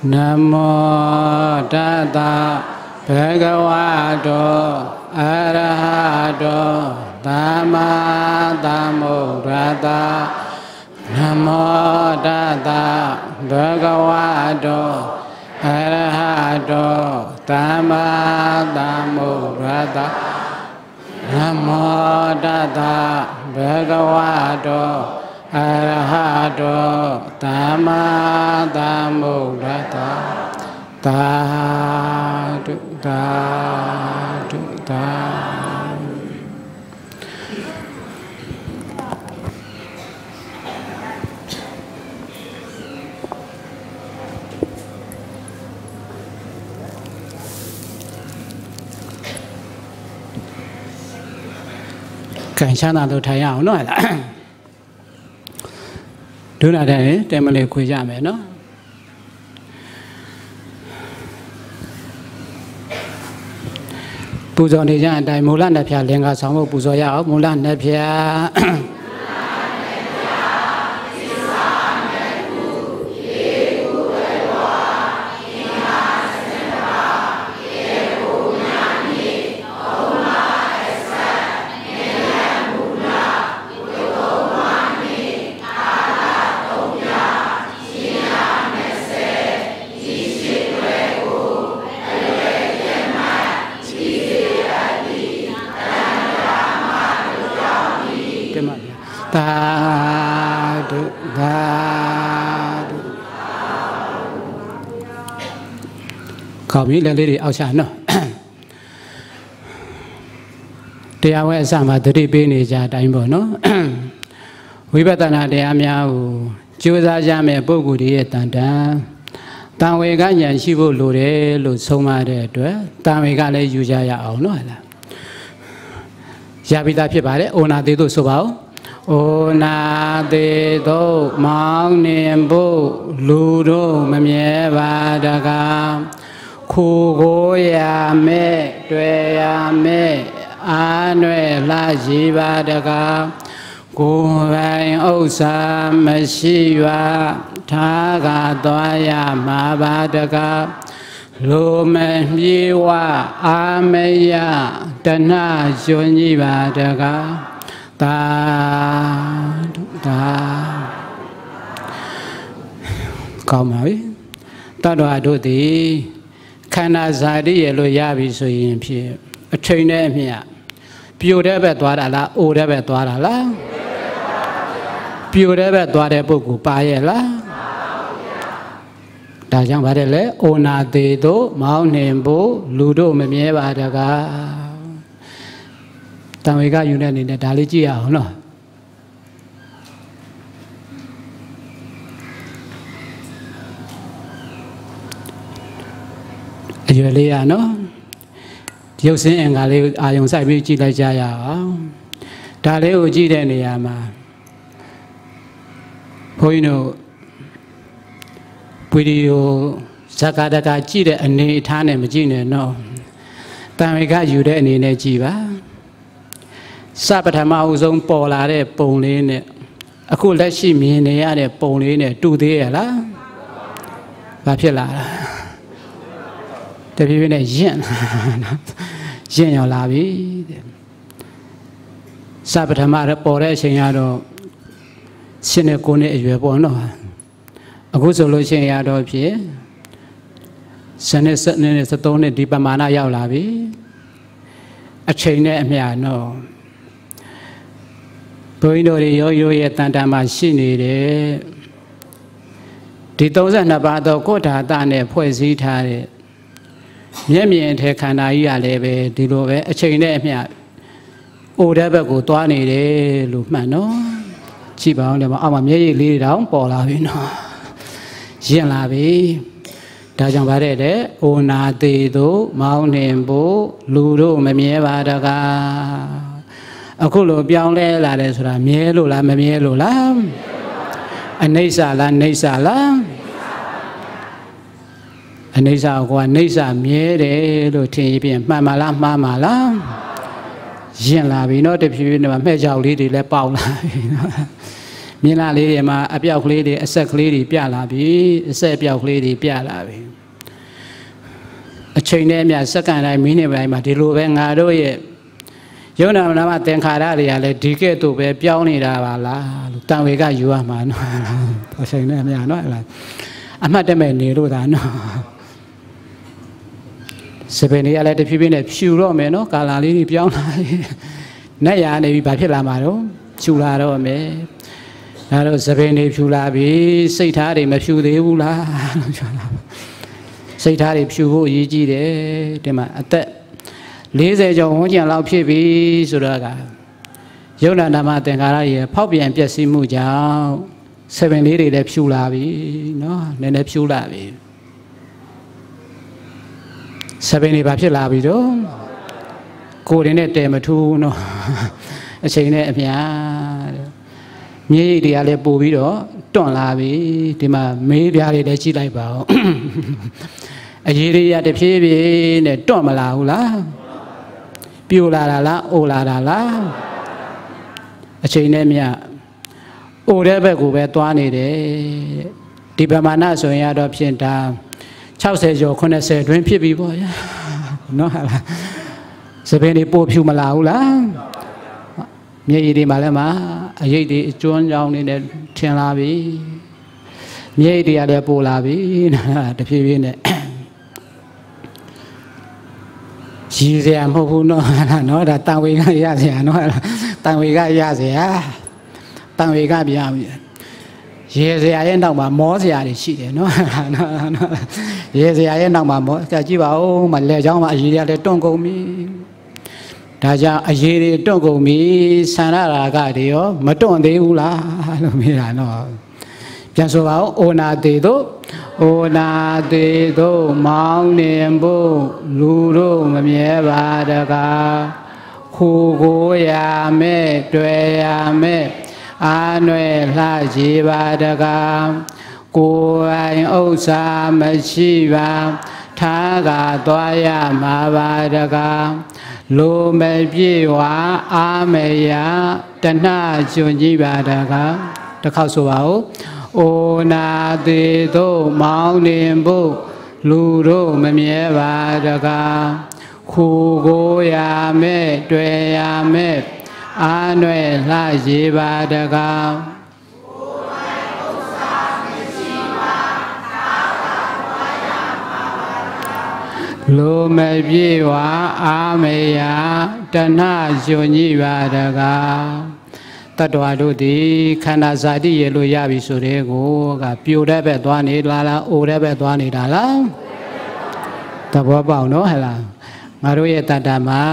Namo Tata Bhagavato Arahato Dhamma Sambuddhassa. Namo Tata Bhagavato Arahato Dhamma Sambuddhassa. Namo Tata Bhagavato Arahato Dhamma Sambuddhassa. Dhatu dhatu dhatu. Cảnh sát nào tôi thấy ảo nói là đứa nào đấy để mà lấy quỳ ra mẹ nó bù giờ thì ra đại mù lan đại phia liền cả sáu bù giờ ya mù lan đại phia Dhatu dhatu. Khẩu mỹ lên đi áo xanh nó.တရားဝဲအစမှာသတိပေးနေကြတိုင်းပေါ့နော်ဝိပဿနာတရားများကိုကြိုးစားကြမယ်ပုဂ္ဂိုလ်တွေရဲ့တန်တန်တန်ဝေကဉာဏ်ရှိဖို့လိုတယ်လို့ဆုံးမတဲ့အတွက်တန်ဝေကလည်းယူကြရအောင်နော်ဟဲ့လားရပိတာဖြစ်ပါတယ်ဩနာသေးတို့ဆိုပါဦးဩနာသေးတို့မောင်းနှင်ဖို့လူတို့မမြဲပါတကားခိုးကိုရမဲ့တွေ့ရမဲ့အာနွယ်လာရှိပါတကားကိုယ်ပိုင်ဥစ္စာမရှိရွာထားကသွားရမှာပါတကားလိုမပြေဝအာမယတဏှကျွန်းကြီးပါတကားသာသာကောင်းပါပြီတတ္တဝါတို့သည်ခန္ဓာဇာတိရဲ့လို့ရပြီဆိုရင်ဖြစ်အချိန်နဲ့အမျှပြိုတဲ့ဘက်သွားတာလားအိုတဲ့ဘက်သွားတာလားပြိုတဲ့ဘက်သွားတဲ့ပုဂ္ဂိုလ်ပါရဲ့လားဒါကြောင့်ဗါတယ်လေအိုနာသေးတို့မောင်းနှင်ဖို့လူတို့မမြဲပါတကားတံဝေကယူတဲ့အနေနဲ့ဒါလေးကြည့်ရအောင်နော်အရွယ်လေးရနော်ရုပ်စင်းအင်္ဂါလေးအာယုံစိုက်ပြီးကြည့်လိုက်ကြရအောင်ဒါလေးကိုကြည့်တဲ့နေရာမှာဘုန်းကြီးတို့ဗီဒီယိုဇာကာတကကြည့်တဲ့အနေအထားနဲ့မကြည့်နဲ့နော်တံဝေကယူတဲ့အနေနဲ့ကြည့်ပါစပထမအဆုံးပေါ်လာတဲ့ပုံလေးနဲ့အခုလက်ရှိမြင်နေရတဲ့ပုံလေးနဲ့တူသေးရလားဘာဖြစ်လာလဲတဖြည်းဖြည်းနဲ့ရင့်ရောက်လာပြီစပထမပေါ်တဲ့အချိန်ကတော့7 နဲ့ 9 နှစ်အရွယ်ပေါ့နော်အခုဆိုလို့ရှိရင်ရတော့ဖြစ်7 နဲ့ 12 နဲ့ 13 နှစ်ဒီပမာဏရောက်လာပြီအချိန်နဲ့အမျှတော့ဘုန်းကြီးတို့ရိုးရဲ့တန်တန်မှာရှိနေတယ်ဒီ32ပါးသောကိုဋ္ဌာတနဲ့ဖွဲ့စည်းထားတဲ့မျက်မြင်ထဲခန္ဓာကြီးရလည်းပဲဒီလိုပဲအချိန်နဲ့အမျှအိုတဲ့ဘက်ကိုသွားနေတယ်လို့မှတ်နော်ကြည့်ပါဦးလေအောက်မှာမျက်ရည်လေးတောင်ပေါ်လာပြီနော်ရင်လာပြီဒါကြောင့်ဗါတဲ့တဲ့အိုနာသေးတို့မောင်းနှင်ဖို့လူတို့မမြဲပါတကားအခုလိုပြောင်းလဲလာတယ်ဆိုတာမြဲလို့လားမမြဲလို့လားအနိစ္စလားနိစ္စလားအနိစ္စကိုကနိစ္စမြဲတယ်လို့ထင်ရင်ပြင်မှန်ပါလားမှားပါလားရင်လာပြီเนาะတဖြည်းဖြည်းနဲ့မှဲ့ကြောက်လေးတွေလည်းပေါက်လာပြီเนาะမြင်လာလေးတွေမှာအပြောက်ကလေးတွေအဆက်ကလေးတွေပြလာပြီအဆက်အပြောက်ကလေးတွေပြလာပြီအချိန်နဲ့အမျှစက္ကန့်တိုင်းမိနစ်တိုင်းမှာဒီလိုပဲငါတို့ရဲ့ယုံနာနာမသင်္ခါရတွေကလည်းဒီကဲ့သို့ပဲပြောင်းနေတာပါလားလို့တန်ဝေကယူရမှာနော်အချိန်နဲ့အမျှနော်အမှတ်တမဲ့နေလို့ဒါနော်စပယ်နေရလဲတဖြည်းဖြည်းနဲ့ဖြူတော့မယ်နော်ကာလာလေးတွေပြောင်းလာနဲ့ရနေပြီဘာဖြစ်လာမှာတော့ဖြူလာတော့မယ်ဒါတော့စပယ်နေဖြူလာပြီစိတ်ထားတွေမဖြူသေးဘူးလားလို့ပြောတာစိတ်ထားတွေဖြူဖို့အရေးကြီးတယ်ဒီမှာအသက်40ကျော်ဝန်းကျင်လောက်ဖြစ်ပြီဆိုတော့ကယုံနာနာမသင်္ခါရရဲ့ဖောက်ပြန်ပျက်စီးမှုကြောင့်7လေးတွေလည်းဖြူလာပြီနော်နည်းနည်းဖြူလာပြီ7လေးဘာဖြစ်လာပြီတော့ကိုယ်ရင်းနဲ့တဲမထူးနော်အချိန်နဲ့အများမြေရိပ်တွေကလည်းပို့ပြီးတော့တွန့်လာပြီဒီမှာမေးပြားတွေလည်းကြည့်လိုက်ပါဦးအရေးတွေရတဖြည်းဖြည်းနဲ့တွန့်မလာဘူးလားပြိုလာတာလားအိုလာတာလားအချိန်နဲ့မြအိုတဲ့ဘက်ကိုပဲသွားနေတယ်ဒီပမာဏဆိုရင်တော့ဖြင့်ဒါ60ကျော်80တွင်းဖြစ်ပြီပေါ့ဗျာနော်ဟာလားစပင်းတွေပို့ဖြူမလာဘူးလားမျက်ရည်တွေမှာလည်းမှာအရိပ်တွေအကျွန်းကြောင်းနေနဲ့ထင်လာပြီမျက်ရည်တွေကလည်းပို့လာပြီတဖြည်းဖြည်းနဲ့ရည်စရာမဟုတ်ဘူးနော်ဒါတန်ဝေကရစရာနော်တန်ဝေကရစရာတန်ဝေကပြရပြီရေစရာရဲ့နောက်မှာမောစရာတွေရှိတယ်နော်ရေစရာရဲ့နောက်မှာမောကြည့်ပါဦးမလဲချောင်းမှာအရေတွေကလည်းတွန့်ကုန်ပြီဒါကြောင့်အရေတွေတွန့်ကုန်ပြီဆန္ဒရာဂတွေရောမတွန့်သေးဘူးလားလို့မေးတာနော်ပြန်ဆိုပါဦးအိုနာတေတို့အိုနာတေတို့မောင်းနေဖို့လူတို့မမြဲပါတကားခိုးကိုရမဲ့တွေ့ရမဲ့အာနွယ်လှကြည်ပါတကားကိုယ်ပိုင်ဥစ္စာမရှိပါထားကသွားရမှာပါတကားလိုမပြေဝါအာမယတဏှကျွန်ကြည့်ပါတကားတစ်ခေါက်ဆိုပါဦးအိုနာတေတို့မောင်းနေဖို့လူတို့မမြဲပါတကားခိုးကိုရမဲ့တွေ့ရမဲ့အာနွယ်လှရေပါတကားလိုမပြေဝါအာမေယတဏှကျွန်ကြီးပါတကားတတ္တဝါတို့သည်ခန္ဓာဇာတိရလို့ရပြီဆိုတဲ့ကိုကပြိုတဲ့ဘက်သွားနေလားအိုတဲ့ဘက်သွားနေတာလားသဘောပေါက်နော်ဟဲ့လားငါတို့ရဲ့တတ္တမှာ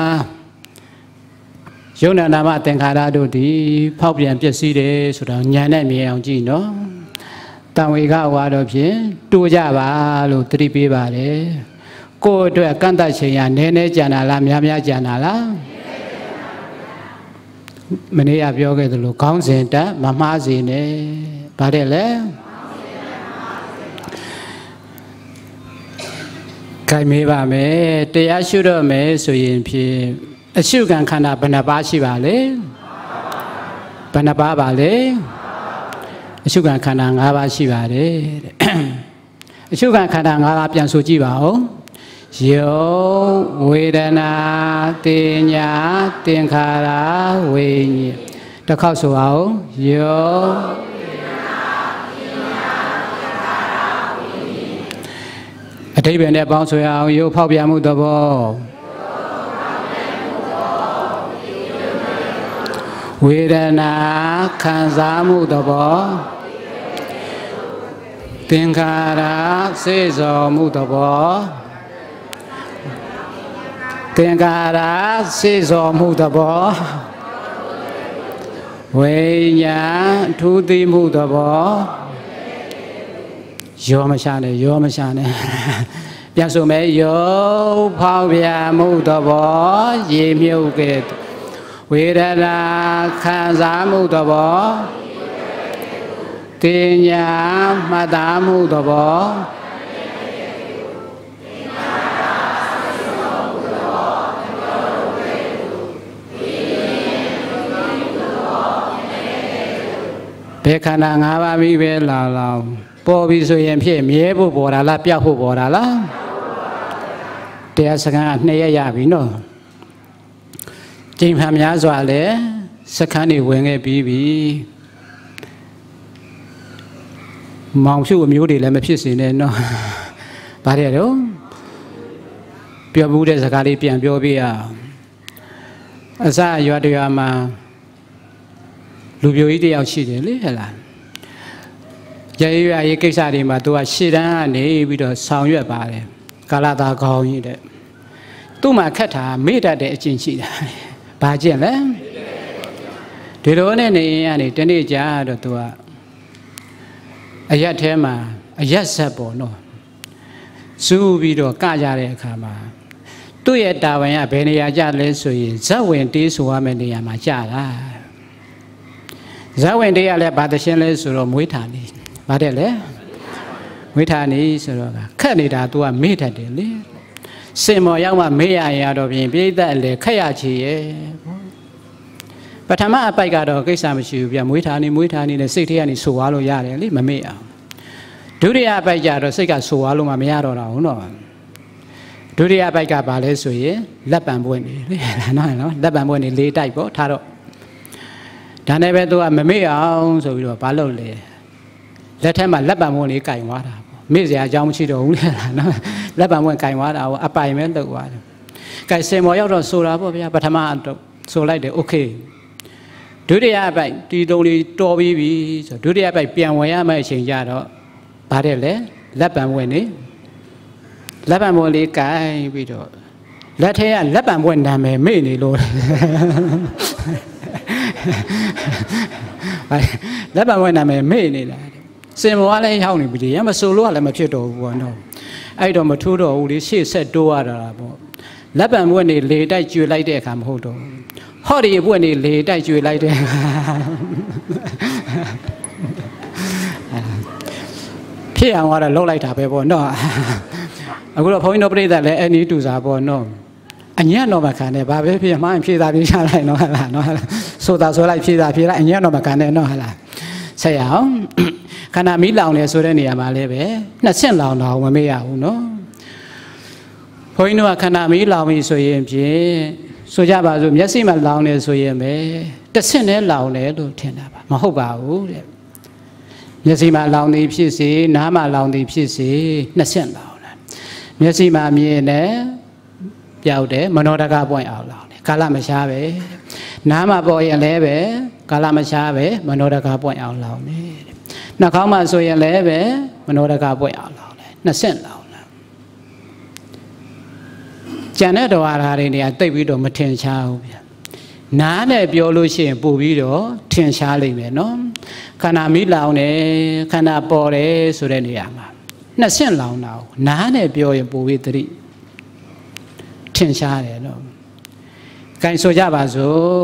ယုံနာနာမသင်္ခါရတို့သည်ဖောက်ပြန်ပျက်စီးတယ်ဆိုတာဉာဏ်နဲ့မြင်အောင်ကြည့်နော်တံဝေကဝါတော့ဖြင့်တိုးကြပါလို့သတိပေးပါတယ်ကိုယ့်အတွက်ကန့်တတ်ခြင်းရနည်းနည်းကြံတာလားများများကြံတာလားမနေ့ကပြောခဲ့သလိုခေါင်းစဉ်တက်မမှားစေနဲ့ဗါတဲ့လေခိုင်မေးပါမယ်တရားရှုတော့မယ်ဆိုရင်ဖြင့်အရှုခံခန္ဓာဘယ်နှပါးရှိပါလဲဘယ်နှပါးပါလဲအရှုခံခန္ဓာ၅ပါးရှိပါတယ်တဲ့အရှုခံခန္ဓာ၅ပါးပြန်ဆိုကြည့်ပါဦးယောဝေဒနာတင်ညာသင်္ခါရဝိညာဉ်တစ်ခေါက်ဆိုအောင်ယောဝေဒနာတင်ညာသင်္ခါရဝိညာဉ်အဓိပ္ပာယ်နဲ့ပေါင်းဆိုရအောင်ယောဖောက်ပြန်မှုသဘောဝေဒနာခံစားမှုသဘောသင်္ခါရစေစောမှုသဘောသင်္ခါရစေစောမှုသဘောဝိညာဉ်ထူးသိမှုသဘောယောမရှာနဲ့ယောမရှာနဲ့ပြန်ဆိုမယ်ယောဖောက်ပြန်မှုသဘောရေမြုပ်ကဲ့ဝေဒနာခံစားမှုသဘောတင်ညာမှတ်သားမှုသဘောဘခန္ဓာ၅ပါးပြီးပဲလာပေါ်ပြီဆိုရင်ဖြစ်မြဲဖို့ပေါ်တာလားပြောက်ဖို့ပေါ်တာလားတရားစကား2 ရက်ရပြီနော်ကျင့်ဖန်များစွာလဲစခန်းတွေဝင်ခဲ့ပြီးပြီမောင်ဖြူအမျိုးတွေလည်းမဖြစ်စေနဲ့နော်ဗါတဲ့တော့ပြောဘူးတဲ့စကားလေးပြန်ပြောပြရအစရွာတရွာမှာလူပြိုကြီးတယောက်ရှိတယ်လေဟဲ့လားရေးကိစ္စတွေမှာသူကရှေ့တန်းကနေပြီးတော့ဆောင်ရွက်ပါတယ်ကာလသာကောင်းကြီးတဲ့သူ့မှာခက်တာမေ့တတ်တဲ့အကျင့်ရှိတာဘာကျင့်လဲဒီလိုနဲ့နေရင်ကနေတနေ့ကြာတော့သူကအရက်ထဲမှာအရက်ဆက်ပေါ်နော်စူးပြီးတော့ကကြတဲ့အခါမှာသူ့ရဲ့တာဝန်ကဘယ်နေရာကျလဲဆိုရင်ဇက်ဝင်တေးဆိုရမယ့်နေရာမှာကျတာဇက်ဝင်တေးကလည်းဘာသရှင်လဲဆိုတော့မွေးထာနေဘာတဲ့လဲမွေးထာနေဆိုတော့ခက်နေတာ तू ကမေ့တတ်တယ်လေစင်မော်ရောက်မှမေ့ရရတော့ပြင်ပြိဿအလေခက်ရချေရဲ့ပထမအပိုက်ကတော့ကိစ္စမရှိဘူးဗျမွေးထာနေနဲ့စိတ်ထဲကနေဆိုသွားလို့ရတယ်လေမမေ့အောင်ဒုတိယအပိုက်ကျတော့စိတ်ကဆိုသွားလို့မှမရတော့တာဟုတ်တော့ဒုတိယအပိုက်ကဘာလဲဆိုရင်လက်ပံပွင့်နေလေနော်လက်ပံပွင့်နေ၄တိုက်ပေါ့ထားတော့ဒါနဲ့ပဲ तू ကမမေ့အောင်ဆိုပြီးတော့ဘာလုပ်လဲလက်ထက်မှာလက်ပံပွင့်လေးကင်သွားတာပေါ့မေ့စရာအကြောင်းမရှိတော့ဘူးလေနော်လက်ပံပွင့်ကင်သွားတာကိုအပိုင်ပဲလုပ်သွားတယ်ကဲစင်မော်ရောက်တော့ဆိုတာပေါ့ဗျာပထမတော့ဆိုလိုက်တယ်โอเคဒုတိယအပိုက်တီတုံးလေးတော်ပြီးပြီဆိုဒုတိယအပိုက်ပြန်ဝင်ရမယ့်အချိန်ကျတော့ဗါတဲ့လေလက်ပံပွင့်နေလက်ပံပွင့်လေးကင်ပြီးတော့လက်ထဲကလက်ပံပွင့်နာမည်မေ့နေလို့လက်ပံပွင့်နာမည်မေ့နေတာစင်မော်ကလည်းရောက်နေပြီရမဆိုလို့ကလည်းမဖြစ်တော့ဘူးပေါ့နော်အဲ့တော့မထိုးတော့ဘူးလေရှေ့ဆက်တိုးရတာပေါ့လက်ပံပွင့်နေလေတိုက်ကျွေလိုက်တဲ့အခါမဟုတ်တော့ဟောဒီပွင့်နေလေတိုက်ကျွေလိုက်တဲ့ဖြစ်အောင်ကတော့လှုပ်လိုက်တာပဲပေါ့နော်အခုတော့ဘုန်းကြီးတို့ပြိဿလည်းအဲ့ဒီတူစားပေါ့နော်အညံ့တော့မခံနဲ့ဘာပဲဖြစ်မှဖြေတာပြေးချလိုက်နော်ဟလားနော်ဆိုတာဆိုလိုက်ဖြေတာဖြေလိုက်အညံ့တော့မခံနဲ့နော်ဟလားဆက်ရအောင်ခန္ဓာမီးလောင်နေဆိုတဲ့နေရာမှာလည်းပဲနှစ်ဆင့်လောင်တော့မမေ့ရဘူးနော်ဘုန်းကြီးတို့ကခန္ဓာမီးလောင်ပြီဆိုရင်ဖြင့်ဆိုကြပါစို့မျက်စိမှာလောင်နေဆိုရင်ပဲတစ်ဆင့်နဲ့လောင်တယ်လို့ထင်တာပါမဟုတ်ပါဘူးတဲ့မျက်စိမှာလောင်နေဖြစ်စေနားမှာလောင်နေဖြစ်စေနှစ်ဆင့်လောင်တယ်မျက်စိမှာမြင်တယ်ပြောက်တယ်မနောတကပွင့်အောင်လောင်တယ်ကာလမရှားပဲနားမှာပေါ်ရင်လည်းပဲကာလမရှားပဲမနောတကပွင့်အောင်လောင်တယ်နှာခေါင်းမှာဆိုရင်လည်းပဲမနောတကပွင့်အောင်လောင်တယ်နှစ်ဆင့်လောင်တယ်ကျန်တဲ့တော်အားတွေနေရာတိတ်ပြီးတော့မထင်ရှားဘူးဗျနားနဲ့ပြောလို့ရှိရင်ပို့ပြီးတော့ထင်ရှားလိမ့်မယ်နော်ခန္ဓာမီးလောင်တယ်ခန္ဓာပေါ်တယ်ဆိုတဲ့နေရာမှာနှစ်ဆင့်လောင်တာကိုနားနဲ့ပြောရင်ပို့ပြီးသတိထင်ရှားတယ်နော်။ကိုင်ဆိုကြပါစို့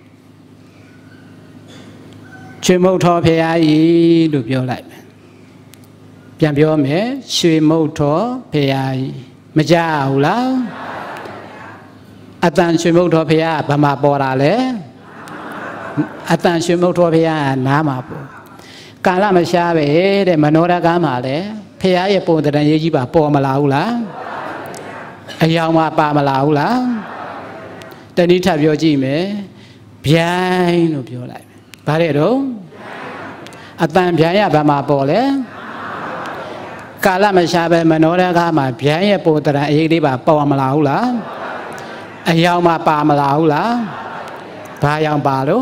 ရွှေမုတ်တော်ဖရာကြီးလို့ပြောလိုက်မယ်။ပြန်ပြောမယ်ရွှေမုတ်တော်ဖရာကြီးမကြောက်ဘူးလား။အတန်ရွှေမုတ်တော်ဖရာကဘာမှပေါ်တာလဲ။အတန်ရွှေမုတ်တော်ဖရာကနားမှာပေါ်။ကာလမရှားပဲတဲ့မနောရကမှာလည်းဖရာရဲ့ပုံတန်ရေးကြီးပါပေါ်မလာဘူးလား။အယောင်မှာပါမလာဘူးလားတဏှိထပ်ပြောကြည့်မယ်ဗျိုင်းလို့ပြောလိုက်မယ်ဗါတဲ့တော့အတန်ဗျိုင်းရဘာမှာပေါ်လဲကာလမရှားပဲမနောရကမှာဗျိုင်းရဲ့ပုံတန်အရေးလေးပါပေါ်မလာဘူးလားအယောင်မှာပါမလာဘူးလားဘာယောင်ပါလို့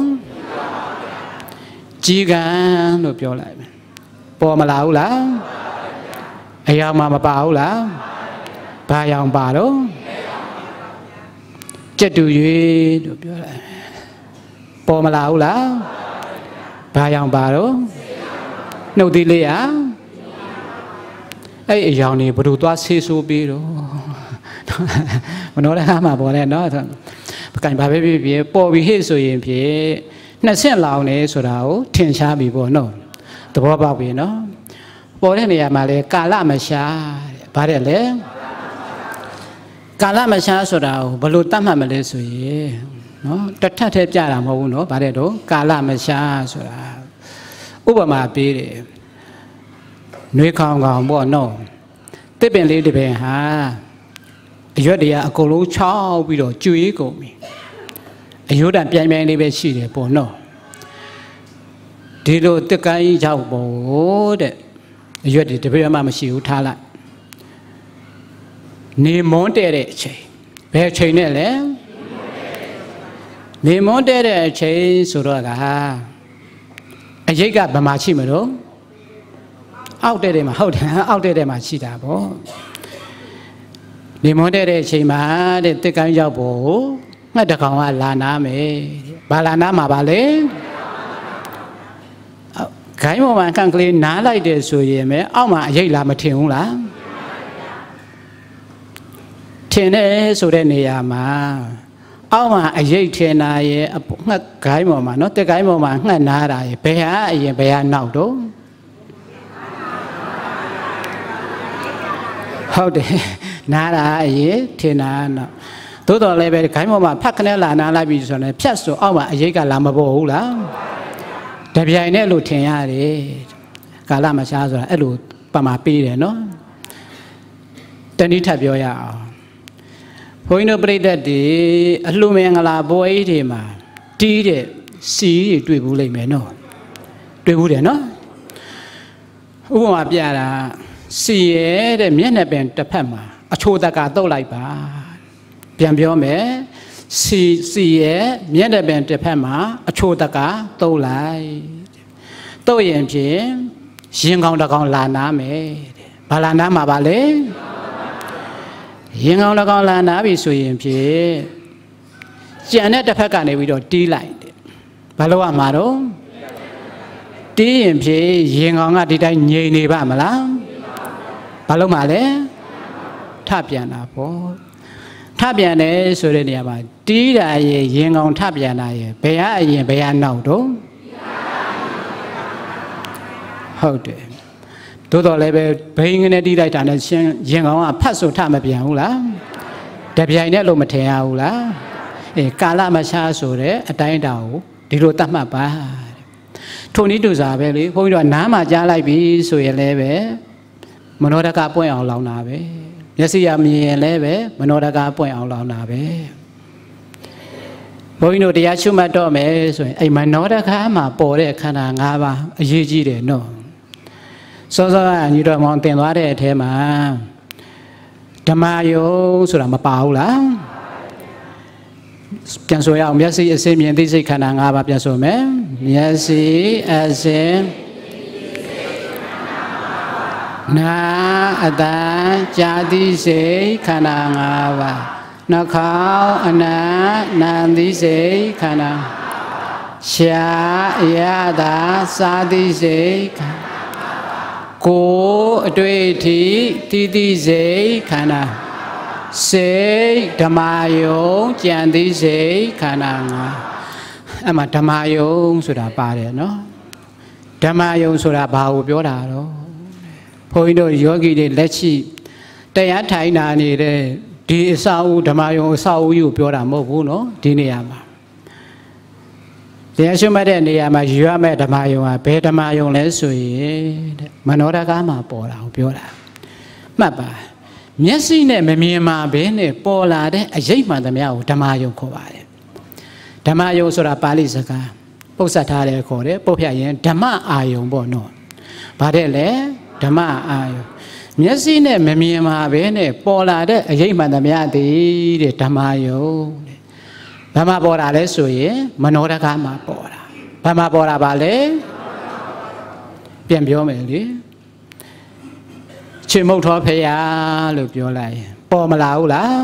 ကြီးကံလို့ပြောလိုက်မယ်ပေါ်မလာဘူးလားအယောင်မှာမပါဘူးလားဘာယောင်ပါတော့ကြက်တူရွေလို့ပြောလိုက်ပေါ်မလာဘူးလားဘာယောင်ပါတော့နှုတ်သီးလေးอ่ะအဲ့အယောင်နေဘယ်လိုသွားဆေးဆိုးပြီးတော့မနောရဟမှာပေါ်လဲเนาะပကံဘာပဲဖြစ်ဖြစ်ပေါ်ပြီးဟဲ့ဆိုရင်ဖြင့်နှစ်ဆင့်လောင်နေဆိုတာကိုထင်ရှားပြီပေါ့နော်သဘောပေါက်ပြီเนาะပေါ်တဲ့နေရာမှာလဲကာလမရှားဗါတဲ့လေကာလမရှားဆိုတာကိုဘယ်လိုတတ်မှတ်မလဲဆိုရင်နော်တထက်ထဲပြတာမဟုတ်ဘူးနော်ဗါတဲ့တော့ကာလမရှားဆိုတာဩဥပမာပေးတယ်နှွေးခေါင်ခေါင်ပေါ့နော်တစ်ပင်လေးတစ်ပင်ဟာအရွက်တွေကအကုန်လုံးချောက်ပြီးတော့ကျွေးကုန်ပြီအယိုးတန်ပြိုင်ပြိုင်လေးပဲရှိတယ်ပေါ့နော်ဒီလိုတစ်ကိုင်းချောက်ပေါ့တဲ့အရွက်တွေတပြည့်မှမရှိဘူးထားလိုက်နေမွန်းတဲ့တဲ့အချိန်ဘယ်အချိန်နဲ့လဲနေမွန်းတဲ့အချိန်ဆိုတော့ကအရိတ်ကဗမာရှိမလို့အောက်တဲ့မှာဟုတ်တယ်အောက်တဲ့မှာရှိတာပေါ့နေမွန်းတဲ့အချိန်မှာတဲ့တစ်ကိုင်းရောက်ဖို့ငှက်တကောင်ကလာနာမယ်ဘာလာနာမှာပါလဲခိုင်းပေါ်မှာကန့်ကလေးနားလိုက်တယ်ဆိုရင်ပဲအောက်မှာအရိတ်လာမထင်ဘူးလားထင်တယ်ဆိုတဲ့နေရာမှာအောက်မှာအရိတ်ထင်တာရဲ့ငှက်ခိုင်းပေါ်မှာနော်တက်ခိုင်းပေါ်မှာငှက်နားတာရဲ့ဘယ်ဟာအရင်ဘယ်ဟာနောက်တော့ဟုတ်တယ်နားတာအရင်ထင်တာနောက်သို့တော်လည်းပဲခိုင်းပေါ်မှာဖတ်ခနဲ့လာနားလိုက်ပြီဆိုတော့ဖြတ်ဆိုအောက်မှာအရိတ်ကလာမပေါ်ဘူးလားတပြိုင်နဲ့လို့ထင်ရတယ်ကာလမရှားဆိုတာအဲ့လိုပမာပေးတယ်နော်တနည်းထပ်ပြောရအောင်ဘုန်းကြီးတို့ပြိတ္တတွေအလှမင်္ဂလာပွဲတွေမှာတီးတဲ့စီတွေတွေ့ဘူးလိမ့်မယ်နော်တွေ့ဘူးတယ်နော်ဥပမာပြတာစီရဲ့တဲ့မျက်နှာပင်တစ်ဖက်မှာအချိုတကာတုတ်လိုက်ပါပြန်ပြောမယ်စီရဲ့မျက်နှာပင်တစ်ဖက်မှာအချိုတကာတုတ်လိုက်တုတ်ရင်ဖြင့်ရင်ကောင်းတစ်ကောင်လာနာမယ်တဲ့ဘာလာနာမှာပါလဲရင်ကောင်းတစ်ကောင်လာနာပြီဆိုရင်ဖြင့်ကြံတဲ့တစ်ဖက်ကနေပြီးတော့တီးလိုက်တယ်ဘာလို့ရမှာတော့တီးရင်ဖြင့်ရင်ကောင်းကဒီတိုင်းငြိမ်နေပါမလားဘာလို့မှလဲထပြန်တာပေါ့ထပြန်တယ်ဆိုတဲ့နေရာမှာတီးတာရဲ့ရင်ကောင်းထပြန်တာရဲ့ဘယ်ဟာအရင်ဘယ်ဟာနောက်တော့ဟုတ်တယ်သို့တော်လည်းပဲဘိန်းကနေတီးလိုက်တာနဲ့ရင်ကောင်းကဖတ်ဆိုထမပြန်ဘူးလားတပြိုင်နဲ့လို့မထင်ရဘူးလားကာလမရှားဆိုတဲ့အတိုင်းတာကိုဒီလိုတတ်မှတ်ပါထိုနည်းတူစားပဲလေဘုန်းကြီးတို့နားမှာကြားလိုက်ပြီဆိုရင်လည်းပဲမနောဒကပွင့်အောင်လောင်တာပဲမျက်စိရမြင်ရင်လည်းပဲမနောဒကပွင့်အောင်လောင်တာပဲဘုန်းကြီးတို့တရားရှုမှတ်တော့မယ်ဆိုရင်အဲ့မနောဒကမှာပေါ်တဲ့ခန္ဓာ၅ပါးအရေးကြီးတယ်နော်စောစောကညီတော်မောင်တင်သွားတဲ့အထဲမှာဓမ္မယုံဆိုတာမပါဘူးလားပြန်ဆိုရအောင်မျက်စိအစဉ်မြင်သိစိတ်ခန္ဓာ၅ပါးပြန်ဆိုမယ်မျက်စိအစဉ်နာအတန်ကြာသိစိတ်ခန္ဓာ၅ပါးနှာခေါင်းအနံနာသိစိတ်ခန္ဓာရှားအရသာစာသိစိတ်ကိုယ်အတွေ့အထိတိတိစိတ်ခန္ဓာစိတ်ဓမ္မယုံကြံသိစိတ်ခန္ဓာ၅အဲ့မှာဓမ္မယုံဆိုတာပါတယ်နော်ဓမ္မယုံဆိုတာဘာကိုပြောတာတော့ဘုန်းကြီးတို့ယောဂီတွေလက်ရှိတရားထိုင်တာနေတဲ့ဒီအစာအုပ်ဓမ္မယုံအစာအုပ်ကိုပြောတာမဟုတ်ဘူးနော်ဒီနေရာမှာတရားရှုမှတ်တဲ့နေရာမှာယူရမယ့်ဓမ္မယုံကဘယ်ဓမ္မယုံလဲဆိုရင်တဲ့မနောဒကမှာပေါ်တာကိုပြောတာမှတ်ပါမျက်စိနဲ့မမြင်မှာဘဲနဲ့ပေါ်လာတဲ့အရိပ်မှန်သမျှကိုဓမ္မယုံခေါ်ပါတယ်ဓမ္မယုံဆိုတာပါဠိစကားပုတ်ဆက်ထားတယ်ခေါ်တယ်ပုတ်ဖြတ်ရင်ဓမ္မအာယုံပေါ့နော်ဘာတဲ့လဲဓမ္မအာယုံမျက်စိနဲ့မမြင်မှာဘဲနဲ့ပေါ်လာတဲ့အရိပ်မှန်သမျှသည်တဲ့ဓမ္မယုံတဲ့ဘာမှပေါ်တာလဲဆိုရင်မနောဒကမှာပေါ်တာဘာမှပေါ်တာပါလဲပြန်ပြောမယ်လေချေမုတ်တော်ဖရာလို့ပြောလိုက်ရင်ပေါ်မလာဘူးလား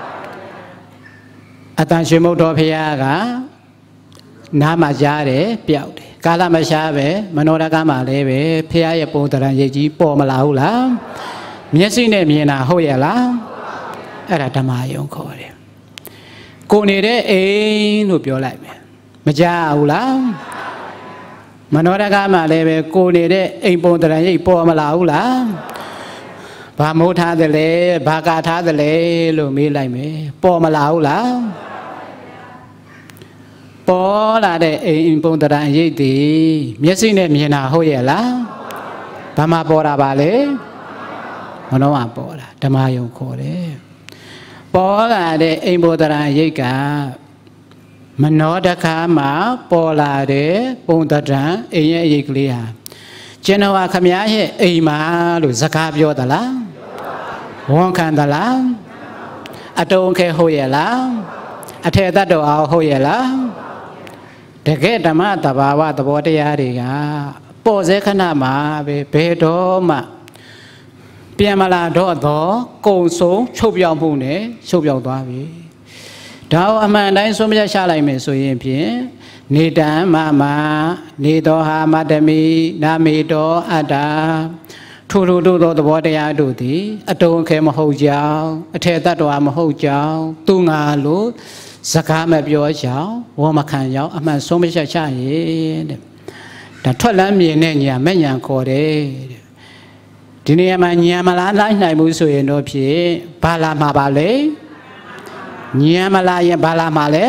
အတန်ချေမုတ်တော်ဖရာကနားမှာကြားတယ်ပျောက်တယ်ကာလမရှားပဲမနောဒကမှာလည်းပဲဖရာရဲ့ပုံတရံရိပ်ကြီးပေါ်မလာဘူးလားမျက်စိနဲ့မြင်တာဟုတ်ရဲ့လားအဲ့ဒါဓမ္မယုံခေါ်တယ်ကိုနေတဲ့အိမ်လို့ပြောလိုက်မယ်မကြားဘူးလားမနောဒကမှာလည်းပဲကိုနေတဲ့အိမ်ပုံတရံရိပ်ပေါ်မလာဘူးလားဘာမိုးထားတယ်လဲဘာကာထားတယ်လဲလို့မေးလိုက်မယ်ပေါ်မလာဘူးလားပေါ်လာတဲ့အိမ်ပုံတရံရိပ်ဒီမျက်စိနဲ့မြင်တာဟုတ်ရဲ့လားဘာမှပေါ်တာပါလေမနှောင်းပေါ်တာဓမ္မယုံခေါ်တယ်ပေါ်လာတဲ့အိမ်ပုံတရံရိပ်ကမနောတခါမှာပေါ်လာတဲ့ပုံတရံအိမ်ရဲ့ရိပ်ကလေးဟာကျွန်တော်ခမည်းရဲ့အိမ်မှာလို့စကားပြောသလားဝန်ခံသလားအတုံးခဲဟုတ်ရဲ့လားအထေတတ်တော်အောင်ဟုတ်ရဲ့လားတကယ်ဓမ္မတဘာဝသဘောတရားတွေကပေါ်စေခဏမှာပဲဘယ်တော့မှပြန်မလာတော့ကုံဆုံးချုပ်ပြောင်းမှုနဲ့ချုပ်ပြောင်းသွားပြီဒါအမှန်တိုင်းဆုံးဖြတ်ချလိုက်မယ်ဆိုရင်ဖြင့်နေတံမမနေတော်ဟာမတမီနာမေတော်အတ္တာထိုလိုတို့သောသဘောတရားတို့သည်အတုံးခဲမဟုတ်ကြောင်းအထေတတ်တော်မဟုတ်ကြောင်းသူငါလို့စကားမပြောကြောင်းဝမခံကြောင်းအမှန်ဆုံးဖြတ်ချရဲ့တဲ့ဒါထွက်လန်းမြင်တဲ့ညာမဲ့ညာခေါ်တယ်တဲ့ဒီနေရာမှာညာမလားလိုက်နိုင်ဘူးဆိုရင်တော့ဖြင့်ဘာလာမှာပါလဲညာမလားရင်ဘာလာမှာလဲ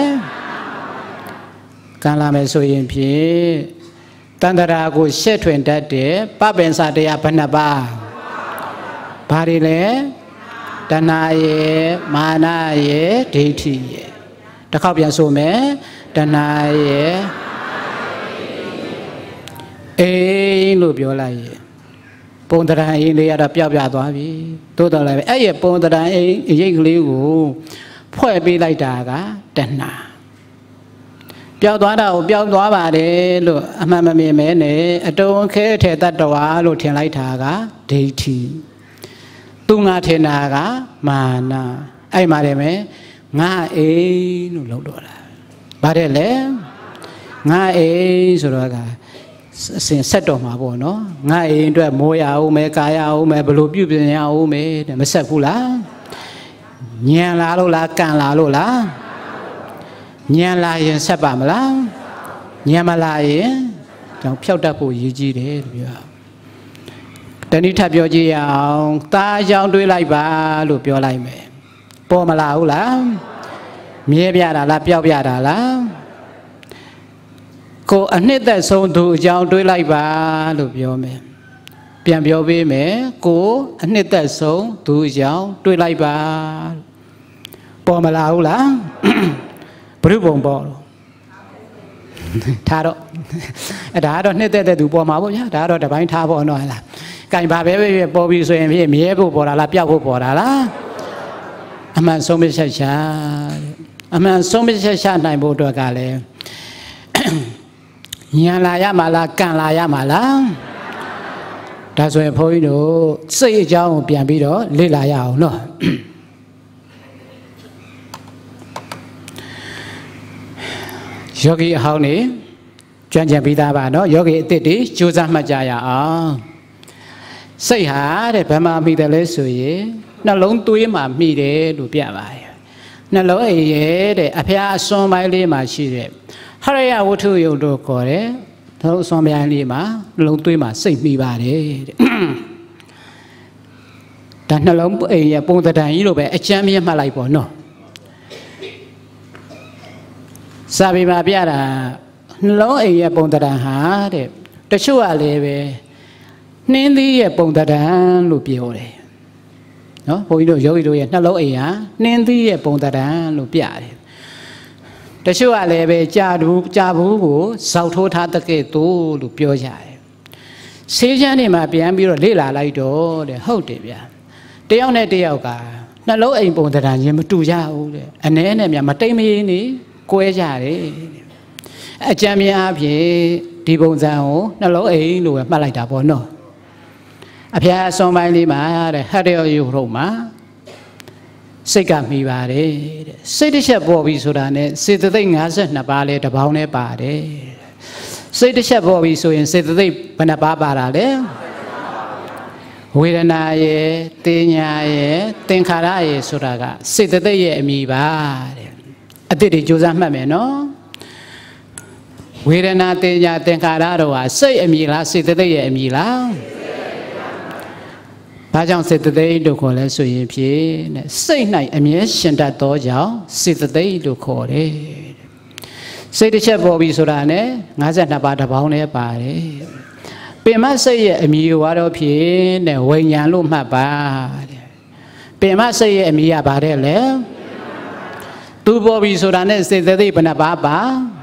ကံလာမယ်ဆိုရင်ဖြင့်တန္တရာကိုရှက်ထွင်တတ်တဲ့ပပင်စာတရားဘယ်နှပါဘာတွေလဲတဏှာရဲ့မာနရဲ့ဒိဋ္ဌိရဲ့တစ်ခေါက်ပြန်ဆိုမယ်တဏှာရဲ့အိမ်လို့ပြောလိုက်ရဲ့ပုံတရံအိမ်လေးရတော့ပျောက်ပြသွားပြီတိုးတော်လည်းအဲ့ရဲ့ပုံတရံအိမ်ရိပ်ကလေးကိုဖွဲ့ပေးလိုက်တာကတဏှာပျောက်သွားတာကိုပျောက်သွားပါတယ်လို့အမှန်မမြင်မဲနဲ့အတုံးခဲထဲတတ္တဝါလို့ထင်လိုက်တာကဒိဋ္ဌိသူငါထင်တာကမာနအဲ့မှာတယ်မယ်ငါအိမ်လို့လောက်တော့တာဗါတဲ့လေငါအိမ်ဆိုတော့ကအစဉ်ဆက်တော်မှာပေါ့နော်ငါအိမ်အတွက်မိုးရအောင်မယ်ကာရအောင်မယ်ဘလို့ပြုပြင်ရအောင်မယ်တဲ့မဆက်ဘူးလားညံလာလို့လားကံလာလို့လားညံလာရင်ဆက်ပါမလားညံမလာရင်တော့ဖြောက်တတ်ဖို့ရည်ကြီးတယ်လို့ပြောတဏှိထပ်ပြောကြည့်ရအောင်တားကြောင်တွေးလိုက်ပါလို့ပြောလိုက်မယ်ပေါ်မလာဘူးလားမြဲပြတာလားပျောက်ပြတာလားကိုအနှစ်သက်ဆုံးသူအကြောင်းတွေးလိုက်ပါလို့ပြောမယ်ပြန်ပြောပေးမယ်ကိုအနှစ်သက်ဆုံးသူအကြောင်းတွေးလိုက်ပါပေါ်မလာဘူးလားဘုရုပုံပေါ်တော့ထားတော့အဲ့ဒါကတော့နှစ်သက်တဲ့သူပေါ်မှာပေါ့ဗျာဒါကတော့တပိုင်းထားပေါ့နော်ဟဲ့လားကင်ပါပဲပေါ်ပြီဆိုရင်ဖြင့်မြဲဖို့ပေါ်တာလားပျောက်ဖို့ပေါ်တာလားအမှန်ဆုံးဖြတ်ချက်အမှန်ဆုံးဖြတ်ချက်နိုင်ဖို့အတွက်ကလည်းဉာဏ်လာရမှာလားကံလာရမှာလားဒါဆိုရင်ဘုန်းကြီးတို့စိတ်အကြောင်းကိုပြန်ပြီးတော့လေ့လာရအောင်နော်ယောဂီအဟောင်းနေကြွကြံပြီးသားပါနော်ယောဂီအစ်စ်တွေကြိုးစားမှတ်ကြရအောင်စိတ်ဟာတဲ့ဘယ်မှာမိတယ်လဲဆိုရင်နှလုံးသွေးမှာမိတယ်လို့ပြပါတယ်နှလုံးအိမ်ရဲ့တဲ့အဖျားအစွန်ပိုင်းလေးမှာရှိတဲ့ဟရယဝတ္ထုယုတ်တို့ခေါ်တယ်နှလုံးအစွန်ပိုင်းလေးမှာနှလုံးသွေးမှာစိတ်မိပါတယ်တဲ့ဒါနှလုံးအိမ်ရဲ့ပုံသဏ္ဍာန်ကြီးလိုပဲအကျမ်းမြတ်မှတ်လိုက်ပေါ့နော်စာပေမှာပြတာနှလုံးအိမ်ရဲ့ပုံသဏ္ဍာန်ဟာတဲ့တချို့ကလည်းပဲနှင်းသီးရဲ့ပုံသဏ္ဍာန်လို့ပြောတယ်နော်ဘုန်းကြီးတို့ယောဂီတို့ရဲ့နှလုံးအိမ်ဟာနှင်းသီးရဲ့ပုံသဏ္ဍာန်လို့ပြတယ်တချို့ကလည်းပဲကြာဘူးကိုဇောက်ထိုးထားတဲ့ကဲ့သို့လို့ပြောကြတယ်ဆေးချမ်းတွေမှာပြန်ပြီးတော့လေ့လာလိုက်တော့တဲ့ဟုတ်တယ်ဗျာတယောက်နဲ့တယောက်ကနှလုံးအိမ်ပုံသဏ္ဍာန်ချင်းမတူကြဘူးတဲ့အနည်းနဲ့များမတိမ်မရင်းနေကွဲကြတယ်အကြံဉာဏ်အဖြစ်ဒီပုံစံကိုနှလုံးအိမ်လို့ပဲမှတ်လိုက်တာပေါ့နော်အဖျားအစွန်ပိုင်းလေးမှာတဲ့ဟရယုရုံမှာစိတ်ကမိပါတယ်တဲ့စိတ်တစ်ချက်ပေါ်ပြီဆိုတာနဲ့စေတသိက်52ပါးလဲတစ်ပေါင်းနဲ့ပါတယ်စိတ်တစ်ချက်ပေါ်ပြီဆိုရင်စေတသိက်ဘယ်နှပါးပါတာလဲဝေဒနာရဲ့တင်ညာရဲ့သင်္ခါရရဲ့ဆိုတာကစေတသိက်ရဲ့အမိပါတဲ့အတိတ်တွေကြိုးစားမှတ်မယ်နော်ဝေဒနာတင်ညာသင်္ခါရတော့ဟာစိတ်အမိလားစေတသိက်ရဲ့အမိလားဘာကြောင့်စေတသိက်လို့ခေါ်လဲဆိုရင်ဖြင့်စိတ်၌အမြဲရှင်တတ်သောကြောင့်စေတသိက်လို့ခေါ်တယ်စိတ်တစ်ချက်ပေါ်ပြီဆိုတာနဲ့52ပါးတစ်ပေါင်းနဲ့ပါတယ်ပင်မစိတ်ရဲ့အမည်ကတော့ဖြစ်တဲ့ဝိညာဉ်လို့မှတ်ပါတဲ့ပင်မစိတ်ရဲ့အမည်ကဘာတဲ့လဲသူပေါ်ပြီဆိုတာနဲ့စိတ်သိဘယ်နှပါပါ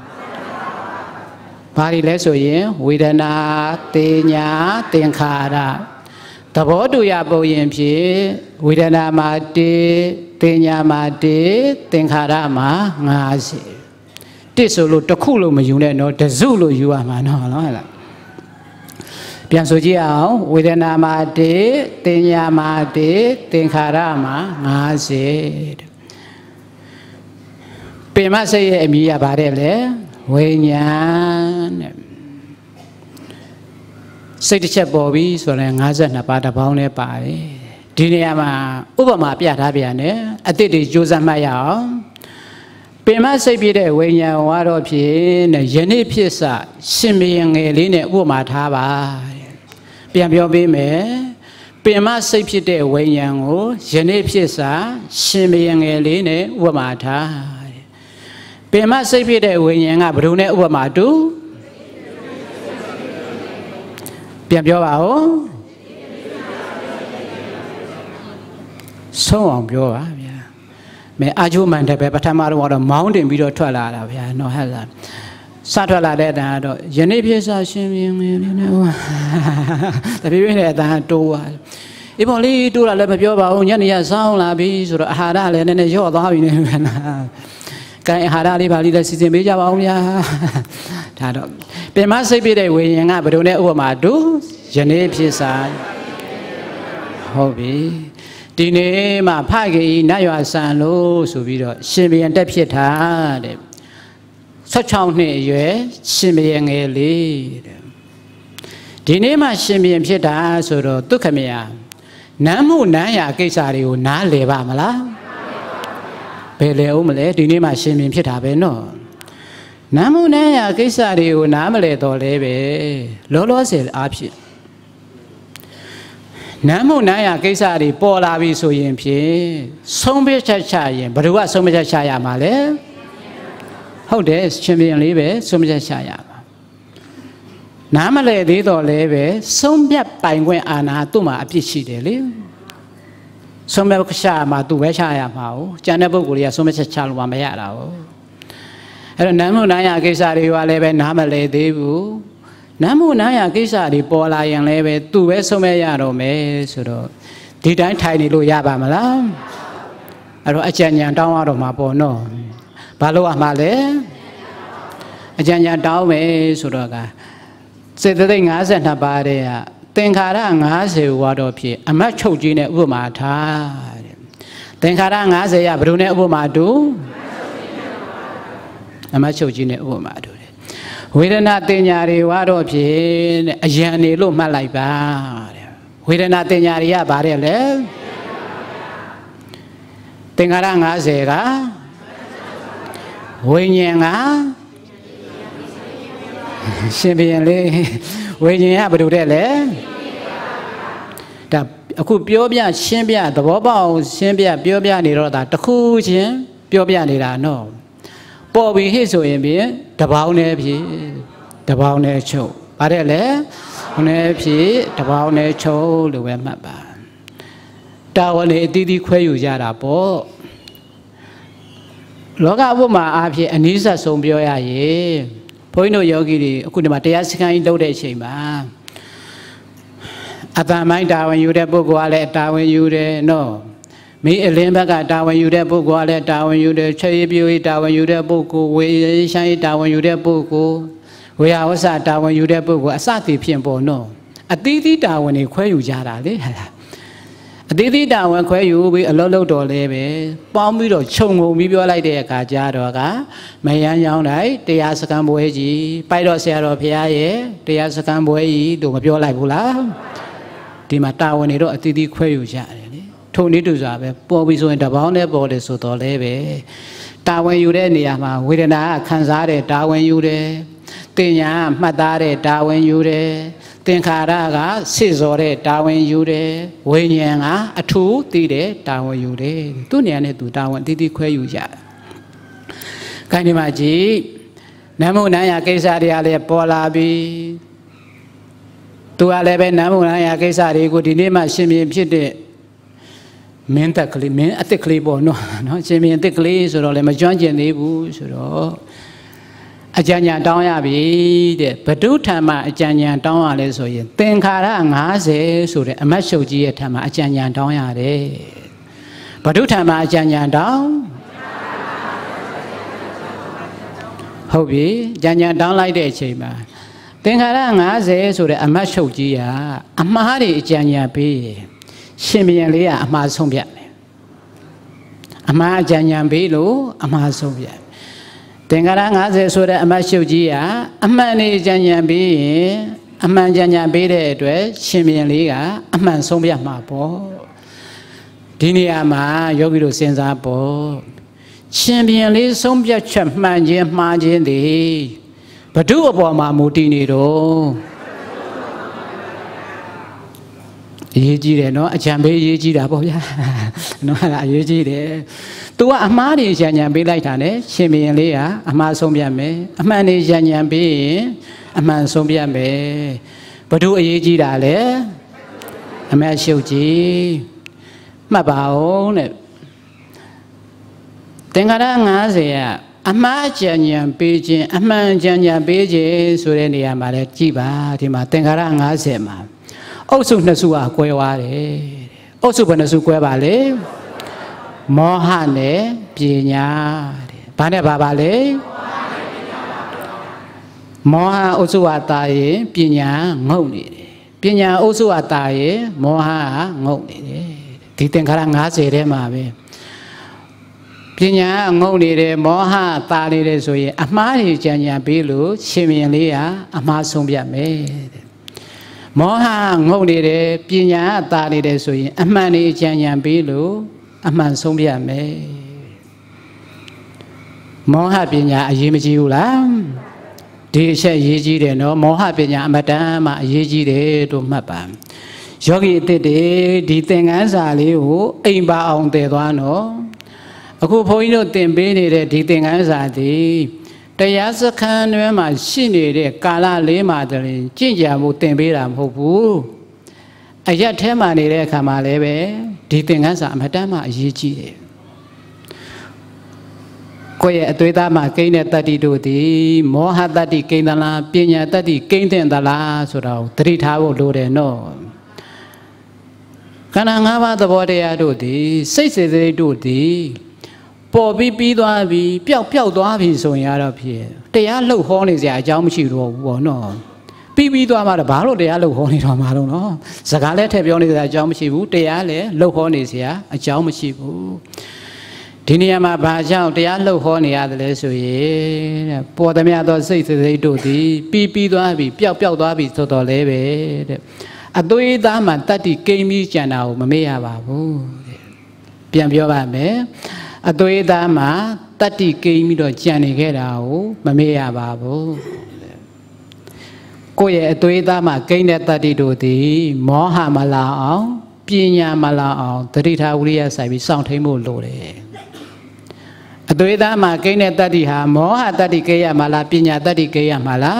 ဘာတွေလဲဆိုရင်ဝေဒနာတင်ညာသင်္ခါရသဘောတူရပုံရင်ဖြစ်ဝေဒနာမှာ1တင်ညာမှာ1သင်္ခါရမှာ50တစ်ဆိုလို့တစ်ခုလို့မယူနဲ့နော်တစုလို့ယူရမှာနော်ဟုတ်လားပြန်ဆိုကြည့်အောင်ဝေဒနာမှာ1တင်ညာမှာ1သင်္ခါရမှာ50ပင်မစိတ်ရဲ့အမည်ကဘာတဲ့လဲဝိညာဉ်တဲ့စိတ်တစ်ချက်ပေါ်ပြီဆိုရင်52ပါးတစ်ပေါင်းနဲ့ပါတယ်ဒီနေရာမှာဥပမာပြထားပြန်တယ်အတိတ်တွေကြိုးစားမှတ်ရအောင်ပင်မစိတ်ပြည့်တဲ့ဝိညာဉ်ဝါတော့ဖြစ်နဲ့ယနေ့ဖြစ်စရှင်မင်းငယ်လေးနဲ့ဥပမာထားပါပြန်ပြောပေးမယ်ပင်မစိတ်ဖြစ်တဲ့ဝိညာဉ်ကိုယနေ့ဖြစ်စရှင်မင်းငယ်လေးနဲ့ဥပမာထားပင်မစိတ်ဖြစ်တဲ့ဝိညာဉ်ကဘယ်လိုနဲ့ဥပမာတူပြန်ပြောပါဦးဆုံးအောင်ပြောပါဗျာမဲအာချိုမန်တဲ့ပဲပထမတော့မောင်းတင်ပြီးတော့ထွက်လာတာဗျာနော်ဟဲ့လားစထွက်လာတဲ့အတန်ကတော့ယနေ့ဖြစ်စာရှင်ပြင်းနေနေဟောတပြေးပြေးနဲ့အတန်တိုးသွားအေးပေါ်လေးတိုးလာလည်းမပြောပါဘူးညနေရဆောင်းလာပြီဆိုတော့အာဟာရလည်းနည်းနည်းရော့သွားပြီနေဗျာကိုင်အာဟာရလေးပါလေးလည်းစီစဉ်ပေးကြပါဦးဗျာဒါတော့ပင်မစိတ်ပြည့်တဲ့ဝိညာဉ်ကဘယ်လိုလဲဥပမာတူယနေ့ဖြစ်စာဟုတ်ပြီဒီနေ့မှဖခင်နတ်ရွာဆန်လို့ဆိုပြီးတော့ရှင်ဘုရင်တက်ဖြစ်တာတဲ့16နှစ်အရွယ်ရှင်ဘုရင်ငယ်လေးတဲ့ဒီနေ့မှရှင်ဘုရင်ဖြစ်တာဆိုတော့ဒုက္ခမယနမ်းမှုနမ်းရာကိစ္စတွေကိုနားလည်ပါမလားဘယ်လေဦးမလဲဒီနေ့မှရှင်ဘုရင်ဖြစ်တာပဲနော်နမ်းမှုနမ်းရာကိစ္စတွေကိုနားမလဲတော့လဲပဲလောလောဆယ်အားဖြင့်နမ်းမှုနမ်းရာကိစ္စတွေပေါ်လာပြီဆိုရင်ဖြင့်ဆုံးဖြတ်ချက်ချရင်ဘယ်သူကဆုံးဖြတ်ချက်ချရမှာလဲဟုတ်တယ်ရှင်ဘုရင်လေးပဲဆုံးဖြတ်ချက်ချရမှာနားမလဲသေးတော့လဲပဲဆုံးဖြတ်ပိုင်ခွင့်အာဏာသူ့မှာအပြစ်ရှိတယ်လေဆုံးဖြတ်ချက်မှာသူပဲချရမှာ哦ကျန်တဲ့ပုဂ္ဂိုလ်တွေကဆုံးဖြတ်ချက်ချလို့မရတာ哦အဲ့တော့နမ်းမှုနမ်းရာကိစ္စတွေကလည်းပဲနားမလဲသေးဘူးနမ်းမှုနမ်းရာကိစ္စတွေပေါ်လာရင်လည်းပဲသူပဲဆုံးမဲ့ရတော့မယ်ဆိုတော့ဒီတိုင်းထိုင်နေလို့ရပါမလားအဲ့တော့အကြံဉာဏ်တောင်းရတော့မှာပေါ့နော်ဘာလို့အမှားလဲအကြံဉာဏ်တောင်းမယ်ဆိုတော့ကစေတသိက်52ပါးတဲ့သင်္ခါရ50ဟောတော့ဖြစ်အမတ်ချုပ်ကြီးနဲ့ဥပမာထားတဲ့သင်္ခါရ50ရဘယ်လိုနဲ့ဥပမာတူအမတ်ချုပ်ကြီးနဲ့ဥပမာတူဝေဒနာတင်ညာတွေဝါတော့ဖြစ်တဲ့အယံနေလို့မှတ်လိုက်ပါတဲ့ဝေဒနာတင်ညာတွေကဘာတဲ့လဲသင်္ခါရ50ကဝိညာဉ်ကရှင်ဘုရင်လေးဝိညာဉ်ကဘယ်လိုတဲ့လဲဒါအခုပြောပြရှင်းပြသဘောပေါက်ရှင်းပြပြောပြနေတော့ဒါတစ်ခုချင်းပြောပြနေတာနော်ပေါ်ပြီဟိဆိုရင်ဖြင့်တပေါင်းနဲ့ဖြစ်တပေါင်းနဲ့ချုပ်ဗါတဲ့လေနဲ့ဖြစ်တပေါင်းနဲ့ချုပ်လို့ပဲမှတ်ပါတာဝန်တွေအသီးသီးခွဲယူကြတာပေါ့လောကဥပမာအားဖြင့်အနည်းဆက်ဆုံးပြောရရင်ဘုန်းကြီးတို့ယောဂီတွေအခုဒီမှာတရားစခန်းကြီးလုပ်တဲ့အချိန်မှာအတန်မိုင်းတာဝန်ယူတဲ့ပုဂ္ဂိုလ်ကလည်းတာဝန်ယူတယ်နော်မိအလင်းဘက်ကတာဝန်ယူတဲ့ပုဂ္ဂိုလ်ကလည်းတာဝန်ယူတယ်ချက်ရည်ပြိုးရေးတာဝန်ယူတဲ့ပုဂ္ဂိုလ်ဝေရှမ်းရေးတာဝန်ယူတဲ့ပုဂ္ဂိုလ်ဝေယဝဆတာဝန်ယူတဲ့ပုဂ္ဂိုလ်အစသည်ဖြင့်ပေါ့နော်အသီးသီးတာဝန်တွေခွဲယူကြတာလေဟဲ့လားအသီးသီးတာဝန်ခွဲယူပြီးအလုံးလုံးတော်လဲပဲပေါင်းပြီးတော့ခြုံငုံပြီးပြောလိုက်တဲ့အခါကျတော့ကမယန်းရောင်းလိုက်တရားစခန်းပွဲကြီးပိုက်တော်ဆရာတော်ဘုရားရဲ့တရားစခန်းပွဲကြီးတို့မပြောလိုက်ဘူးလားဒီမှာတာဝန်တွေတော့အသီးသီးခွဲယူကြတယ်ထုံနေတူစွာပဲပေါ်ပြီးဆိုရင်တပေါင်းနဲ့ပေါ်တယ်ဆိုတော့လဲပဲတာဝန်ယူတဲ့နေရာမှာဝေဒနာကခံစားတဲ့တာဝန်ယူတယ်တင်ညာကမှတ်သားတဲ့တာဝန်ယူတယ်သင်္ခါရကစိတ်စောတဲ့တာဝန်ယူတယ်ဝိညာဉ်ကအထူးသိတဲ့တာဝန်ယူတယ်သူ့နေရာနဲ့သူတာဝန်အသီးသီးခွဲယူကြတယ်ခိုင်းဒီမှာကြည့်နမှုနန်းရကိစ္စတွေကလည်းပေါ်လာပြီသူကလည်းပဲနမှုနန်းရကိစ္စတွေကိုဒီနေ့မှရှင်ပြန်ဖြစ်တဲ့မင်းတက်ကလေးမင်းအစ်စ်ကလေးပေါ့နော်ရှင်ပြန်အစ်စ်ကလေးဆိုတော့လည်းမကျွမ်းကျင်သေးဘူးဆိုတော့အကြံဉာဏ်တောင်းရပြီတဲ့ဘဒုထံမှာအကြံဉာဏ်တောင်းရလဲဆိုရင်သင်္ခါရ50ဆိုတဲ့အမတ်ရှုပ်ကြီးရဲ့ထံမှာအကြံဉာဏ်တောင်းရတယ်ဘဒုထံမှာအကြံဉာဏ်တောင်းဟုတ်ပြီအကြံဉာဏ်တောင်းလိုက်တဲ့အချိန်မှာသင်္ခါရ50ဆိုတဲ့အမတ်ရှုပ်ကြီးကအမှားတွေအကြံဉာဏ်ပေးရှင်ပြန်လေးကအမှားဆုံးပြတယ်အမှားအကြံဉာဏ်ပေးလို့အမှားဆုံးပြသင်္ခါရ50ဆိုတဲ့အမတ်ရှုပ်ကြီးကအမှန်နေကြံဉာဏ်ပေးရင်အမှန်ကြံဉာဏ်ပေးတဲ့အတွက်ရှင်ပြန်လေးကအမှန်ဆုံးပြမှာပေါ့ဒီနေရာမှာယောဂီတို့စဉ်းစားပေါ့ရှင်ပြန်လေးဆုံးပြချက်မှန်ခြင်းမှားခြင်းသည်ဘဒုအပေါ်မှာမူတည်နေတော့အရေးကြီးတယ်နော်အကြံပေးအရေးကြီးတာပေါ့ဗျာနော်အဲ့ဒါအရေးကြီးတယ်သူကအမှားတွေကြံဉာဏ်ပေးလိုက်တာ ਨੇ ရှင်ပြန်လေးကအမှားဆုံးပြမယ်အမှန်တွေကြံဉာဏ်ပေးရင်အမှန်ဆုံးပြမယ်ဘဒုအရေးကြီးတာလေအမတ်ရှုပ်ကြီးမှတ်ပါဦးတဲ့သင်္ခါရ50ကအမှားကြံဉာဏ်ပေးခြင်းအမှန်ကြံဉာဏ်ပေးခြင်းဆိုတဲ့နေရာမှာလည်းကြည့်ပါဒီမှာသင်္ခါရ50မှာအုပ်စုနှစ်စုကွဲသွားတယ်အုပ်စုဘယ်နှစုကွဲပါလဲမောဟနဲ့ပညာတဲ့ဘာနဲ့ပါလဲမောဟအုပ်စုတာရင်ပညာငုတ်နေတယ်ပညာအုပ်စုတာရင်မောဟငုတ်နေတယ်ဒီသင်္ခါရ50ထဲမှာပဲပညာငုတ်နေတယ်မောဟတာနေတယ်ဆိုရင်အမှားတွေကြံဉာဏ်ပေးလို့ရှင်ပြန်လေးကအမှားဆုံးပြမယ်တဲ့မောဟငုတ်နေတယ်ပညာတာနေတယ်ဆိုရင်အမှန်တွေကြံဉာဏ်ပေးလို့အမှန်ဆုံးပြမယ်မောဟပညာအရေးမကြီးဘူးလားဒီအချက်အရေးကြီးတယ်နော်မောဟပညာအမတန်မှအရေးကြီးတယ်လို့မှတ်ပါယောဂီအစ်တွေဒီသင်္ကန်းစာလေးကိုအိမ်ပါအောင်တည်သွားနော်အခုဘုန်းကြီးတို့သင်ပေးနေတဲ့ဒီသင်္ကန်းစာသည်တရားစခန်းတွင်မှာရှိနေတဲ့ကာလလေးမှာတည်းကြင့်ကြမှုသင်ပေးတာမဟုတ်ဘူးအရက်ထဲမှာနေတဲ့အခါမှာလည်းပဲဒီသင်္ကန်းစာအမတန်မှအရေးကြီးတယ်ကိုယ့်ရဲ့အသွေးသားမှာကိန်းတဲ့တတ္တိတို့သည်မောဟတတ္တိကိန်းသလားပညာတတ္တိကိန်းတဲ့သလားဆိုတာကိုသတိထားဖို့လိုတယ်နော်ခန္ဓာ၅ပါးသဘောတရားတို့သည်စိတ်စေတသိက်တို့သည်ပေါ်ပြီးသွားပြီပျောက်သွားပြီဆိုရင်တော့ဖြစ်တရားလှုပ်ဟောနေစရာအကြောင်းမရှိတော့ဘူးပေါ့နော်ပြီးသွားမှတော့ဘာလို့တရားလှုပ်ဟောနေတော့မှာတော့နော်စကားလည်းထည့်ပြောနေစရာအကြောင်းမရှိဘူးတရားလည်းလှုပ်ဟောနေစရာအကြောင်းမရှိဘူးဒီနေရာမှာဘာကြောင့်တရားလှုပ်ဟောနေရတယ်လဲဆိုရင်ပေါ်သမျှသောစိတ်စေတသိက်တို့သည်ပြီးသွားပြီပျောက်သွားပြီဆိုတော့လည်းပဲတဲ့အသွေးသားမှာတတ္တိကိန်းပြီးကြံတာကိုမမေ့ရပါဘူးပြန်ပြောပါမယ်အသွေးသားမှာတတ္တိကိန်းပြီးတော့ကြံနေခဲ့တာကိုမမေ့ရပါဘူးကိုယ့်ရဲ့အသွေးသားမှာကိန်းတဲ့တတ္တိတို့သည်မောဟမလာအောင်ပညာမလာအောင်တတိထားဝိရိယစိုက်ပြီးစောင့်ထိန်ဖို့လိုတယ်အသွေးသားမှာကိန်းတဲ့တတ္တိဟာမောဟတတ္တိကိရမှာလားပညာတတ္တိကိရမှာလား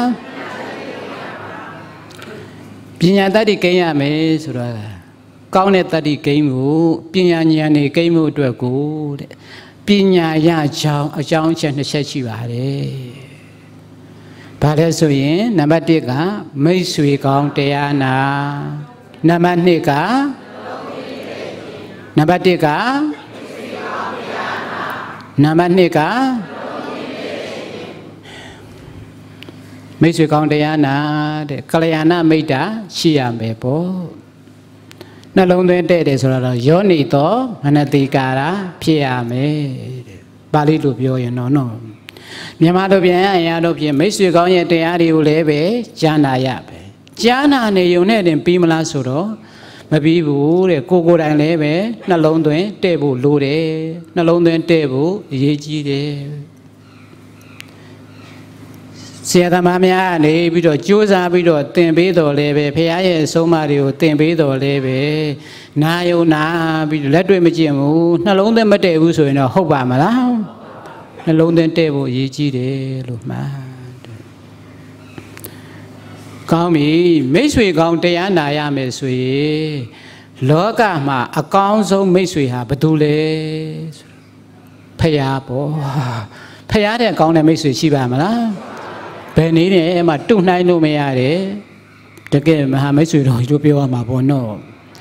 ပညာတတ္တိကိရမယ်ဆိုတော့ကောင်းတဲ့တတ္တိကိန်းကိုပညာဉာဏ်နဲ့ကိန်းမှုအတွက်ကိုတဲ့ပညာရကြောင်းအကြောင်းအချက်2ချက်ရှိပါတယ်။ဘာလဲဆိုရင်နံပါတ်1ကမိတ်ဆွေကောင်းတရားနာနံပါတ်2ကနံပါတ်1ကနံပါတ်2ကမိတ်ဆွေကောင်းတရားနာတဲ့ကလျာဏမိတ်တာရှိရမယ်ပေါ့နှလုံးသွင်းတဲ့တယ်ဆိုတော့ယောနိသောမနတိကာရဖြစ်ရမယ်တဲ့ပါဠိလိုပြောရင်တော့နော်မြန်မာလိုပြန်ရရင်တော့ဖြင့်မိတ်ဆွေကောင်းရဲ့တရားတွေကိုလည်းပဲကြားနာရပဲကြားနာနေုံနဲ့တင်ပြီးမလားဆိုတော့မပြီးဘူးတဲ့ကိုယ်တိုင်လည်းပဲနှလုံးသွင်းတဲ့ဖို့လိုတယ်နှလုံးသွင်းတဲ့ဖို့အရေးကြီးတယ်ဆရာသမားများကနေပြီးတော့ကြိုးစားပြီးတော့သင်ပေးတော်လဲပဲဖခင်ရဲ့အဆုံးအမတွေကိုသင်ပေးတော်လဲပဲနာယုံနာပြီးလက်တွေ့မကျင့်ဘူးနှလုံးသွင်းမတည့်ဘူးဆိုရင်တော့ဟုတ်ပါမလားနှလုံးသွင်းတဲ့ဖို့အရေးကြီးတယ်လို့မှန်ကောင်းပြီမိတ်ဆွေကောင်းတရားနာရမယ်ဆိုရင်လောကမှာအကောင်းဆုံးမိတ်ဆွေဟာဘယ်သူလဲဖယားပေါ့ဖယားတဲ့အကောင်းတဲ့မိတ်ဆွေရှိပါမလားဘယ်နည်းနဲ့မှတုနှိုင်းလို့မရတယ်တကယ်မဟာမိတ်ဆွေတော်ကြီးတို့ပြောရမှာပေါ့နော်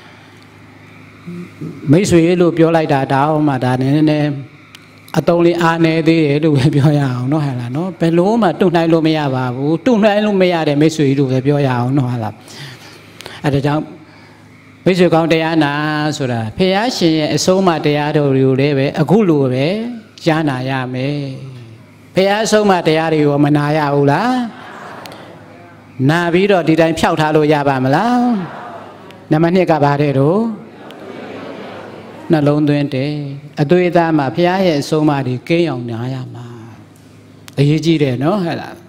မိတ်ဆွေလို့ပြောလိုက်တာတောင်းမှဒါနည်းနည်းအတုံးလေးအားနေသေးတယ်လို့ပဲပြောရအောင်နော်ဟာလားနော်ဘယ်လို့မှတုနှိုင်းလို့မရပါဘူးတုနှိုင်းလို့မရတဲ့မိတ်ဆွေလို့ပဲပြောရအောင်နော်ဟာလားအဲဒါကြောင့်မိတ်ဆွေကောင်းတရားနာဆိုတာဖယားရှင်ရဲ့အဆုံးအမတရားတော်တွေကိုလည်းပဲအခုလိုပဲကြားနာရမယ်ဖယားအဆုံးအမတရားတွေကိုမနာရဘူးလားနာပြီးတော့ဒီတိုင်းဖြောက်ထားလို့ရပါမလားနံပါတ်2ကဘာတဲ့တော့နှလုံးသွင်းတယ်အသွေးအသားမှာဖယားရဲ့အဆုံးအမတွေကိန်းအောင်နာရမှာအရေးကြီးတယ်နော်ဟဲ့လား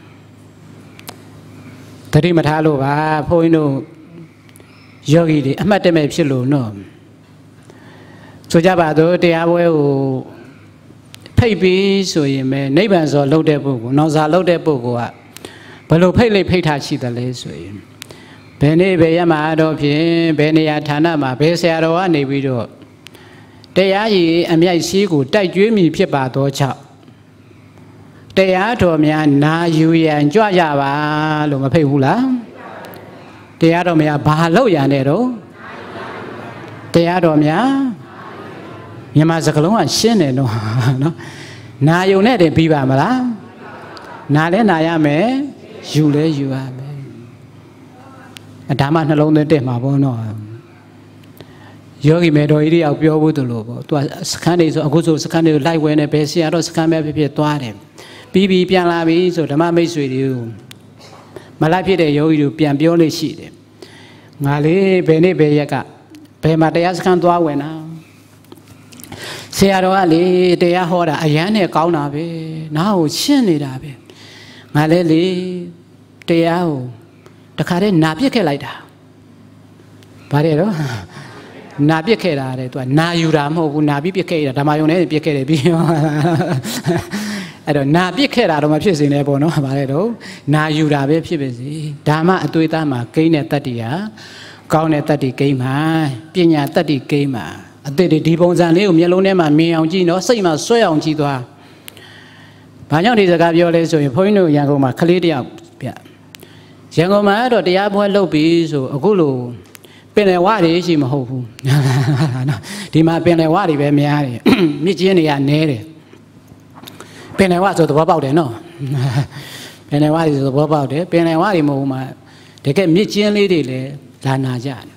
တတိမထားလို့ပါဘုန်းကြီးတို့ယောဂီတွေအမှတ်တမဲ့ဖြစ်လို့နော်ဆိုကြပါတော့တရားပွဲကိုဖိတ်ပြီးဆိုရင်ပဲနိဗ္ဗာန်စောလှုပ်တဲ့ပုဂ္ဂိုလ်နောက်စာလှုပ်တဲ့ပုဂ္ဂိုလ်ကဘယ်လိုဖိတ်လိုက်ဖိတ်ထားရှိတယ်လဲဆိုရင်ဘယ်နေ့ဘယ်ရက်မှာတော့ဖြင့်ဘယ်နေရာဌာနမှာဘယ်ဆရာတော်ကနေပြီးတော့တရားရည်အမြိုက်စီးကိုတိုက်ကျွေးမိဖြစ်ပါတော့ကြောင့်တရားတော်များနာယူရန်ကြွကြပါလို့မဖိတ်ဘူးလားတရားတော်များဘာလို့ရနေတော့တရားတော်များမြန်မာစကားလုံးကရှင်းတယ်နော်နော်နာယုံနဲ့တင်ပြီးပါမလားနာလဲနာရမယ်ယူလဲယူရမယ်ဒါမှနှလုံးသွင်းတက်မှာပေါ့နော်ယောဂီမေတော်ကြီးတယောက်ပြောဘူးတလို့ပေါ့သူကစခန်းနေဆိုအခုဆိုစခန်းနေလိုက်ဝဲနေပဲဆရာတော်စခန်းပဲဖြစ်ဖြစ်သွားတယ်ပြီးပြန်လာပြီဆိုဓမ္မမိတ်ဆွေတွေကိုမလိုက်ဖြစ်တဲ့ယောဂီတို့ပြန်ပြောလို့ရှိတယ်ငါလေးဘယ်နေ့ဘယ်ရက်ကဘယ်မှာတရားစခန်းသွားဝင်တာဆရာတော်ကလေတရားဟောတာအရန်နဲ့ကောင်းတာပဲနားကိုရှင်းနေတာပဲငါလည်းလေတရားကိုတခါတည်းနာပြစ်ခဲ့လိုက်တာဗါတယ်တော့နာပြစ်ခဲ့တာတဲ့သူကနာယူတာမဟုတ်ဘူးနာပြီးပြစ်ခဲ့တာဓမ္မယုံနဲ့ပြစ်ခဲ့တယ်ပြီးအဲ့တော့နာပြစ်ခဲ့တာတော့မဖြစ်စေနဲ့ပေါ့နော်ဗါတယ်တော့နာယူတာပဲဖြစ်ပါစေဒါမှအသွေးသားမှာကိန်းတဲ့တတ္တိဟာကောင်းတဲ့တတ္တိကိန်းမှာပညာတတ္တိကိန်းမှာအတိတ်ဒီပုံစံလေးကိုမျက်လုံးထဲမှာမြင်အောင်ကြည့်နော်စိတ်မှာဆွဲအောင်ကြည့်သွားဘာကြောင့်ဒီစကားပြောလဲဆိုရင်ဘုန်းကြီးတို့ရန်ကုန်မှာကလေးတယောက်ဗျရန်ကုန်မှာတော့တရားပွဲလုပ်ပြီးဆိုအခုလိုပင်လယ်ဝတွေရှိမဟုတ်ဘူးဒီမှာပင်လယ်ဝတွေပဲများတယ်မြစ်ကျင်းတွေကနဲတယ်ပင်လယ်ဝဆိုသဘောပေါက်တယ်နော်ပင်လယ်ဝတွေဆိုသဘောပေါက်တယ်ပင်လယ်ဝတွေမဟုတ်မှတကယ်မြစ်ကျင်းလေးတွေလည်းလာနာကြတယ်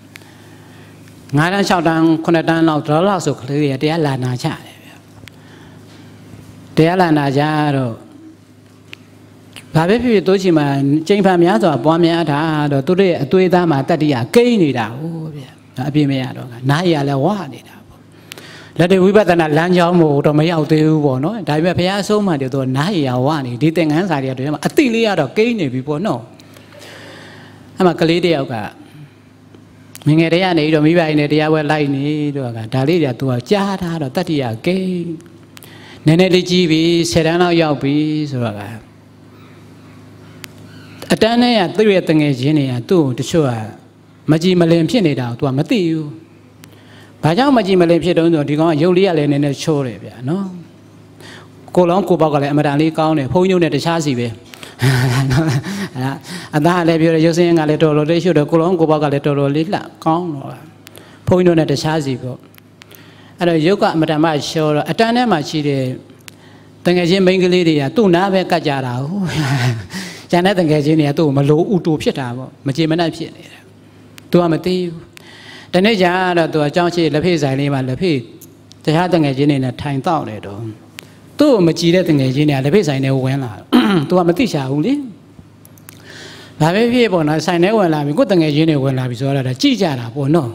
9တန်း6တန်း9တန်းလောက်တော့ဆိုကလေးတွေတရားလာနာကြတယ်ဗျတရားလာနာကြတော့ဘာပဲဖြစ်ဖြစ်တို့ချီမှာကျိန်ဖန်များစွာပွားများတာတော့သူတို့ရဲ့အသွေးသားမှာတတ္တိယကိန်းနေတာဟုတ်ဗျအပြည့်မရတော့ကနားရလဲဝါနေတာပေါ့လက်တွေဝိပဿနာလမ်းကြောင်းမို့တော့မရောက်သေးဘူးပေါ့နော်ဒါပေမဲ့ဘုရားအဆုံးမှတည်းသူနားရဝါနေဒီသင်္ကန်းစာတွေကတော့အတိလေးရတော့ကိန်းနေပြီပေါ့နော်အဲ့မှာကလေးတယောက်ကငငယ်တည်းကနေတော့မိဘကြီးနဲ့တရားပွဲလိုက်နေတော့ကဒါလေးတွေကသူကကြားထားတော့တတ္တိယကိန်းနည်းနည်းလေးကြီးပြီ10တန်းလောက်ရောက်ပြီဆိုတော့အတန်းနဲ့သူ့ရဲ့တငယ်ချင်းတွေကသူ့ကိုတချို့ကမကြည်မလင်ဖြစ်နေတာကိုသူကမသိဘူး။ဘာကြောင့်မကြည်မလင်ဖြစ်တုံးဆိုဒီကောင်ကရုပ်လေးကလည်းနည်းနည်းချိုးတယ်ဗျာနော်။ကိုလောင်းကိုပေါက်ကလည်းအမတန်လေးကောင်းတယ်ဖုန်းညုံနဲ့တခြားစီပဲ။အသားလည်းပြောတယ်ရုပ်စင်းကလည်းတော်တော်လေးရှိတယ်ကိုလောင်းကိုပေါက်ကလည်းတော်တော်လေးလှကောင်းတော့ဖုန်းညုံနဲ့တခြားစီပေါ့။အဲ့တော့ရုပ်ကအမတန်မှချောတော့အတန်းထဲမှာရှိတဲ့တငယ်ချင်းမိန်းကလေးတွေကသူ့နားပဲကတ်ကြတာဟုတ်။ကျန်တဲ့တငယ်ချင်းတွေကသူ့ကိုမလို့ဥတူဖြစ်တာပေါ့မကြေမနက်ဖြစ်နေတယ်သူကမသိဘူးတနေ့ကျတော့သူအကြောင်းရှိလက်ဖေးဆိုင်လေးမှာလက်ဖေးတရားတငယ်ချင်းတွေနဲ့ထိုင်တော့တယ်တော့သူ့ကိုမကြည်တဲ့တငယ်ချင်းတွေကလက်ဖေးဆိုင်ထဲဝင်လာသူကမသိချဘူးလေဒါပဲဖြစ်ပေါ့နော်ဆိုင်ထဲဝင်လာပြီကိုယ်တငယ်ချင်းတွေဝင်လာပြီဆိုတော့ကြည်ကြတာပေါ့နော်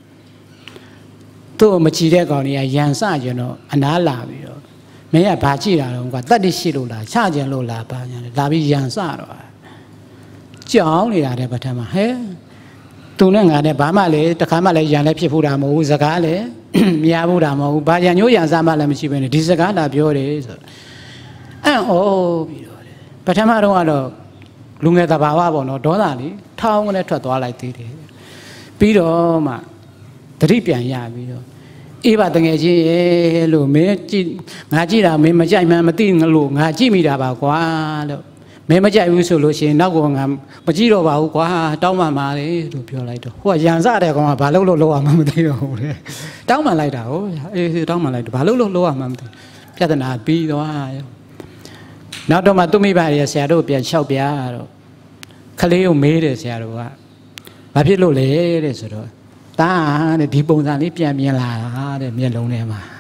သူ့ကိုမကြည်တဲ့ကောင်တွေကရန်စကြတော့အနားလာပြီတော့မင်းကဘာကြည့်တာတော့ကတတ်တိရှိလို့လားချကြင်လို့လားဘာညာလဲလာပြီးရန်စတော့ကြောင်းနေတာတဲ့ပထမဟဲ့သူနဲ့ငါနဲ့ဘာမှလည်းတခါမှလည်းရန်လည်းဖြစ်ဖို့တာမဟုတ်ဘူးစကားလည်းမရဖို့တာမဟုတ်ဘူးဘာရန်ညိုးရန်စားမှလည်းမရှိဘဲနဲ့ဒီစကားလာပြောတယ်ဆိုတော့အံ့ဩပြီးတော့ပထမတော့ကတော့လူငယ်တဘာဝပေါ့နော်ဒေါသလေးထောင်းကနေထွက်သွားလိုက်သေးတယ်ပြီးတော့မှတတိပြန်ရပြီးတော့အေးပါတငယ်ချင်းရဲ့လို့မင်းကြည့်ငါကြည့်တာမင်းမကြိုက်မှန်းမသိလို့ငါကြည့်မိတာပါကွာလို့မင်းမကြိုက်ဘူးဆိုလို့ရှိရင်နောက်ကငါမကြည့်တော့ပါဘူးကွာတောင်းပန်ပါလေလို့ပြောလိုက်တော့ဟိုကရန်စတဲ့ကောင်ကဘာလို့လောက်ရမှမသိတော့ဘူးလေတောင်းပန်လိုက်တာဟုတ်အေးတောင်းပန်လိုက်တော့ဘာလို့လောက်ရမှမသိပြဿနာပြီးသွားရောနောက်တော့မှသူ့မိဘရဲ့ဆရာတို့ပြန်လျှောက်ပြတော့ခလေးကိုမေးတယ်ဆရာတို့ကဘာဖြစ်လို့လဲတဲ့ဆိုတော့တာတဲ့ဒီပုံစံလေးပြန်မြင်လာတာတဲ့မျက်လုံးထဲမှာ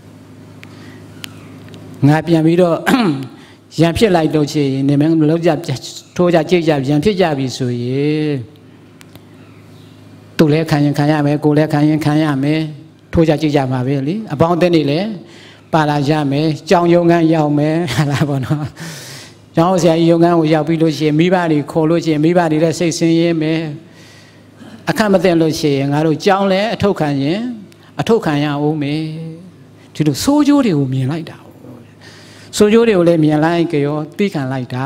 ငါပြန်ပြီးတော့ရန်ဖြစ်လိုက်တော့ချင်နေမလောက်ကြထိုးကြကြိတ်ကြရန်ဖြစ်ကြပြီဆိုရင်သူလည်းခံရင်ခံရမယ်ကိုလည်းခံရင်ခံရမယ်ထိုးကြကြိတ်ကြမှာပဲလေအပေါင်းအသင်းတွေလည်းပါလာရမယ်ကြောင်ယုံကန်းရောက်မယ်ဟာလားပေါ့နော်ကျောင်းဆရာကြီးယုံကန်းကိုရောက်ပြီးလို့ရှိရင်မိဘတွေခေါ်လို့ရှိရင်မိဘတွေလည်းစိတ်ဆင်းရဲမယ်အခက်မသိလို့ရှိရင်ငါတို့ကြောင်းလဲအထုတ်ခံရင်အထုတ်ခံရအောင်မယ်ဒီလိုစိုးကျိုးတွေကိုမြင်လိုက်တာစိုးကျိုးတွေကိုလည်းမြင်လိုက်ကြောသိခံလိုက်တာ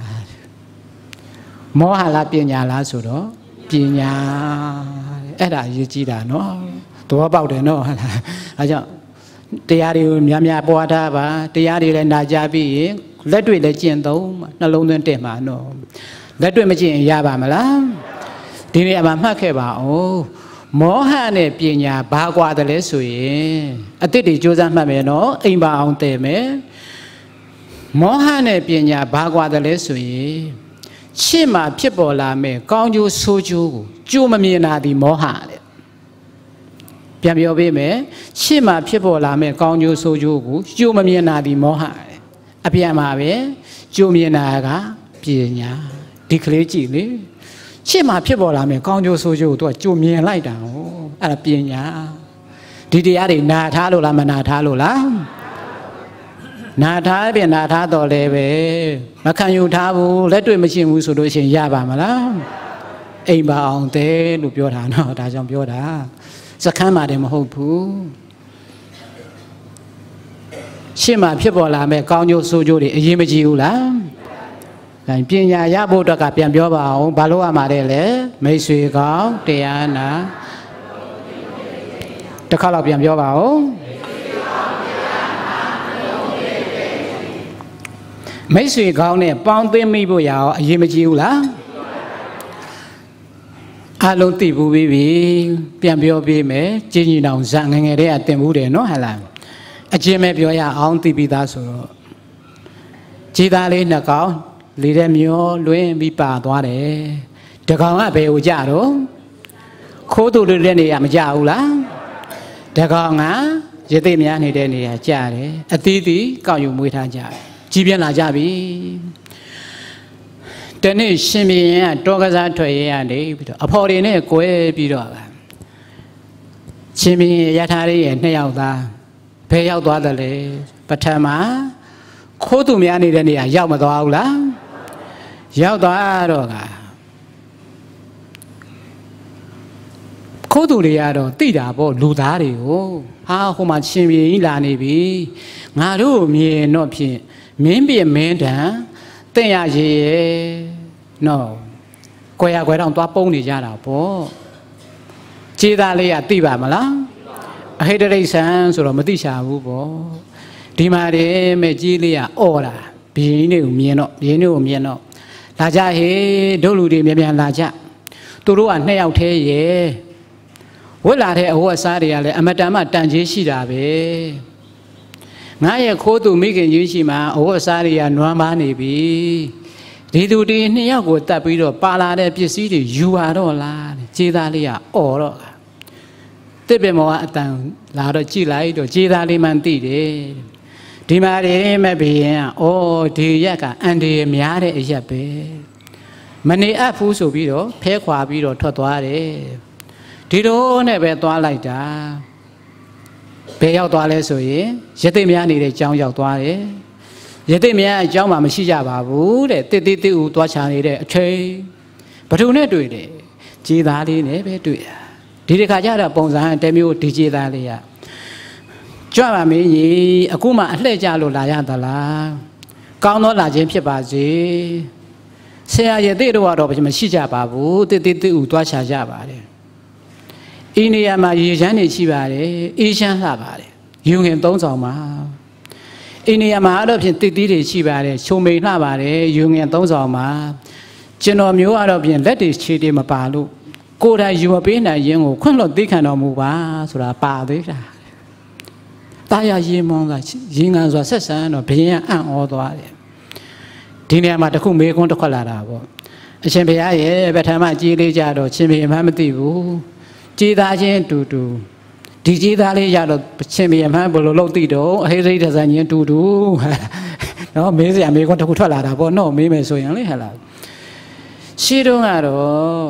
မောဟလားပညာလားဆိုတော့ပညာအဲ့ဒါအရေးကြီးတာနော်သဘောပေါက်တယ်နော်ဟုတ်လားအဲကြောင့်တရားတွေကိုများများပွားထားပါတရားတွေလည်းနာကြပြီးရင်လက်တွေ့လည်းကျင့်သုံးနှလုံးသွင်းတက်မှာနော်လက်တွေ့မကျင့်ရင်ရပါမလားဒီနေ့အမှမှတ်ခဲ့ပါဦးမောဟနဲ့ပညာဘာကွာတယ်လဲဆိုရင်အတိတ်တွေစ조사မှတ်မယ်နော်အိမ်ပါအောင်တည်မယ်မောဟနဲ့ပညာဘာကွာတယ်လဲဆိုရင်ရှေ့မှာဖြစ်ပေါ်လာမယ်ကောင်းကျိုးဆိုးကျိုးကိုကြိုမမြင်တာဒီမောဟတဲ့ပြန်ပြောပေးမယ်ရှေ့မှာဖြစ်ပေါ်လာမယ်ကောင်းကျိုးဆိုးကျိုးကိုကြိုမမြင်တာဒီမောဟတဲ့အပြန်မှာပဲကြိုမြင်တာကပညာဒီကလေးကြည့်လေရှေ့မှာဖြစ်ပေါ်လာမယ်ကောင်းကျိုးဆိုးကျိုးကိုသူကကြိုမြင်လိုက်တာဟောအဲ့ဒါပညာဒီတရားတွေနာထားလို့လားမနာထားလို့လားနာထားပြန်နာထားတော်လဲပဲမခံယူထားဘူးလက်တွေ့မရှင်းဘူးဆိုလို့ရှိရင်ရပါမလားအိမ်ပါအောင်တဲ့လို့ပြောတာနော်ဒါကြောင့်ပြောတာစခန်းပါတယ်မဟုတ်ဘူးရှေ့မှာဖြစ်ပေါ်လာမယ်ကောင်းကျိုးဆိုးကျိုးတွေအရေးမကြီးဘူးလားဒါပညာရဖို့အတွက်ကပြန်ပြောပါအောင်ဘာလို့ရမှာလဲမိတ်ဆွေကောင်းတရားနာတစ်ခါတော့ပြန်ပြောပါဦးမိတ်ဆွေကောင်းနဲ့ပေါင်းသင်းမိဖို့ရအောင်အရေးမကြီးဘူးလားအလုံးသိဘူးပြီပြန်ပြောပေးမယ်ကျင်းကြီးတောင်ဇငငယ်တည်းကတင်ဘူးတယ်နော်ဟလားအချင်းပဲပြောရအောင်သိပြီးသားဆိုတော့ခြေသားလေးနှစ်ကောင်လေတဲ့မျောလွင်းပြီးပါသွားတယ်တကောင်ကဘယ်ကိုကြတော့ခိုးသူတွေတဲ့နေရာမကြဘူးလားတကောင်ကရသိများနေတဲ့နေရာကြတယ်အသီးသီးကောက်ယူမွေးထားကြတယ်ကြီးပြင်းလာကြပြီတနေ့ရှင်ဘုရင်ကတောကစားထွက်ရနေပြီးတော့အဖော်တွေနဲ့ကွဲပြီးတော့ရှင်ဘုရင်ရထားလေးရဲ့နှစ်ယောက်သားဘယ်ရောက်သွားတယ်လဲပထမခိုးသူများနေတဲ့နေရာရောက်မသွားဘူးလားရောက်သွားတော့ကခိုးသူတွေကတော့တိတာပေါ့လူသားတွေကိုဟာဟိုမှာရှင်ဘုရင်ကြီးလာနေပြီငါတို့မြင်တော့ဖြင့်မင်းပြမင်းတန်တင့်ရရေနော်ကွယ်ရကွယ်တော့သွားပုံးနေကြတာပေါ့ခြေသားလေးကသိပါမလားအဟိတရိษံဆိုတော့မသိချဘူးပေါ့ဒီမှာတည်းမဲ့ကြီးလေးကအော်တာဘီင်းတွေကိုမြင်တော့ဘီင်းတွေကိုမြင်တော့လာကြဟေးဒုလူတွေမြန်မြန်လာကြသူတို့ကနှစ်ယောက်သေးရဲ့ဝတ်လာတဲ့အဝတ်အစားတွေကလည်းအမတန်မှတန်ကြီးရှိတာပဲငါရဲ့ခိုးသူမိခင်ကြီးရှိမှအဝတ်အစားတွေကနွမ်းပါနေပြီဒီသူဒီနှစ်ယောက်ကိုတတ်ပြီးတော့ပါလာတဲ့ပစ္စည်းတွေယူရတော့လားခြေသားလေးကအော်တော့တစ်ပင်မောကအတန်လာတော့ကြည်လိုက်တော့ခြေသားလေးမှန်သိတယ်ဒီမှာတည်းမဲ့ဘီရင်အော်ဒီရက်ကအန်ဒီများတဲ့အရက်ပဲမနေအပ်ဘူးဆိုပြီးတော့ဖဲခွာပြီးတော့ထွက်သွားတယ်ဒီတော့နဲ့ပဲသွားလိုက်တာဘယ်ရောက်သွားလဲဆိုရင်ရသိများနေတဲ့ကျောင်းရောက်သွားတယ်ရသိများအကျောင်းမှာမရှိကြပါဘူးတဲ့တစ်တိဦးသွားချနေတဲ့အချိန်ဘသူနဲ့တွေ့တယ်ခြေသားလေးနဲ့ပဲတွေ့တာဒီတစ်ခါကျတော့ပုံစံတမျိုးဒီခြေသားလေးကကြွပါမင်းကြီးအခုမှအလှည့်ကြလို့လာရသလားကောင်းသောလာခြင်းဖြစ်ပါစေဆရာရဲ့တဲ့တော့တော့မရှိကြပါဘူးတိတိတူသွားချကြပါတယ်အိန္ဒိယမှာရေချမ်းနေရှိပါတယ်အေးချမ်းလှပါတယ်ယူငင်3ဆောင်မှာအိန္ဒိယမှာအဲ့တော့ဖြင့်တိတိတွေရှိပါတယ်ချုံမိန်လှပါတယ်ယူငင်3ဆောင်မှာကျွန်တော်မျိုးအဲ့တော့ဖြင့်လက်တွေခြေတွေမပါလို့ကိုယ်တိုင်ယူမပေးနိုင်ရင်ကိုခွင့်လွှတ်သိခံတော်မူပါဆိုတာပါသေးတာတာယာရေမွန်ကရင်ငံစွာဆက်ဆံတော့ဘုရင်ကအံ့ဩသွားတယ်ဒီနေရာမှာတခုမေးခွန်းတစ်ခွက်လာတာပေါ့အရှင်ဘုရားရဲ့ပထမကြီးလေးကြတော့ရှင်ဘုရင်မှမသိဘူးကြီးသားချင်းတူတူဒီကြီးသားလေးရတော့ရှင်ဘုရင်မှဘယ်လိုလုပ်သိတော့အဟိရိဒဇန်ချင်းတူတူနော်မေးစရာမေးခွန်းတစ်ခုထွက်လာတာပေါ့နော်မေးမယ်ဆိုရင်လေဟဲ့လားရှိတော့ကတော့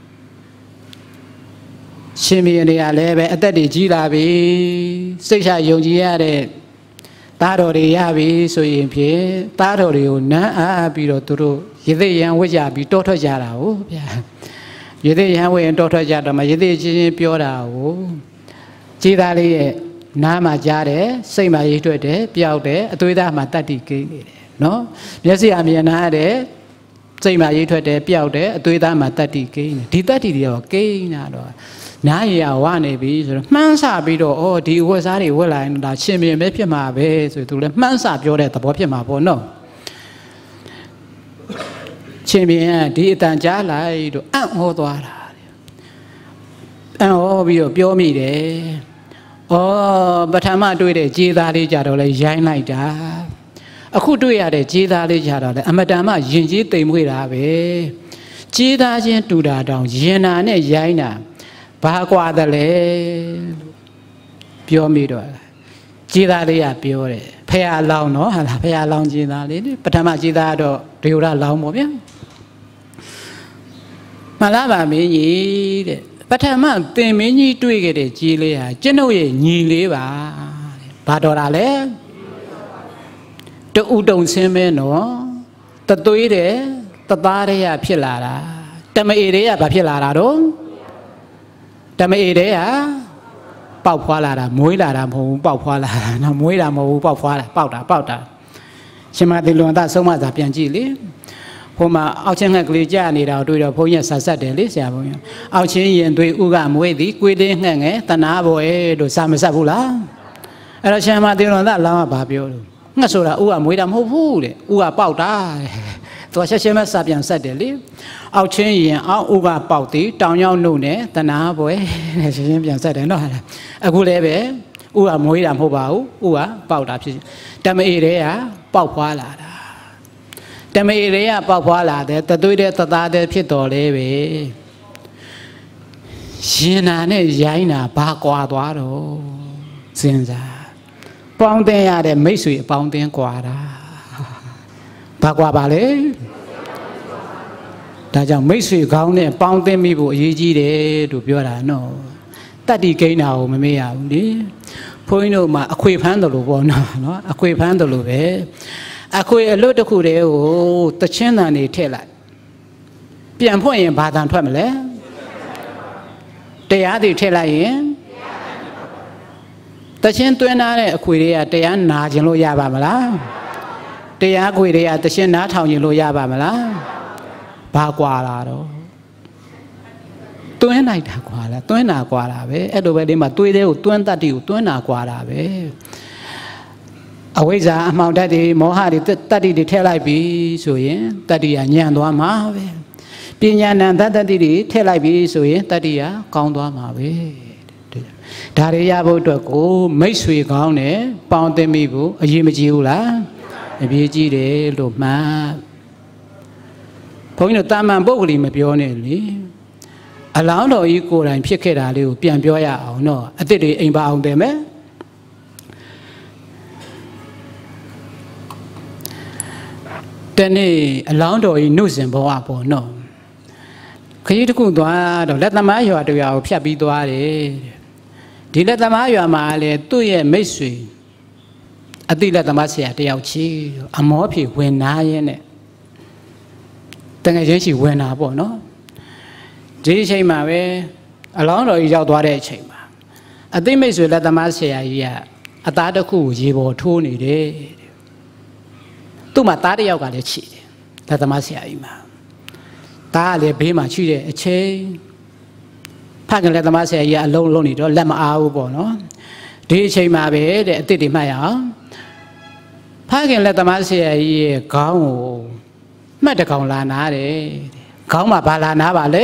ရှင်ဘုရင်တွေကလည်းပဲအသက်တွေကြီးလာပြီစိတ်ချယုံကြည်ရတဲ့သားတော်တွေရပြီဆိုရင်ဖြင့်သားတော်တွေကိုနမ်းအားပြီးတော့သူတို့ရသေးရန်ဝစ်ကြပြီးတောထွက်ကြတာဟုတ်ဗျာရသေးရန်ဝစ်ရင်တောထွက်ကြတော့မှရသေးချင်းချင်းပြောတာကိုကြီးသားလေးရဲ့နားမှာကြားတယ်စိတ်မှာရိပ်ထွက်တယ်ပျောက်တယ်အသွေးသားမှာတတ္တိကိန်းနေတယ်နော်မျက်စိအမြင်နာတယ်စိတ်မှာရိပ်ထွက်တယ်ပျောက်တယ်အသွေးသားမှာတတ္တိကိန်းနေဒီတတ္တိတွေတော့ကိန်းတာတော့နားရဝနေပြီဆိုတော့မှန်းဆပြီးတော့ဩဒီဝက်စားတွေဝက်လာရင်ဒါရှင်မြင်ပဲဖြစ်မှာပဲဆိုသူလည်းမှန်းဆပြောတဲ့သဘောဖြစ်မှာပေါ့နော်ရှင်မြင်ကဒီအတန်ကြားလိုက်တော့အံ့ဩသွားတာအံ့ဩပြီးတော့ပြောမိတယ်ဩပထမတွေ့တဲ့ခြေသားလေးကြတော့လဲရိုင်းလိုက်တာအခုတွေ့ရတဲ့ခြေသားလေးကြတော့လဲအမတန်မှရင်ကြီးတိမ်မွေ့တာပဲခြေသားချင်းတူတာတောင်ရင်နာနဲ့ရိုင်းတာဘာကွာတယ်လဲပြောမိတော့ခြေသားလေးကပြောတယ်ဖះလောင်းနော်ဟာလားဖះလောင်းခြေသားလေးပထမခြေသားတော့ဒေဝရလောင်းပေါ့ဗျာမလားပါမင်းကြီးတဲ့ပထမသင်မင်းကြီးတွေ့ခဲ့တဲ့ခြေလေးဟာကျွန်ုပ်ရဲ့ညီလေးပါတဲ့ဘာတော်တာလဲတူတုံဆင်းမဲနော်တသွေးတဲ့တသားတွေကဖြစ်လာတာတမအေတွေကဘာဖြစ်လာတာတော့တမအေတွေကပေါက်ဖွာလာတာမွေးလာတာမဟုတ်ဘူးပေါက်ဖွာလာတာနော်မွေးတာမဟုတ်ဘူးပေါက်ဖွာတာပေါက်တာရှင်မသီလွန်သားဆုံးမသာပြန်ကြည့်လေဟိုမှာအောက်ချင်းငှက်ကလေးကြာနေတာကိုတွေ့တော့ဘုန်းကြီးဆာဆက်တယ်လေဆရာဘုန်းကြီးအောက်ချင်းရင်သွေးဥကမွေးသည်ကိုယ်လေးငှက်ငယ်တနာဘောရဲ့လို့စာမဆက်ဘူးလားအဲ့တော့ရှင်မသီလွန်သားလောင်းကဘာပြောလို့ငှက်ဆိုတာဥကမွေးတာမဟုတ်ဘူးတဲ့ဥကပေါက်တာသူကရှက်ရှက်မဲ့စာပြန်ဆက်တယ်လေအောက်ချင်းရင်အောက်ဥကပေါက်သည်တောင်ရောက်နှုတ်နဲ့တနာပွဲနဲ့ရှင်းရှင်းပြန်ဆက်တယ်နော်အခုလည်းပဲဥကမွေးတာမဟုတ်ပါဘူးဥကပေါက်တာဖြစ်တမအေတွေကပေါက်ဖွာလာတာတမအေတွေကပေါက်ဖွာလာတယ်တသွေးတဲ့တသားတဲ့ဖြစ်တော်လဲပဲရင်နာနဲ့ရိုင်းတာဘာကွာသွားတော့စဉ်းစားပေါင်းတင်ရတဲ့မိတ်ဆွေအပေါင်းတင်ကွာတာဘာကွာပါလဲဒါကြောင့်မိတ်ဆွေကောင်းနဲ့ပေါင်းသိမိဖို့အရေးကြီးတယ်လို့ပြောတာနော်တတ္တိကိန်းတာကိုမမေ့ရဘူးလေဘုန်းကြီးတို့မှာအခွေဖမ်းတယ်လို့ပေါ့နော်အခွေဖမ်းတယ်လို့ပဲအခွေအလွတ်တစ်ခုတည်းကိုတချင်းတန်နေထည့်လိုက်ပြန်ဖွင့်ရင်ဘာတန်ထွက်မလဲတရားတွေထည့်လိုက်ရင်တချင်းသွင်းထားတဲ့အခွေတွေကတရားနာကျင်လို့ရပါမလားတရားခွေတွေကတချင်းနားထောင်ကျင်လို့ရပါမလားဘာကွာလာတော့တွင်းလိုက်တာကွာလားတွင်းတာကွာတာပဲအဲ့လိုပဲဒီမှာသွေးသေးကိုတွင်းတတ်တီကိုတွင်းတာကွာတာပဲအဝိဇ္ဇာအမှောင်တတ်တီမောဟတွေတတ်တီတွေထည့်လိုက်ပြီဆိုရင်တတ်တီကညံ့သွားမှာပဲပညာဏတတ်တီတွေထည့်လိုက်ပြီဆိုရင်တတ်တီကကောင်းသွားမှာပဲဒါတွေရဖို့အတွက်ကိုမိတ်ဆွေကောင်းနဲ့ပေါင်းသိမိဖို့အရေးမကြီးဘူးလားအပြေးကြီးတယ်လို့မှတ်ဘုန်းကြီးတို့တာမန်ပုဂ္ဂလိမပြောနဲ့လေအလောင်းတော်ကြီးကိုယ်တိုင်ဖြစ်ခဲ့တာလေးကိုပြန်ပြောရအောင်နော်အစ်စ်တွေအိမ်ပါအောင်တယ်မယ်တနေ့အလောင်းတော်ကြီးနှုတ်စဉ်ဘဝပေါ့နော်ခရီးတစ်ခုသွားတော့လက်သမားရွာတရွာကိုဖြတ်ပြီးသွားတယ်ဒီလက်သမားရွာမှာလေသူ့ရဲ့မိတ်ဆွေအတိလက်သမားဆရာတယောက်ချီအမောဖြေဝင်နာရင်းနဲ့တငယ်ချင်းရှိဝင်နာပေါ့နော်ဒီအချိန်မှာပဲအလောင်းတော်ကြီးရောက်သွားတဲ့အချိန်မှာအသိမိတ်ဆွေလက်သမားဆရာကြီးကအသားတစ်ခုကိုရေပေါ်ထိုးနေတယ်သူ့မှာသားတစ်ယောက်ကလည်းချီတယ်လက်သမားဆရာကြီးမှာတားလေဘေးမှာရှိတဲ့အချိန်ဖခင်လက်သမားဆရာကြီးအလုံးလုံးနေတော့လက်မအားဘူးပေါ့နော်ဒီအချိန်မှာပဲတဲ့အစ်စ်တွေမှတ်ရအောင်ဖခင်လက်သမားဆရာကြီးရဲ့ခေါင်းကိုမှတ်တကောင်လာနာတယ်ခေါင်းမှာဘာလာနာပါလဲ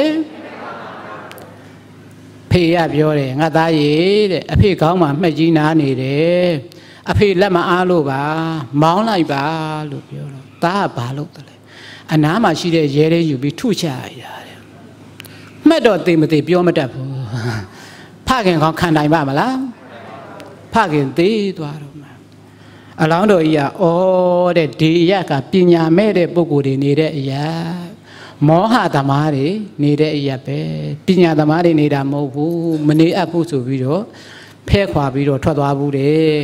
ဖေရပြောတယ်ငါသားရေတဲ့အဖေခေါင်းမှာမှတ်ကြီးနာနေတယ်အဖေလက်မအားလို့ပါမောင်းလိုက်ပါလို့ပြောတော့သားကဘာလုပ်တယ်လဲအနားမှာရှိတဲ့ရဲလေးယူပြီးထုချရတာမှတ်တော့သိမသိပြောမတတ်ဘူးဖခင်ကောခံနိုင်ပါမလားဖခင်သေးသွားတော့မှာအလောင်းတော်ကြီးကဩတဲ့ဒီရကပညာမဲ့တဲ့ပုဂ္ဂိုလ်တွေနေတဲ့အရာမောဟသမားတွေနေတဲ့အရာပဲပညာသမားတွေနေတာမဟုတ်ဘူးမနေအပ်ဘူးဆိုပြီးတော့ဖဲခွာပြီးတော့ထွက်သွားဘူးတဲ့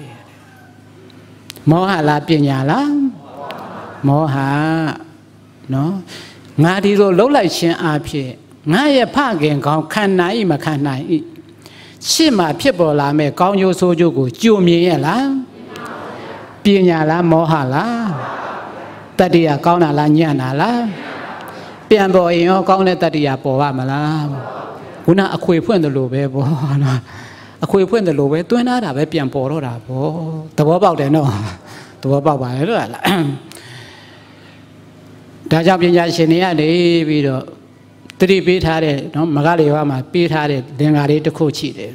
မောဟလားပညာလားမောဟနော်ငါဒီလိုလှုပ်လိုက်ခြင်းအဖြစ်ငါရဲ့ဖခင်ကောင်းခံနိုင်မခံနိုင်ဤရှေ့မှာဖြစ်ပေါ်လာမဲ့ကောင်းကျိုးဆိုးကျိုးကိုကြိုမြင်ရလားပညာလားမောဟလားတတ္တိယကောင်းတာလားညံ့တာလားပြန်ပေါ်ရင်ရောကောင်းတဲ့တတ္တိယပေါ်ပါမလားခုနအခွေဖွင့်တယ်လို့ပဲပေါ့နော်အခွေဖွင့်တယ်လို့ပဲတွင်းထားတာပဲပြန်ပေါ်တော့တာပေါ့သဘောပေါက်တယ်နော်သဘောပေါက်ပါလေလို့လားဒါကြောင့်ပညာရှင်တွေကနေပြီးတော့တတိပေးထားတဲ့နော်မဂ္ဂလေးဝါမှာပေးထားတဲ့သင်္ဃာလေးတစ်ခုရှိတယ်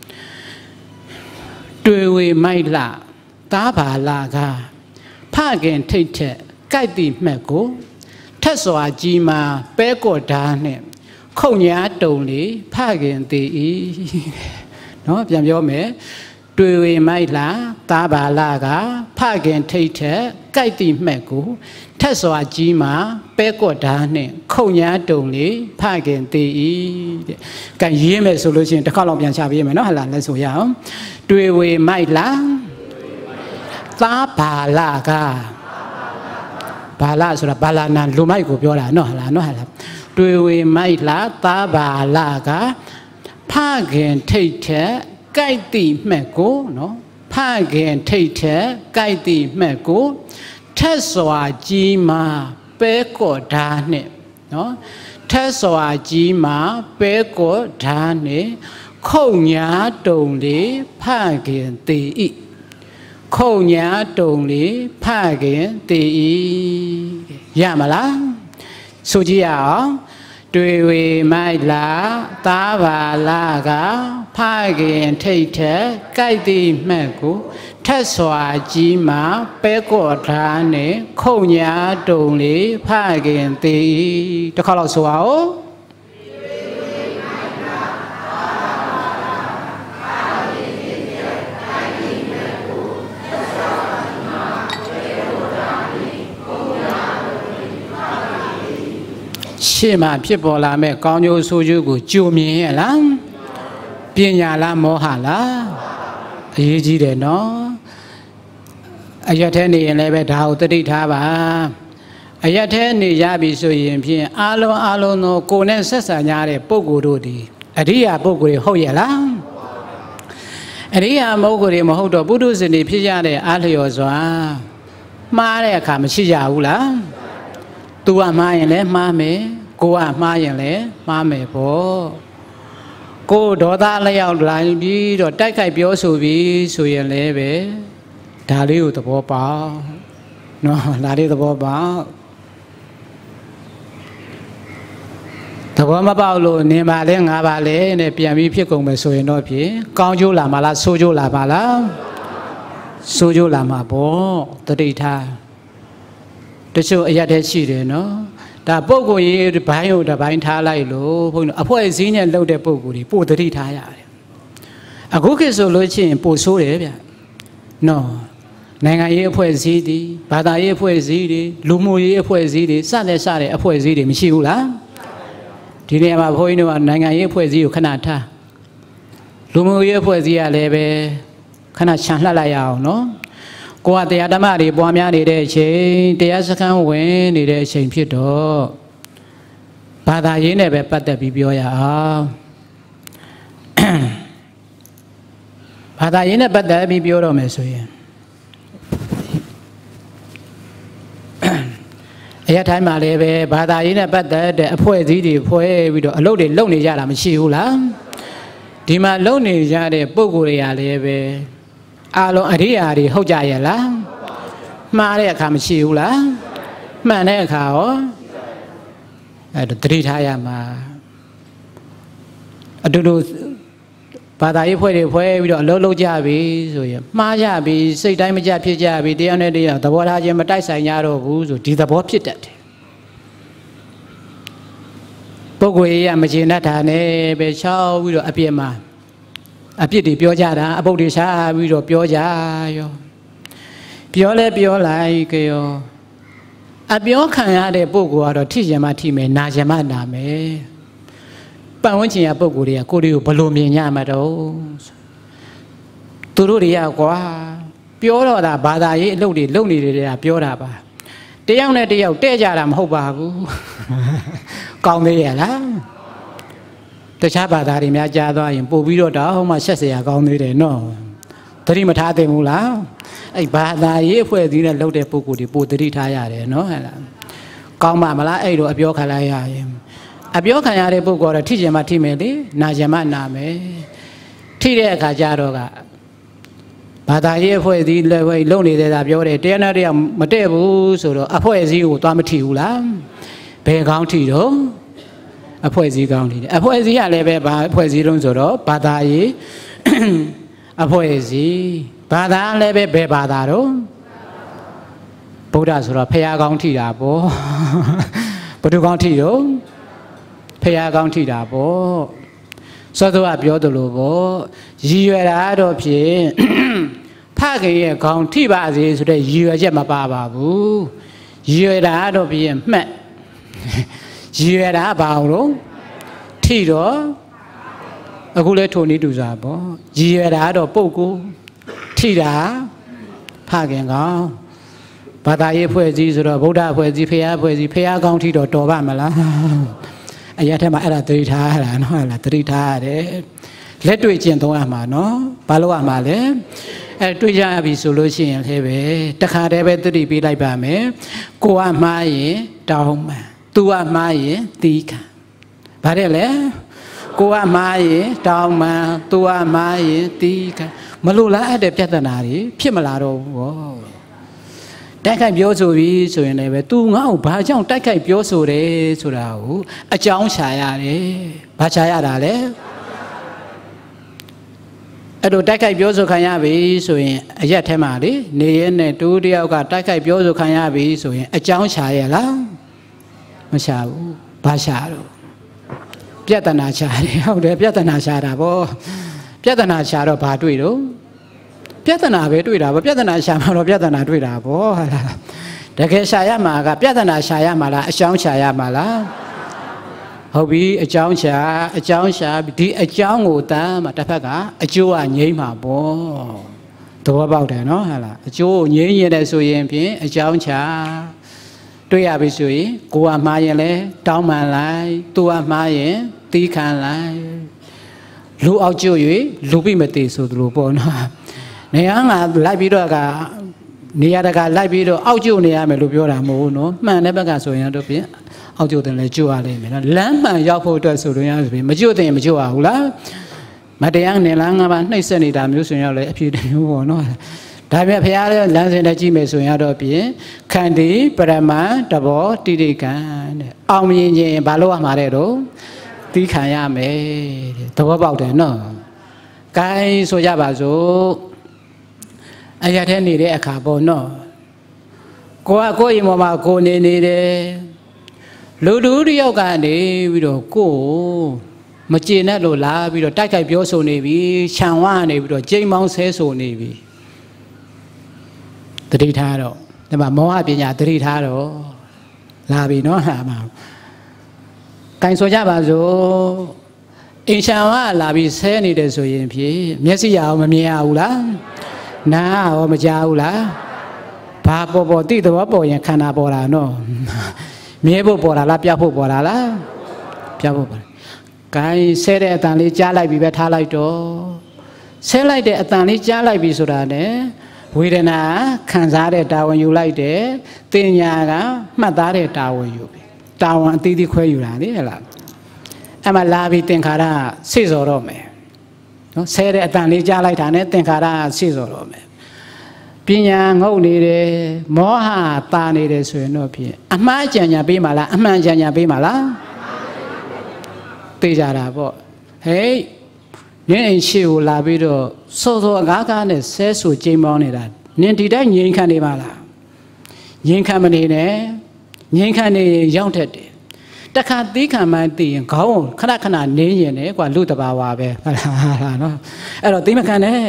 တွေ့ဝေမိုက်လာသားပါလာကဖခင်ထိတ်ထက်ကြိုက်တိမှက်ကိုထက်စွာကြီးမှာပဲကော့ဓာနဲ့ခုံညာတုံလေဖခင်သေးဤနော်ပြန်ပြောမယ်တွေ့ဝေမိုက်လာသားပါလာကဖခင်ထိတ်ထက်ကြိုက်တိမှက်ကိုထက်စွာကြီးမှာပဲကော့ဓာနဲ့ခုံညာတုံလေဖခင်သေးဤတဲ့။ကံရေးမယ်ဆိုလို့ရှိရင်တစ်ခါလောက်ပြန်ချပေးရမယ်နော်ဟလာလက်ဆိုရအောင်။တွေ့ဝေမိုက်လာသားပါလာကဘာလာဆိုတာဘာလာနာလူမိုက်ကိုပြောတာနော်ဟလာနော်ဟလာတွေ့ဝေမိုက်လာသားပါလာကဖခင်ထိတ်ထက်ကြိုက်တိမှက်ကိုနော်ဖခင်ထိတ်ထက်ကြိုက်တိမှက်ကိုထက်စွာကြီးမှာပဲကော့ဓာနဲ့နော်ထက်စွာကြီးမှာပဲကော့ဓာနဲ့ခုံညာတုံလေးဖခင်သေးဤခုံညာတုံလေးဖခင်သေးဤရမလားဆိုကြည့်ရအောင်တွေ့ဝေမိုက်လာသားပါလာကဖခင်ထိတ်ထက်ကြိုက်တိမှတ်ကိုထက်စွာကြီးမှာပဲကော့ဓာနဲ့ခုံညာတုံလေးဖခင်သေးတစ်ခါတော့ဆိုအောင်ရှေ့မှာဖြစ်ပေါ်လာမဲ့ကောင်းကျိုးဆိုးကျိုးကိုကြိုမြင်ရလားပညာလားမောဟလားအရေးကြီးတယ်နော်အရက်ထဲနေရင်လည်းပဲဒါကိုတတိထားပါအရက်ထဲနေရပြီဆိုရင်ဖြင့်အားလုံးသောကိုယ်နဲ့ဆက်ဆံကြတဲ့ပုဂ္ဂိုလ်တို့ဒီအရိယာပုဂ္ဂိုလ်တွေဟုတ်ရဲ့လားအရိယာပုဂ္ဂိုလ်တွေမဟုတ်တော့ပုထုဇဉ်တွေဖြစ်ရတဲ့အားလျော်စွာမှားတဲ့အခါမရှိကြဘူးလားသူကမှားရင်လည်းမှားမယ်ကိုကမှားရင်လည်းမှားမယ်ပေါ့ကိုဒေါသလျောက်လာပြီးတော့တိုက်ခိုက်ပြောဆိုပြီးဆိုရင်လည်းပဲဒါလေးကိုသဘောပေါက်နော်ဒါလေးသဘောပေါက်သဘောမပေါက်လို့နေပါလေငါပါလေနဲ့ပြန်ပြီးဖြစ်ကုန်မယ်ဆိုရင်တော့ဖြင့်ကောင်းကျိုးလာမှာလားဆိုးကျိုးလာမှာလားဆိုးကျိုးလာမှာပေါ့တတိထားတချို့အရက်တည်းရှိတယ်နော်ဒါပုဂ္ဂိုလ်ရေးဘိုင်းကိုတစ်ဘိုင်းထားလိုက်လို့ဘုန်းကြီးအဖွဲ့အစည်းနဲ့လှုပ်တဲ့ပုဂ္ဂိုလ်တွေပို့တတိထားရတယ်အခုခေတ်ဆိုလို့ရှိရင်ပို့ဆိုးတယ်ဗျနော်နိုင်ငံရေးအဖွဲ့အစည်းတွေဘာသာရေးအဖွဲ့အစည်းတွေလူမှုရေးအဖွဲ့အစည်းတွေစတဲ့အဖွဲ့အစည်းတွေမရှိဘူးလားဒီနေရာမှာဘုန်းကြီးတို့ကနိုင်ငံရေးအဖွဲ့အစည်းကိုခဏထားလူမှုရေးအဖွဲ့အစည်းကလည်းပဲခဏခြံလှပ်လိုက်ရအောင်နော်ကိုယ်ကတရားဓမ္မတွေပွားများနေတဲ့အချိန်တရားစခန်းဝင်နေတဲ့အချိန်ဖြစ်တော့ဘာသာရေးနဲ့ပဲပတ်သက်ပြီးပြောရအောင်ဘာသာရေးနဲ့ပတ်သက်ပြီးပြောတော့မယ်ဆိုရင်အရထိုင်းမှာလည်းပဲဘာသာရေးနဲ့ပတ်သက်တဲ့အဖွဲအစည်းတွေဖွဲ့ပြီးတော့အလုပ်တွေလုပ်နေကြတာမရှိဘူးလားဒီမှာလုပ်နေကြတဲ့ပုံကိုယ်တွေကလည်းပဲအားလုံးအရိယာတွေဟုတ်ကြရဲ့လားမှားတဲ့အခါမရှိဘူးလားမှန်တဲ့အခါရောအဲ့ဒါသတိထားရမှာအတူတူဘာသာရေးဖွဲ့တွေဖွဲ့ပြီးတော့အလုပ်လုပ်ကြပြီဆိုရင်မှားကြပြီစိတ်တိုင်းမကြဖြစ်ကြပြီတရားနဲ့တရားသဘောထားချင်းမတိုက်ဆိုင်ကြတော့ဘူးဆိုဒီသဘောဖြစ်တတ်တယ်ပုဂ္ဂိုလ်ရေးရမကျေနပ်တာနဲ့ပဲရှောက်ပြီးတော့အပြစ်မှာအပြစ်တွေပြောကြတာအပုတ်တွေရှားပြီးတော့ပြောကြရောပြောလဲပြောလိုက်ကြောအပြောခံရတဲ့ပုဂ္ဂိုလ်ကတော့ထိရင်မှထိမယ်နာရင်မှနာမယ်ပတ်ဝန်းကျင်ရပုဂ္ဂိုလ်တွေကကိုယ်တွေကိုဘလို့မြင်ညမှာတော့သူတို့တွေကကွာပြောတော့တာဘာသာရေးအလုပ်တွေလုပ်နေတယ်တွေကပြောတာပါတယောက်နဲ့တယောက်တဲ့ကြတာမဟုတ်ပါဘူးကောင်းသေးရလားတခြားဘာသာတွေများကြားသွားရင်ပို့ပြီးတော့ဟိုမှာဆက်เสียကောင်းသေးတယ်နော်သတိမထားသင့်ဘူးလားအဲ့ဘာသာရေးအဖွဲ့အစည်းနဲ့လုပ်တဲ့ပုဂ္ဂိုလ်တွေပို့သတိထားရတယ်နော်ဟဲ့လားကောင်းပါမလားအဲ့လိုအပြောခံလိုက်ရရင်အပြောခံရတဲ့ပုဂ္ဂိုလ်ကတော့ထိကျင်မှထိမယ်လေနာကျင်မှနာမယ်ထိတဲ့အခါကျတော့ကဘာသာရေးအဖွဲ့အစည်းလည်းလုံနေတဲ့သာပြောတယ်တရားနဲ့တရားမတည့်ဘူးဆိုတော့အဖွဲ့အစည်းကိုသွားမထိဘူးလားဘယ်ကောင်းထိတော့အဖွဲ့အစည်းကောင်းထိတယ်အဖွဲ့အစည်းကလည်းပဲဘာအဖွဲ့အစည်းလုံးဆိုတော့ဘာသာရေးအဖွဲ့အစည်းဘာသာလည်းပဲဘယ်ဘာသာတော့ဗုဒ္ဓဆိုတော့ဖရာကောင်းထိတာပေါ့ဘုသူကောင်းထိတော့ဖရာကောင်းထိတာပေါ့စောစောကပြောသလိုပေါ့ရည်ရွယ်တာတော့ဖြင့်ဖခင်ရဲ့ခေါင်းထိပါစေဆိုတဲ့ရည်ရွယ်ချက်မပါပါဘူးရည်ရွယ်တာတော့ဖြင့်မှတ်ရည်ရွယ်တာဘာလို့ထိတော့အခုလဲထိုနည်းတူစားပေါ့ရည်ရွယ်တာတော့ပုဂ္ဂိုလ်ထိတာဖခင်ကောင်းဘာသာရေးဖွဲ့စည်းဆိုတော့ဗုဒ္ဓဖွဲ့စည်းဖရာဖွဲ့စည်းဖရာကောင်းထိတော့တော်ပါမလားအရာထဲမှာအဲ့ဒါသတိထားရတာနော်အဲ့ဒါသတိထားရတယ်လက်တွေ့ကျင့်သုံးရမှာနော်ဘာလို့ရမှာလဲအဲ့တွေ့ကြရပြီဆိုလို့ရှိရင်လည်းပဲတခါတည်းပဲသတိပေးလိုက်ပါမယ်ကိုကမှားရင်တောင်းမှန်သူကမှားရင်တီးခံဗါတဲ့လေကိုကမှားရင်တောင်းမှန်သူကမှားရင်တီးခံမလို့လားအဲ့တဲ့ပြဿနာတွေဖြစ်မလာတော့ဘူးဗောတိုက်ခိုက်ပြောဆိုပြီးဆိုရင်လည်းပဲ तू ငါ့ကိုဘာကြောင့်တိုက်ခိုက်ပြောဆိုတယ်ဆိုတာကိုအကြောင်းရှာရတယ်။ဘာရှာရတာလဲ။အဲ့တော့တိုက်ခိုက်ပြောဆိုခံရပြီဆိုရင်အရက်ထဲမှာလေနေရဲနဲ့တူတယောက်ကတိုက်ခိုက်ပြောဆိုခံရပြီဆိုရင်အကြောင်းရှာရလား။မရှာဘူး။ဘာရှာတော့ပြဿနာရှာတယ်ဟုတ်တယ်ပြဿနာရှာတာဗော။ပြဿနာရှာတော့ဘာတွေ့တော့ပြဿနာပဲတွေ့တာဗောပြဿနာရှာမှာတော့ပြဿနာတွေ့တာဗောဟာလားတကယ်ရှာရမှာကပြဿနာရှာရမှာလားအကြောင်းရှာရမှာလားဟုတ်ပြီအကြောင်းရှာဒီအကြောင်းကိုတမ်းမှာတစ်ဖက်ကအကျိုးကငြိမ်းမှာဗောသဘောပေါက်တယ်နော်ဟာလားအကျိုးကိုငြိမ်းရတယ်ဆိုရင်ဖြင့်အကြောင်းရှာတွေ့ရပြီဆိုရင်ကိုကမှားရင်လဲတောင်းပန်လိုက်သူကမှားရင်တီးခံလိုက်လူအောက်ကျို့၍လူပိမသိဆိုသလိုပေါ့နော်နေရာငါလိုက်ပြီးတော့ကနေရာတကာလိုက်ပြီးတော့အောက်ကျုံနေရမယ်လို့ပြောတာမဟုတ်ဘူးနော်မှန်တဲ့ဘက်ကဆိုရင်တော့ပြင်အောက်ကျုံတယ်လည်းကျုံရလိမ့်မယ်နော်လမ်းမှန်ရောက်ဖို့အတွက်ဆိုရင်ရဆိုပြီးမကျုံတဲ့မကျုံရဘူးလားမတရားနေလားငါးပါးနှိမ့်ဆက်နေတာမျိုးဆိုရင်လည်းအဖြစ်တမျိုးပေါ့နော်ဒါပေမဲ့ဘုရားလည်းလမ်းစဉ်နဲ့ကြည့်မယ်ဆိုရင်တော့ပြင်ခန္တီပရမန်တဘောတိတိကံတဲ့အောင်မြင်ခြင်းဘာလို့ရမှာတဲ့တော့တီးခံရမယ်တဲ့သဘောပေါက်တယ်နော်ဂိုင်းဆိုကြပါစို့အရာထဲနေတဲ့အခါပေါ့နော်ကိုကကိုယ့်အိမ်ပေါ်မှာကိုနေတယ်လူတူတယောက်ကနေပြီးတော့ကိုမကျေနပ်လို့လာပြီးတော့တိုက်ခိုက်ပြောဆိုနေပြီခြံဝနေပြီးတော့ကြိမ်မောင်းဆဲဆိုနေပြီတတိထားတော့ဒီမှာမောဟပညာတတိထားတော့လာပြီနော်ဟာမှာကင်ဆိုကြပါစို့အင်ရှာဝလာပြီးဆဲနေတယ်ဆိုရင်ဖြင့်မျက်စိရအောင်မမြင်ရဘူးလားနာရောမကြားဘူးလားဘာပေါ်တိတော်ပေါ်ရင်ခန္ဓာပေါ်တာနော်မြဲဖို့ပေါ်တာလားပြတ်ဖို့ပေါ်တာလားပြတ်ဖို့ပေါ်ဂိုင်းဆဲတဲ့အတန်လေးကြားလိုက်ပြီးပဲထားလိုက်တော့ဆဲလိုက်တဲ့အတန်လေးကြားလိုက်ပြီဆိုတာနဲ့ဝေဒနာခံစားတဲ့တာဝန်ယူလိုက်တယ်တင်ညာကမှတ်သားတဲ့တာဝန်ယူပြီတာဝန်အသီးသီးခွဲယူတာလေဟဲ့လားအဲ့မှာလာပြီးသင်္ခါရစိတ်စော်တော့မယ်နော်ဆဲတဲ့အတန်လေးကြားလိုက်တာနဲ့သင်္ခါရစိတ်စော်တော့မယ်ပညာငုတ်နေတယ်မောဟတာနေတယ်ဆိုရင်တော့ဖြင့်အမှားကြံညာပေးမှာလားအမှန်ကြံညာပေးမှာလားသိကြတာပေါ့ဟေးနင်းအိမ်ရှိကိုလာပြီးတော့စောစောအကားကားနဲ့ဆဲဆူကြိမ်ပေါင်းနေတာနင်းဒီတိုင်းငြိမ်ခံနေပါလားငြိမ်ခံမနေနဲ့ငြိမ်ခံနေရောက်တတ်တယ်တခါသီးခံမှန်းသိရင်ခေါင်းခဏခဏနေရင်လေကွာလူတဘာဝပဲဟုတ်လားနော်အဲ့တော့သီးမခံနဲ့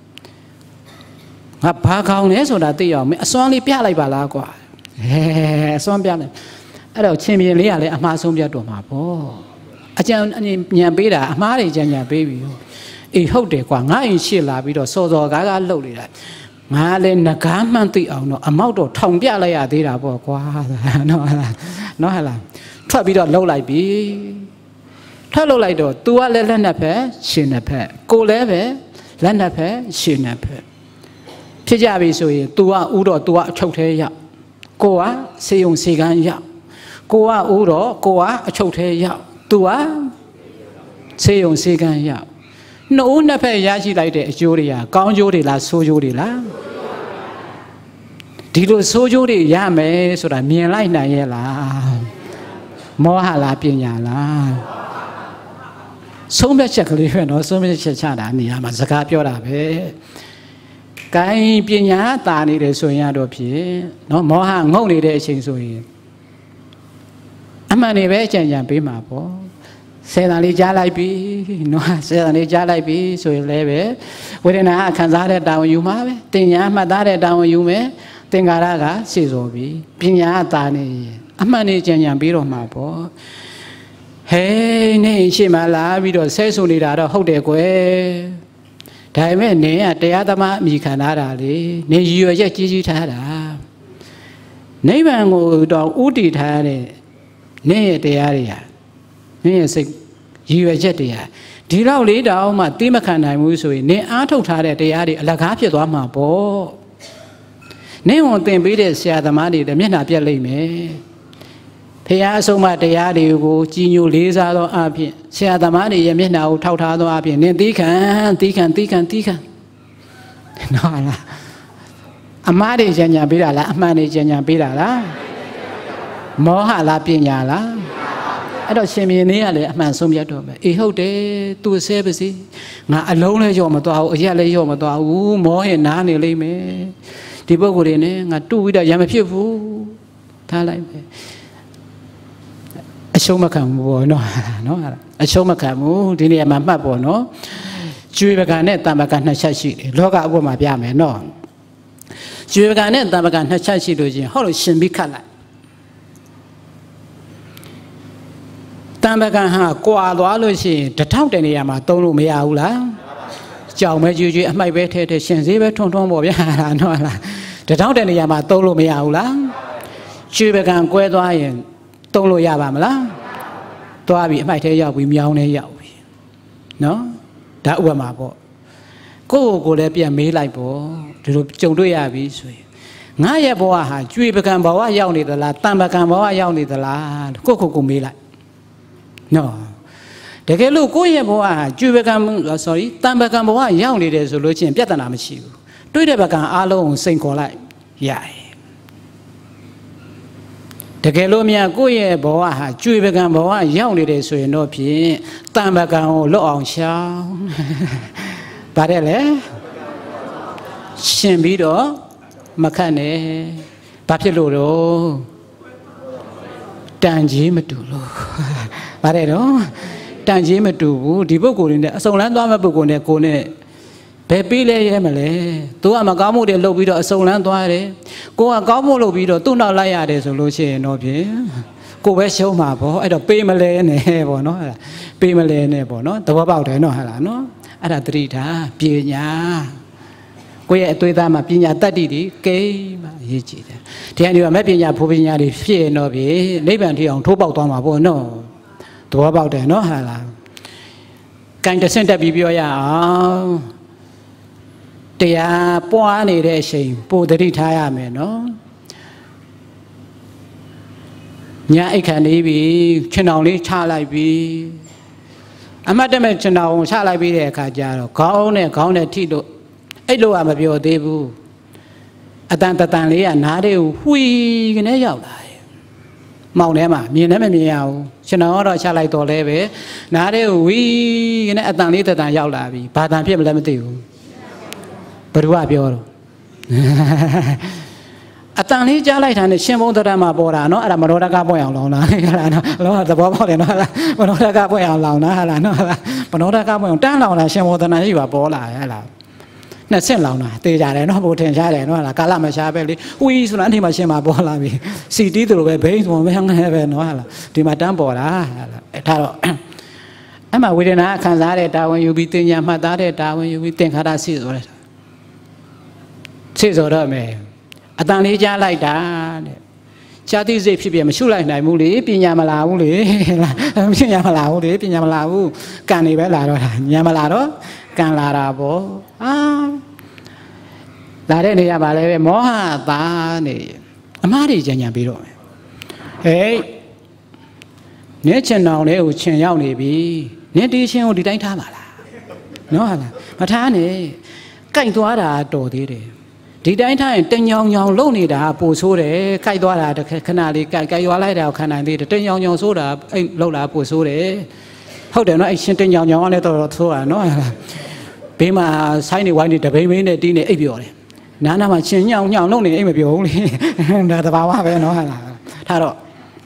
ငါဘာခေါင်းလဲဆိုတာသိအောင်မင်းအစွမ်းလေးပြလိုက်ပါလားကွာအစွမ်းပြလိုက်အဲ့တော့ချင်းပြင်းလေးကလည်းအမှားဆုံးပြတ်တော့မှာပေါ့အကြံဉာဏ်ပေးတာအမှားတွေဉာဏ်ပေးပြီးအေးဟုတ်တယ်ကွာငါအိမ်ရှေ့လာပြီးတော့စောစောကားကားလှုပ်နေတာငါလည်းငကားမှန်းသိအောင်တော့အမောက်တော့ထောင်ပြလိုက်ရသေးတာပေါ့ကွာနော်ဟလားနော်ဟလားထွက်ပြီးတော့လှုပ်လိုက်ပြီထွက်လှုပ်လိုက်တော့ तू ကလည်းလက်နှစ်ဖက်ရှင်နှစ်ဖက်ကိုလည်းပဲလက်နှစ်ဖက်ရှင်နှစ်ဖက်ဖြစ်ကြပြီဆိုရင် तू ကဥတော့ तू ကအချုပ်ထဲရောက်ကိုကစေယုံစေကန်းရောက်ကိုကဥတော့ကိုကအချုပ်ထဲရောက် तू ကစေယုံစေကန်းရောက်နှုတ်နှစ်ဖက်ရရှိလိုက်တဲ့အကျိုးတွေကကောင်းကျိုးတွေလားဆိုးကျိုးတွေလားဒီလိုဆိုးကျိုးတွေရမယ်ဆိုတာမြင်လိုက်နိုင်ရဲ့လားမောဟလားပညာလားဆုံးဖြတ်ချက်ကလေးပဲနော်ဆုံးဖြတ်ချက်ချတာနေရာမှာစကားပြောတာပဲကိုင်းပညာတာနေတယ်ဆိုရင်တော့ဖြစ်နော်မောဟငုံနေတဲ့အချိန်ဆိုရင်အမှန်တွေပဲအကြံဉာဏ်ပေးမှာပေါ့ဆယ်တန်လေးကြားလိုက်ပြီနော်ဆယ်တန်လေးကြားလိုက်ပြီဆိုရင်လည်းပဲဝေဒနာခံစားတဲ့တာဝန်ယူမှာပဲတင်ညာမှတ်သားတဲ့တာဝန်ယူမယ်သင်္ခါရကစေစောပြီပညာတာနေအမှန်နေကြံညာပြီးတော့မှာပေါ့ဟဲ့နေရှိမှလာပြီးတော့ဆဲဆိုနေတာတော့ဟုတ်တယ်ကွယ်ဒါပေမဲ့နင်ကတရားသမားအမိခံထားတာလေနင်ရည်ရွယ်ချက်ကြီးကြီးထားတာနိဗ္ဗာန်ကိုတော့ဥတည်ထားတဲ့နင်ရဲ့တရားတွေဟာနင်ရဲ့စိတ်ရည်ရွယ်ချက်တွေဟာဒီတော့လေးတောင်မှသိမခံနိုင်ဘူးဆိုရင်နင်အားထုတ်ထားတဲ့တရားတွေအလကားဖြစ်သွားမှာပေါ့နင်ဝန်သင်ပေးတဲ့ဆရာသမားတွေမျက်နှာပြက်လိမ့်မယ်ဖះအဆုံးမတရားတွေကိုကြီးညိုလေးစားသောအဖြစ်ဆရာသမားတွေရဲ့မျက်နှာကိုထောက်ထားသောအဖြစ်နင်သီးခံနော်လားအမှားတွေဉာဏ်ပေးတာလားအမှန်တွေဉာဏ်ပေးတာလားမောဟလားပညာလားအဲ့တော့ရှင်မြင်းလေးကလည်းအမှန်ဆုံးပြတ်တော့မယ်အေးဟုတ်တယ်သူဆဲပါစေငါအလုံးလဲရော့မသွားဘူးအရက်လဲရော့မသွားဘူးမောဟင်နားနေလိမ့်မယ်ဒီပုဂ္ဂိုလ်တွေနဲ့ငါတူပြီးတော့ရံမဖြစ်ဘူးထားလိုက်မယ်အရှုံးမခံဘူးပေါ့နော်အရှုံးမခံဘူးဒီနေရာမှာမှတ်ပေါ့နော်ကျွေပကံနဲ့တံပကံနှစ်ချက်ရှိတယ်လောကဥပမာပြမယ်နော်ကျွေပကံနဲ့တံပကံနှစ်ချက်ရှိလို့ချင်းဟောလို့ရှင်ပြီးခတ်လိုက်တံပကံဟာကွာသွားလို့ရှိရင်တထောက်တဲ့နေရာမှာသုံးလို့မရဘူးလားကြောင်ပဲကျွေအမိုက်ပဲထဲရှင်စေးပဲထွန်းပေါ့ဗျာနော်လားတထောက်တဲ့နေရာမှာသုံးလို့မရဘူးလားကျွေပကံကွဲသွားရင်သုံးလို့ရပါမလားသွားပြီအမိုက်ထဲရောက်ပြီမြောင်းထဲရောက်ပြီနော်ဒါဥပမာပေါ့ကိုလည်းပြန်မေးလိုက်ပေါ့ဒီလိုကြုံတွေ့ရပြီဆိုရင်ငါရဲ့ဘဝဟာကျွေပကံဘဝရောက်နေသလားတံပကံဘဝရောက်နေသလားကိုမေးလိုက်နော်တကယ်လို့ကိုယ့်ရဲ့ဘဝဟာကျွေပကံတံပကံဘဝရောက်နေတယ်ဆိုလို့ချင်းပြဿနာမရှိဘူးတွေ့တဲ့ပကံအားလုံးကိုစိန်ခေါ်လိုက်ရတယ်တကယ်လို့များကိုယ့်ရဲ့ဘဝဟာကျွေပကံဘဝရောက်နေတယ်ဆိုရင်တော့ဖြင့်တံပကံကိုလွတ်အောင်ရှောင်ပါတယ်လေရှင်ပြီးတော့မခတ်နဲ့ဘာဖြစ်လို့တော့တန်ကြီးမတူလို့ပါတယ်နော်တန်ကြီးမတူဘူးဒီပုဂ္ဂိုလ်တွေနဲ့အစုံလန်းသွားမဲ့ပုဂ္ဂိုလ်နဲ့ကိုနဲ့ဘယ်ပေးလဲရဲမလဲသူကမကောင်းမှုတွေလုပ်ပြီးတော့အစုံလန်းသွားတယ်ကိုကကောင်းမှုလုပ်ပြီးတော့သူ့နောက်လိုက်ရတယ်ဆိုလို့ရှိရင်တော့ဖြင့်ကိုပဲရှုံးမှာပေါ့အဲ့တော့ပေးမလဲနဲ့ပေါ့နော်အဲ့ဒါပေးမလဲနဲ့ပေါ့နော်သဘောပေါက်တယ်နော်ဟဲ့လားနော်အဲ့ဒါသတိထားပညာကိုရဲ့အသွေးသားမှာပညာတတ္တိတွေကိန်းမှအရေးကြီးတယ်ဒီကနေမဲ့ပညာဖို့ပညာတွေဖြည့်တော့ပြီနိဗ္ဗာန်ထိအောင်ထိုးပေါက်သွားမှာပေါ့နော်သဘောပေါက်တယ်နော်ဟဲ့လားကံတဆင့်တက်ပြီးပြောရအောင်တရားပွားနေတဲ့အချိန်ပိုတတိထားရမယ်နော်ညာအိတ်ခံနေပြီခြံတော်လေးချလိုက်ပြီအမတ်တမဲ့ခြံတော်ကိုချလိုက်ပြီးတဲ့အခါကျတော့ခေါင်းနဲ့ထိလို့အဲ့လိုကမပြောသေးဘူးအတန်တန်လေးကနားလေးကိုဝှီကနေရောက်လာတယ်မောင်ထဲမှာမြင်လည်းမမြင်ရဘူးခြံတော်ကတော့ချလိုက်တော့လဲပဲနားလေးကိုဝှီကနေအတန်လေးတန်ရောက်လာပြီဘာတန်ဖြစ်မလဲမသိဘူးဘယ်သူကပြောတော့အတန်လေးကြားလိုက်တာနဲ့ရှင်ဘုံတရမှာပေါ်တာနော်အဲ့ဒါမနောဒကပွင့်အောင်လောင်းတာဟာလားနော်လောကသဘောပေါက်တယ်နော်မနောဒကပွင့်အောင်လောင်းတာဟာလားနော်မနောဒကပွင့်အောင်တန်းလောင်းတာရှင်ဘုံတရကြီးပါပေါ်လာရဲ့ဟာလားနှစ်ဆင့်လောင်းတာတေးကြတယ်နော်ဘိုးထင်ရှားတယ်နော်ဟာလားကာလမရှားပဲလေဝီးဆိုတာအထိမှရှင်မှာပေါ်လာပြီစီတီးသူလိုပဲဘိန်းဆိုပဲငဲပဲနော်ဟာလားဒီမှာတန်းပေါ်တာဟာလားအဲ့ဒါတော့အဲ့မှာဝေဒနာခံစားတဲ့တာဝန်ယူပြီးတင်ညာမှတ်သားတဲ့တာဝန်ယူပြီးသင်္ခါရစိဆိုတဲ့စိဆိုတော့မယ်အတန်လေးကြားလိုက်တာတဲ့ဇာတိစိတ်ဖြစ်ပြမရှုလိုက်နိုင်ဘူးလေပညာမလာဘူးလေပညာမလာဘူးလေပညာမလာဘူးကံနေပဲလာတော့တာညာမလာတော့ကံလာတာပေါ့လာတဲ့နေရာပါလေပဲမောဟသားနေအမှားတွေကြံပြီးတော့မယ်ဟေးနေချင်တော်လေးကိုချင်ရောက်နေပြီနေဒီချင်းကိုဒီတိုင်းထားပါလားနော်ဟာလားမထားနဲ့ကြိုက်သွားတာတော်သေးတယ်ဒီတိုင်းထားရင်တင်ညောင်ညောင်လုံနေတာပို့ဆိုးတယ်ကြိုက်သွားတာခဏလေးကြိုက်ရွာလိုက်တာကိုခံနိုင်သေးတယ်တင်ညောင်ညောင်ဆိုးတာအဲ့လုံလာပို့ဆိုးတယ်ဟုတ်တယ်နော်အဲ့ရှင်တင်ညောင်ညောင်ကလည်းတော်တော်ဆိုးတာနော်ဘေးမှာဆိုင်းနေဝိုင်းနေတပိမင်းနဲ့တီးနေအိပ်ပြောတယ်နားနားမှာရှင်ညောင်ညောင်လုံနေအိပ်မပြောဘူးလေဒါတဘာဝပဲနော်ဟာလားထားတော့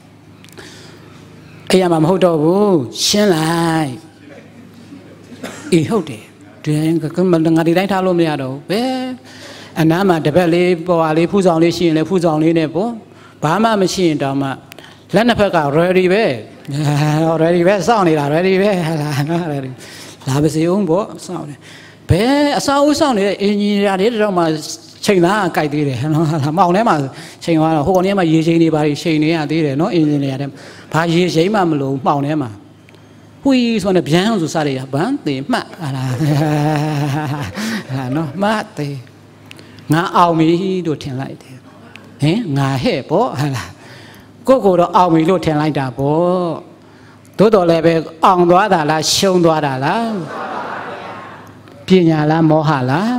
အဲ့ရမှာမဟုတ်တော့ဘူးရှင်းလိုက်အေးဟုတ်တယ်ဒီငါဒီတိုင်းထားလို့မရတော့ဘူးဘယ်အနားမှာတပတ်လေးပေါ်ပါလေးဖူးဆောင်လေးရှိရင်လည်းဖူးဆောင်လေးနဲ့ပေါ့ဘာမှမရှိရင်တောင်မှလက်နှစ်ဖက်က ready ပဲ ready ပဲစောင့်နေတာ ready ပဲဟာလားနော် ready လာပါစေဦးပေါ့စောင့်တယ်ဘယ်အစာအုပ်စောင့်နေတဲ့အင်ဂျင်နီယာတွေတော့မှချိန်သားကြိုက်သေးတယ်နော်ဟာမောင်ထဲမှာချိန်သွားတော့ဟိုကနေမှရေချိန်တွေပါချိန်နေရသေးတယ်နော်အင်ဂျင်နီယာတွေဘာရေချိန်မှမလို့မှောင်ထဲမှာဝီးဆိုနေဗျမ်းဆိုစားရဗန်းတင်မှတ်ဟာလားဟာနော်မှတ်တယ်ငါအောင်ပြီလို့ထင်လိုက်တယ်ဟင်ငါဟဲ့ပေါ့ဟာလားကိုတော့အောင်ပြီလို့ထင်လိုက်တာပေါ့သို့တော်လည်းပဲအောင်သွားတာလားရှုံးသွားတာလားပညာလားမောဟလား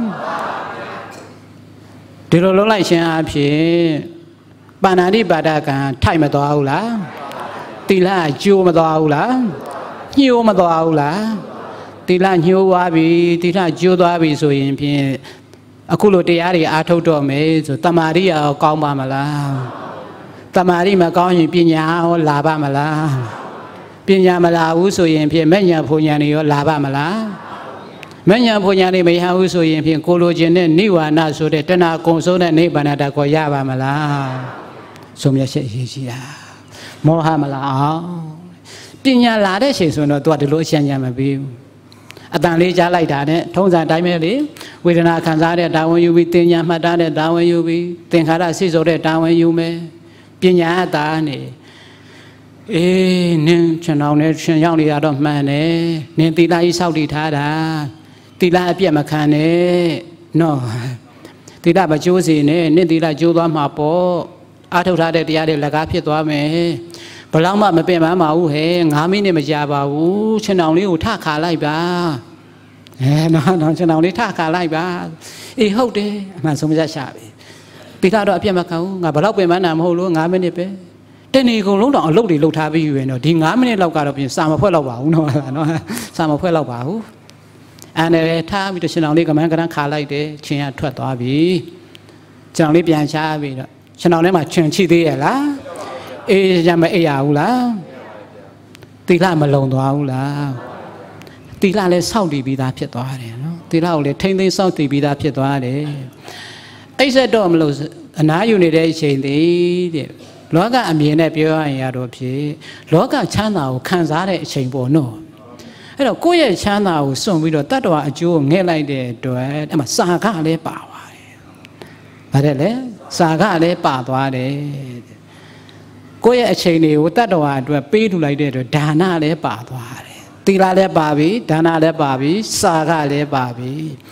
ဒီလိုလုံးလိုက်ခြင်းအဖြစ်ပါဏာတိပါဒကံထိုက်မသွားဘူးလားတိလကျိုးမသွားဘူးလားညှိုးမသွားဘူးလားတိလညှိုးသွားပြီတိလကျိုးသွားပြီဆိုရင်ဖြင့်အခုလိုတရားတွေအားထုတ်တော့မယ်ဆိုတမာရိရောကောင်းပါမလားတမာရိမကောင်းရင်ပညာရောလာပါမလားပညာမလာဘူးဆိုရင်ဖြင့်မဲ့ညာဘုံညာတွေရောလာပါမလားမဲ့ညာဘုံညာတွေမရဘူးဆိုရင်ဖြင့်ကိုလိုချင်တဲ့နိဝါဏဆိုတဲ့တဏှာကုံဆုံးတဲ့နိဗ္ဗာန်တခေါ်ရပါမလားဆိုမြတ်ချက်ရေးကြီးတာမောဟမလာအောင်ပညာလာတဲ့ချိန်ဆိုတော့သူကဒီလိုအရှံညာမပြီးဘူးအတန်လေးကြားလိုက်တာနဲ့ထုံးစံအတိုင်းပဲလေဝေဒနာခံစားတဲ့တာဝန်ယူပြီးတင်ညာမှတ်သားတဲ့တာဝန်ယူပြီးသင်္ခါရစိတ်ဆိုတဲ့တာဝန်ယူမယ်ပညာအတာနေအေးနင်းချင်အောင်နဲ့ချင်ရောက်နေတာတော့မှန်တယ်နင်းသီလကြီးစောင့်တည်ထားတာသီလအပြတ်မခံနဲ့နော်သီလမကျိုးစေနဲ့နင်းသီလကျိုးသွားမှာပေါ့အားထုတ်ထားတဲ့တရားတွေလက်ကားဖြစ်သွားမယ်ဘလောက်မှမပင်ပန်းပါဘူးဟဲ့9မိနစ်မကြာပါဘူးခြံအောင်လေးကိုထခါလိုက်ပါနော်ခြံအောင်လေးထခါလိုက်ပါအေးဟုတ်တယ်အမှန်ဆုံးမရှာပြီဒီကတော့အပြတ်မခံဘူးငါဘလောက်ပင်ပန်းတာမဟုတ်လို့9မိနစ်ပဲတနေ့ကုန်လုံးတော့အလုပ်တွေလုပ်ထားပြီးယူရင်တော့ဒီ9မိနစ်လောက်ကတော့ပြင်စာမဖွဲ့တော့ပါဘူးနော်စာမဖွဲ့တော့ပါဘူးအဲ့ဒါထားပြီးတော့ခြံအောင်လေးကမန်းကန်းခါလိုက်တယ်ချင်းကထွက်သွားပြီခြံအောင်လေးပြန်ချပြီးတော့ခြံအောင်ထဲမှာခြံချိသေးရလားအေးရမအေးရဘူးလားသီလမလုံသွားဘူးလားသီလလည်းစောင့်တည်ပြီးသားဖြစ်သွားတယ်နော်သီလကိုလည်းထိမ့်သိမ်းစောင့်တည်ပြီးသားဖြစ်သွားတယ်အိပ်စက်တော့မလို့အနားယူနေတဲ့အချိန်သေးတဲ့လောကအမြင်နဲ့ပြောရရင်ရတော့ဖြစ်လောကချမ်းသာကိုခံစားတဲ့အချိန်ပေါ့နော်အဲ့တော့ကိုယ့်ရဲ့ချမ်းသာကိုစွန့်ပြီးတော့တတ္တဝအကျိုးကိုငဲ့လိုက်တဲ့အတွက်အဲ့မှာစာကလည်းပါသွားတယ်ဗါတယ်လေစာကလည်းပါသွားတယ်ကိုယ့်ရဲ့အချိန်တွေကိုတတ္တဝါအတွက်ပေးထူလိုက်တဲ့အတွက်ဒါနလည်းပါသွားတယ်သီလလည်းပါပြီဒါနလည်းပါပြီစာကလည်းပါပြီ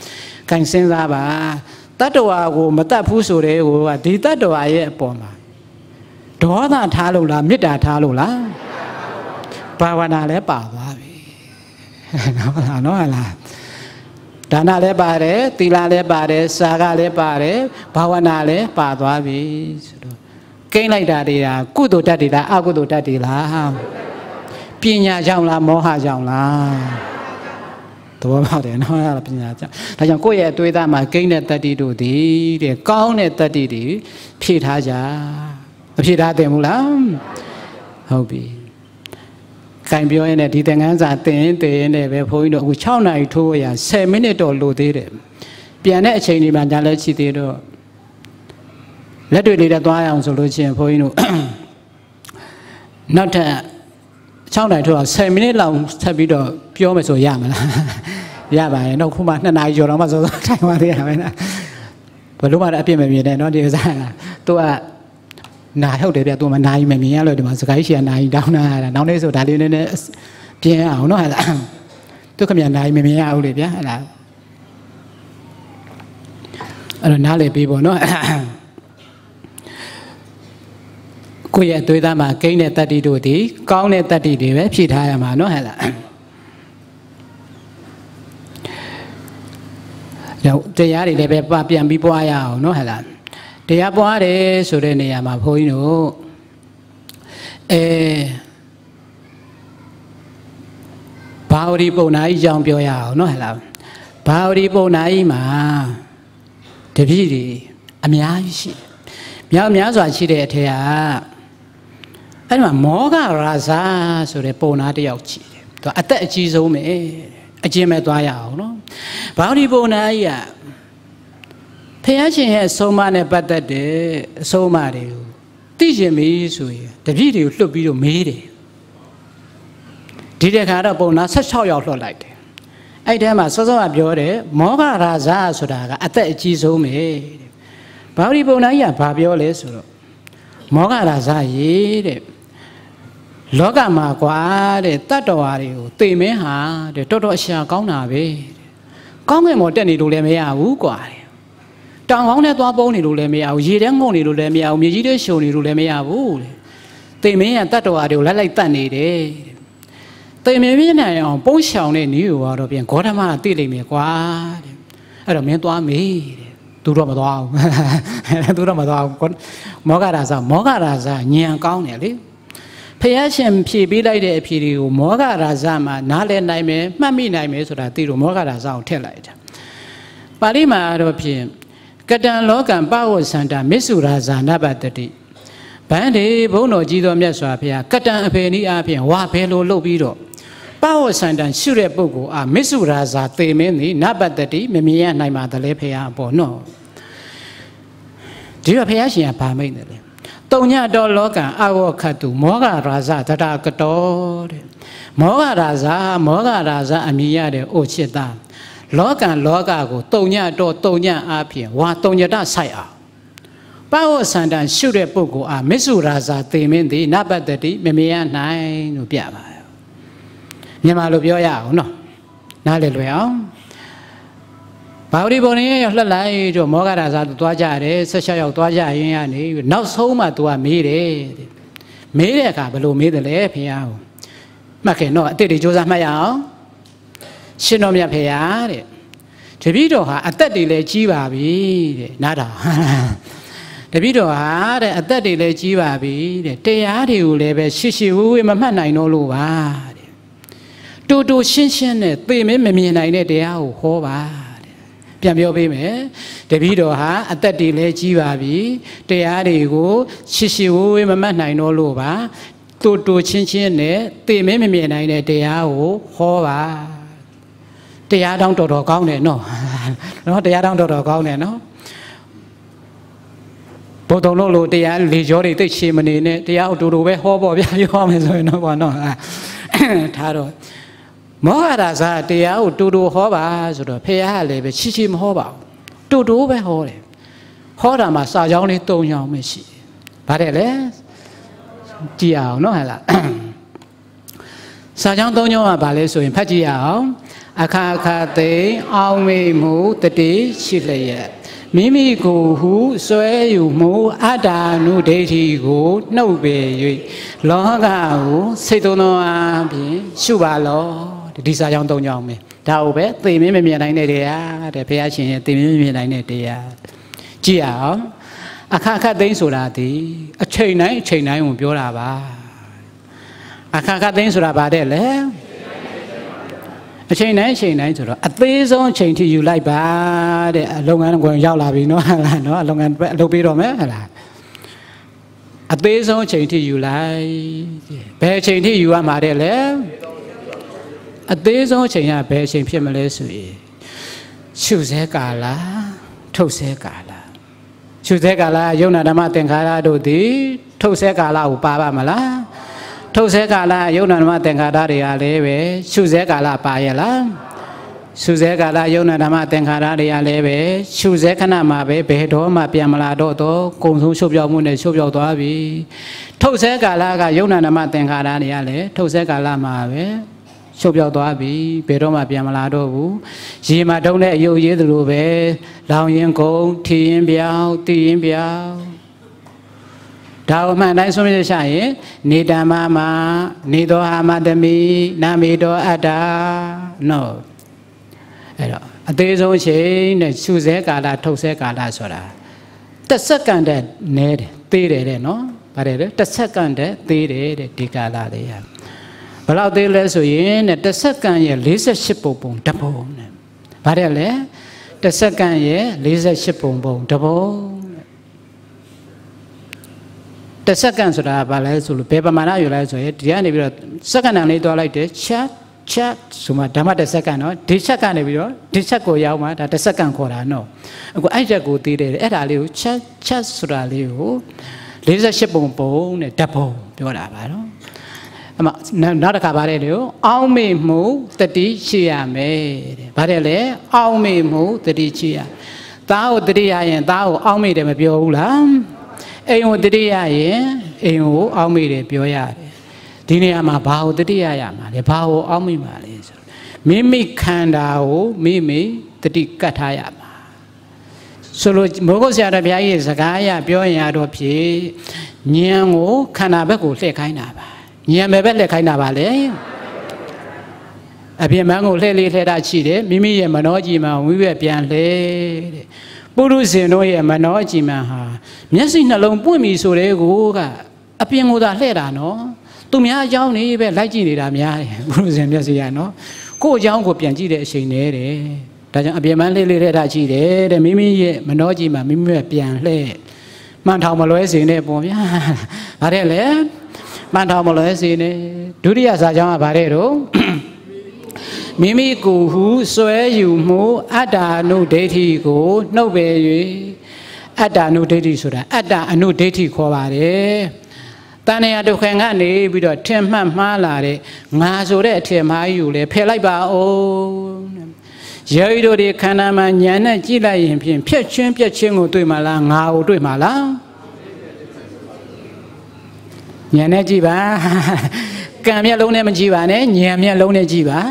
cảnh sinh ra bà tát đồ à của mà tát phú số đấy của đi tát đồ à ye bỏ mà đó là thà luôn là biết đã thà luôn là bà vào nào lấy bà vào nó là Dana le bare, tila le bare, saga le bare, bhavana le ba twa bi. Kian lai ta de la, kudo tat de la, akudo tat de la. Panya jaung la, moha jaung la. သဘောပေါက်တယ်နော်အဲ့ဒါပညာကြောင့်ဒါကြောင့်ကိုယ့်ရဲ့အတွေးသားမှာကိန်းတဲ့တတ္တိတို့ဒီတဲ့ကောင်းတဲ့တတ္တိတွေဖြည့်ထားကြမဖြည့်ထားသင့်ဘူးလားဟုတ်ပြီခိုင်ပြောရင်လည်းဒီသင်္ကန်းစာသင်ရင်လည်းပဲဘုန်းကြီးတို့အခု6နာရီထိုးရ10မိနစ်တော့လိုသေးတယ်ပြန်တဲ့အချိန်ဒီမှာညာလဲရှိသေးတော့လက်တွေလေးနဲ့သွားရအောင်ဆိုလို့ရှိရင်ဘုန်းကြီးတို့နောက်ထပ်6နာရီထိုး10မိနစ်လောက်ဆက်ပြီးတော့ပြောမယ်ဆိုရမလားရပါရဲ့တော့ခုမှ2နာရီကျော်တော့မှစောစောထိုင်သွားသေးရမယ်နော်ဘယ်လိုမှအပြစ်မမြင်နဲ့နော်ဒီဥစားသူကနာဟုတ်တယ်ဗျသူကနာရီမမြင်ရလို့ဒီမှာစကိုင်းရှီကနာရီတောင်းတာနောက်နေ့ဆိုဒါလေးနည်းနည်းပြင်းအောင်နော်ဟဲ့လားသူခမနာရီမမြင်ရဘူးလေဗျဟဲ့လားအဲ့တော့နားလေပြီးပေါ့နော်ကိုယ့်ရဲ့အသွေးသားမှာကိန်းတဲ့တတ္တိတို့ဒီကောင်းတဲ့တတ္တိတွေပဲဖြည့်ထားရမှာနော်ဟဲ့လားတရားတွေလည်းပဲပြန်ပြီးပွားရအောင်နော်ဟဲ့လားတရားပွားတယ်ဆိုတဲ့နေရာမှာဘုန်းကြီးတို့ဘာဝရီပုံနာကြီးအကြောင်းပြောရအောင်နော်ဟဲ့လားဘာဝရီပုံနာကြီးမှာတပည့်တွေအများကြီးရှိများစွာရှိတဲ့အထက်ကအဲ့ဒီမှာမောဂရာဇာဆိုတဲ့ပုံနာတစ်ယောက်ရှိတယ်သူအသက်အကြီးဆုံးပဲအကျဉ်းမဲ့သွားရအောင်နော်ဘာဝရီပုံနာကြီးကဖះရှင်ရဲ့အဆုံးအမနဲ့ပတ်သက်တဲ့အဆုံးအမတွေကိုသိရှင်ပြီဆိုရင်တပည့်တွေကိုလွတ်ပြီးတော့မေးတယ်ဒီတဲ့ခါတော့ပုံနာ16ယောက်လွှတ်လိုက်တယ်အဲ့ထဲမှာစောစောကပြောတယ်မောဂရာဇာဆိုတာကအသက်အကြီးဆုံးပဲတဲ့ဘာဝရီပုံနာကြီးကဘာပြောလဲဆိုတော့မောဂရာဇာရေတဲ့လောကမှာကွာတဲ့တတ္တဝါတွေကိုသိမင်းဟာတဲ့တော်တော်အရှာကောင်းတာပဲကောင်းငယ်မော်တက်နေလို့လည်းမရဘူးကွာတောင်ကောင်းနဲ့သွားပုံးနေလို့လည်းမရဘူးရေထဲငုံနေလို့လည်းမရဘူးမြေကြီးထဲရှုံနေလို့လည်းမရဘူးတဲ့သိမင်းကတတ္တဝါတွေကိုလိုက်တတ်နေတယ်သိမင်းမြင်နိုင်အောင်ပုံးရှောင်တဲ့နည်းကိုတော့ပြန်ဂေါတမကသိလိမ့်မယ်ကွာတဲ့အဲ့တော့မင်းသွားမေးတဲ့သူတော့မသွားဘူးသူတော့မသွားဘူးမောဂရာဇာညံကောင်းတယ်လေဖះရှင်ဖြည့်ပေးလိုက်တဲ့အဖြေတွေကိုမောဂရာဇမှာနားလည်နိုင်မယ်မှတ်မိနိုင်မယ်ဆိုတာသိလို့မောဂရာဇကိုထည့်လိုက်တာပါဠိမှာတော့ဖြင့်ကတံလောကံပဝဆန္တာမစ္စုရာဇာနပတ္တိဗန္ဒီဘုန်းတော်ကြီးတော်မြတ်စွာဘုရားကတံအဖေနည်းအားဖြင့်ဝါဘယ်လိုလုပ်ပြီးတော့ပဝဆန္တံရှုတဲ့ပုဂ္ဂိုလ်အားမစ္စုရာဇာသေမင်းသည်နပတ္တိမမြင်ရနိုင်ပါသလဲဘုရားပေါ့နော်ဒီတော့ဘုရားရှင်ကဗာမိတ်တယ်လေတုံညတော်လောကံအဝခတ်တုမောဂရာဇတတကတောတဲ့မောဂရာဇအမည်ရတဲ့အိုချစ်သားလောကကိုတုံညအားဖြင့်ဝါတုံညတဆိုင်အောင်ပဝဆန္တန်ရှုတဲ့ပုဂ္ဂိုလ်အားမစ္စုရာဇာသေမင်းသည်နပတ္တိမမြင်ရနိုင်လို့ပြပါရောမြန်မာလိုပြောရအောင်နော်နားလည်လွယ်အောင်ဘာဝတိဘုံနဲ့လှက်လိုက်တော့မောဂရာဇာသူသွားကြတယ်16ယောက်သွားကြရင်ကနေနောက်ဆုံးမှသူကမေးတယ်မေးတဲ့အခါဘယ်လိုမေးတယ်လဲဖေဟာကိုမှတ်ခင်တော့အတိတ်တွေစ조사မှတ်ရအောင်ရှင်တော်မြတ်ဖေဟာတဲ့တပည့်တော်ဟာအသက်တွေလည်းကြီးပါပြီတဲ့နားတော်တပည့်တော်ဟာတဲ့အသက်တွေလည်းကြီးပါပြီတဲ့တရားတွေကိုလည်းပဲရှိဝေးမမှတ်နိုင်တော့လို့ပါတဲ့တူရှင်းနဲ့သိမင်းမမြင်နိုင်တဲ့တရားကိုဟောပါပြန်ပြောပေးမယ်တပည့်တော်ဟာအသက်တွေလည်းကြီးပါပြီတရားတွေကိုရှိဝေးမမှတ်နိုင်တော့လို့ပါတူချင်းနဲ့သိမင်းမမြင်နိုင်တဲ့တရားကိုဟောပါတရားတောင်းတော်ကောင်းတယ်နော်တရားတောင်းတော်ကောင်းတယ်နော်ဘုံတော်လို့တရားလေကြောတွေသိရှည်မနေနဲ့တရားအတူတူပဲဟောပေါ့ဗျာပြောမယ်ဆိုရင်တော့ဘာနော်ထားတော့မောဂရာဇာတရားကိုတူဟောပါဆိုတော့ဖေဟာလည်းပဲချီမဟောပါဘူးတူပဲဟောတယ်ဟောတာမှာစာကြောင်းလေး3ကြောင်းပဲရှိတယ်ဗါတယ်လေကြည့်အောင်နော်ဟဲ့လားစာကြောင်း3ကြောင်းကဘာလဲဆိုရင်ဖတ်ကြည့်ရအောင်အခါခါသိအောင်မေမှုတတိရှိလျက်မိမိကိုယ်ဟုစွဲယူမှုအတ္တနုဒိဋ္ဌိကိုနှုတ်ပေ၍လောကကိုစိတ်သုံးသောအပြင်ရှုပါလောဒီစာကြောင်း၃ကြောင်းပဲဒါကိုပဲသိမင်းမမြင်နိုင်တဲ့တရားတဲ့ဘုရားရှင်ရဲ့သိမင်းမမြင်နိုင်တဲ့တရားကြည့်ရအောင်အခါခါသိဆိုတာဒီအချိန်တိုင်းအချိန်တိုင်းကိုပြောတာပါအခါခါသိဆိုတာဗါတဲ့လေအချိန်တိုင်းအချိန်တိုင်းဆိုတော့အသေးဆုံးအချိန်ထိယူလိုက်ပါတဲ့အလုပ်ငန်းကွန်ရောက်လာပြီနော်ဟလားနော်အလုပ်ငန်းလုပ်ပြီးတော့မယ်ဟလားအသေးဆုံးအချိန်ထိယူလိုက်ဘယ်အချိန်ထိယူရမှာတဲ့လဲအသေးဆုံးအချိန်ကဘယ်အချိန်ဖြစ်မလဲဆိုရင်ရှုစဲကာလထုတ်စဲကာလရှုစဲကာလယုံနာဓမ္မသင်္ခါရတို့သည်ထုတ်စဲကာလကိုပါပါမလားထုတ်စဲကာလယုံနာဓမ္မသင်္ခါရတွေကလည်းပဲရှုစဲကာလပါရဲ့လားရှုစဲကာလယုံနာဓမ္မသင်္ခါရတွေကလည်းပဲရှုစဲခဏမှာပဲဘယ်တော့မှပြန်မလာတော့ကုံဆုံးရှုပ်ပြောက်မှုနဲ့ရှုပ်ပြောက်သွားပြီထုတ်စဲကာလကယုံနာဓမ္မသင်္ခါရတွေကလည်းထုတ်စဲကာလမှာပဲရှုပ်ပြောက်သွားပြီဘယ်တော့မှပြန်မလာတော့ဘူးရေမှာတုံးတဲ့အယုတ်ရေးသလိုပဲလောင်ရင်ကုန်ထီရင်ပြောင်းတည်ရင်ပြောင်းဒါအမှန်တိုင်းဆုံးဖြတ်ရင်နေတ္တမမနေသောဟာမတမိနာမေတောအတ္တနော်အဲ့တော့အသေးဆုံးချိန်နဲ့ရှုစဲကာလထုတ်စဲကာလဆိုတာတစ်စက္ကန့်တည်းနဲတယ်သေးတယ်တဲ့နော်ဗါတယ်လေတစ်စက္ကန့်တည်းသေးတယ်တဲ့ဒီကာလလေးဟာဘယ်လောက်သေးလဲဆိုရင်တဲ့တစ်စက္ကန့်ရဲ့48ပုံတပုံနဲ့ဗါတယ်လေတစ်စက္ကန့်ရဲ့48ပုံတပုံတစ်စက္ကန့်ဆိုတာဘာလဲဆိုလို့ဘယ်ပမာဏယူလိုက်ဆိုရင်ဒီကနေပြီးတော့စက္ကန့်လေးတွားလိုက်တယ်ချက်ဆိုမှဓမ္မတစ်စက္ကန့်နော်ဒီချက်ကနေပြီးတော့ဒီချက်ကိုရောက်မှဒါတစ်စက္ကန့်ခေါ်တာနော်အခုအဲ့ချက်ကိုသိတယ်အဲ့ဒါလေးကိုချက်ဆိုတာလေးကို48ပုံနဲ့ဓပုံပြောတာပါနော်အမနောက်တစ်ခါပါတယ်လေအောင်းမေမှုတတိရှိရမယ်တဲ့ဗါတယ်လေအောင်းမေမှုတတိရှိရသားကိုတတိရရင်သားကိုအောင်းမေတယ်မပြောဘူးလားအိမ်ကိုတတိယရင်အိမ်ကိုအောက်မိတယ်ပြောရတယ်ဒီနေရာမှာဘာကိုတတိယရမှာလဲဘာကိုအောက်မိမှာလဲဆိုမိမိခန္ဓာကိုမိတတိကတ်ထားရမှာဆိုလို့မိုးကုတ်ဆရာတော်ဘုရားကြီးစကားရပြောရင်ရတော့ဖြင့်ဉာဏ်ကိုခန္ဓာဘက်ကိုလှည့်ခိုင်းတာပါဉာဏ်ဘက်လှည့်ခိုင်းတာပါလေအပြင်မန်းကိုလှည့်လေးလှည့်တာရှိတယ်မိမိရဲ့မနောကြီးမှာဝိဘက်ပြန်လှည့်တဲ့ပုရုဇဉ်တို့ရဲ့မနောအကြည်မှန်ဟာမျက်စိနှလုံးပွင့်ပြီဆိုတဲ့ကိုကအပြင်ကိုသာလှည့်တာနော်သူများအကြောင်းနေပဲလိုက်ကြည့်နေတာများတယ်ပုရုဇဉ်မျက်စိကနော်ကိုယ့်အကြောင်းကိုပြန်ကြည့်တဲ့အချိန်နဲ့တဲ့ဒါကြောင့်အပြင်မှလှည့်တဲ့တာကြည့်တယ်တဲ့မိမိရဲ့မနောအကြည်မှမိမိပဲပြန်လှည့်မှန်ထောင်မလွဲစေနဲ့ပေါ့ဗျာဗါတဲ့လေမှန်ထောင်မလွဲစေနဲ့ဒုတိယစာကြောင်းကဗါတဲ့တော့မိမိကိုယ်ဟုစွဲယူမှုအတ္တအနုဒိဋ္ဌိကိုနှုတ်ပေ၍အတ္တအနုဒိဋ္ဌိဆိုတာအတ္တအနုဒိဋ္ဌိခေါ်ပါတယ်တဏှာဒုက္ခကနေပြီးတော့ထင်မှတ်မှားလာတဲ့ငါဆိုတဲ့အထင်မှားယူလေဖယ်လိုက်ပါဦးယောဂီတို့ဒီခန္ဓာမှာဉာဏ်နဲ့ကြည့်လိုက်ရင်ဖြင့်ဖြက်ချင်းပြက်ချင်းကိုတွေ့မှာလားငါကိုတွေ့မှာလားဉာဏ်နဲ့ကြည့်ပါကံမျက်လုံးနဲ့မကြည့်ပါနဲ့ဉာဏ်မျက်လုံးနဲ့ကြည့်ပါ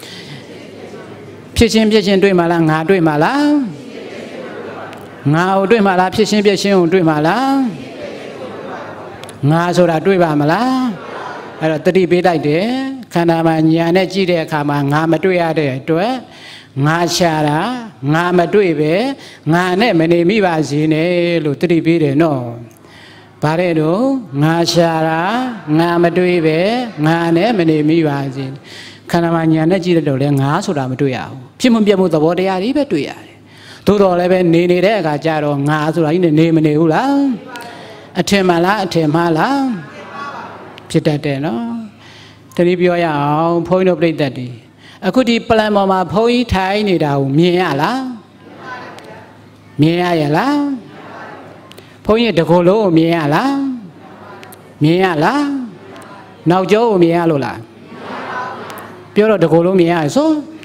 ဖြစ်ချင်းတွေ့မှာလားငါတွေ့မှာလားငါကိုတွေ့မှာလားဖြစ်ချင်းကိုတွေ့မှာလားငါဆိုတာတွေ့ပါမလားအဲ့တော့တတိပေးလိုက်တယ်ခန္ဓာမှာညာနဲ့ကြည့်တဲ့အခါမှာငါမတွေ့ရတဲ့အတွက်ငါရှာတာငါမတွေ့ပဲငါနဲ့မနေမိပါစေနဲ့လို့တတိပေးတယ်နော်ဗါတဲ့တော့ငါရှာတာငါမတွေ့ပဲငါနဲ့မနေမိပါစေခန္ဓာမှာညာနဲ့ကြည့်တဲ့တော့လဲငါဆိုတာမတွေ့ရဘူးဖြစ်မှုပြမှုသဘောတရားတွေပဲတွေ့ရတယ်သို့တော်လည်းပဲနေတဲ့အခါကျတော့ငါဆိုတာကြီးနေမနေဘူးလားအထင်မှလားအထင်မှားလားဖြစ်တတ်တယ်နော်တတိပြောရအောင်ဘုန်းကြီးတို့ပြိတ္တတွေအခုဒီပလန်ပေါ်မှာဘုန်းကြီးထိုင်နေတာကိုမြင်ရလားမြင်ရရလားဘုန်းကြီးတကူလုံးကိုမြင်ရလားမြင်ရလားနောက်ကျောကိုမြင်ရလို့လားပြောတော့တကူလုံးမြင်ရဆို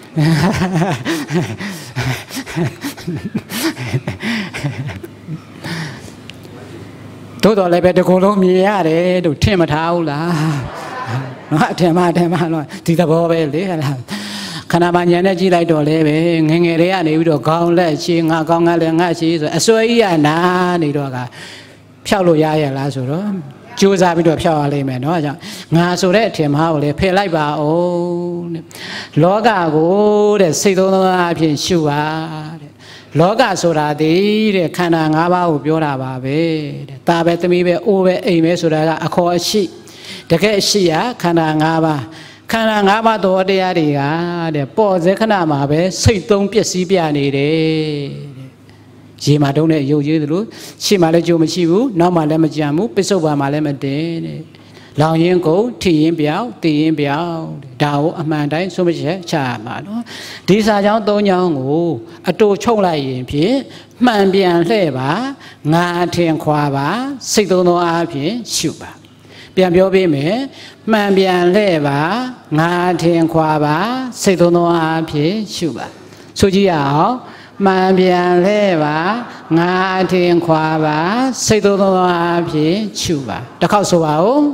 သို့တော်လည်းပဲတကူလုံးမြင်ရတယ်လို့ထင်မထားဘူးလားနော်အထင်မှားတော့ဒီသဘောပဲလေဟလားခန္ဓာမှာဉာဏ်နဲ့ကြည့်လိုက်တော့လေပဲငငယ်လေးကနေပြီးတော့ခေါင်းလက်ခြေငါကောင်းငါလည်းငါခြေဆိုအစွဲကြီးရနာနေတော့ကဖြောက်လို့ရရလားဆိုတော့ကြိုးစားပြီးတော့ဖြောက်ရလိမ့်မယ်နော်အဲကြောင့်ငါဆိုတဲ့အထင်မှားကိုလေဖယ်လိုက်ပါဦးတဲ့လောကကိုတဲ့စိတ်သုံးအဖြစ်ရှုပါတဲ့လောကဆိုတာဒီတဲ့ခန္ဓာ၅ပါးကိုပြောတာပါပဲတဲ့ဒါပဲသမီးပဲအိုးပဲအိမ်ပဲဆိုတာကအခေါ်အရှိတကယ်အရှိရခန္ဓာ၅ပါးခန္ဓာ၅ပါးသောတရားတွေကတဲ့ပေါ်စေခဏမှာပဲစိတ်သုံးပျက်စီးပြနေတယ်ရေမှာတုံးတဲ့ရုပ်ရည်သလိုရှေ့မှာလည်းကြုံမရှိဘူးနောက်မှာလည်းမကြံဘူးပစ္စုပန်မှာလည်းမတင်တဲ့လောင်ရင်ကုန်ထိရင်ပြောင်းတည်ရင်ပြောင်းဒါကိုအမှန်တိုင်းဆုံးမချက်ချရမှာနော်ဒီစာကြောင်း၃ကြောင်းကိုအတူချုပ်လိုက်ရင်ဖြင့်မှန်ပြန်လှဲ့ပါငါထင်ခွာပါစိတ်သုံးသောအားဖြင့်ရှုပါပြန်ပြောပေးမယ်မှန်ပြန်လှဲ့ပါငါထင်ခွာပါစိတ်သုံးသောအားဖြင့်ရှုပါဆိုကြည့်ရအောင်မှန်ပြန်လှဲ့ပါငါထင်ခွာပါစိတ်သုံးသောအားဖြင့်ရှုပါတစ်ခေါက်ဆိုပါဦး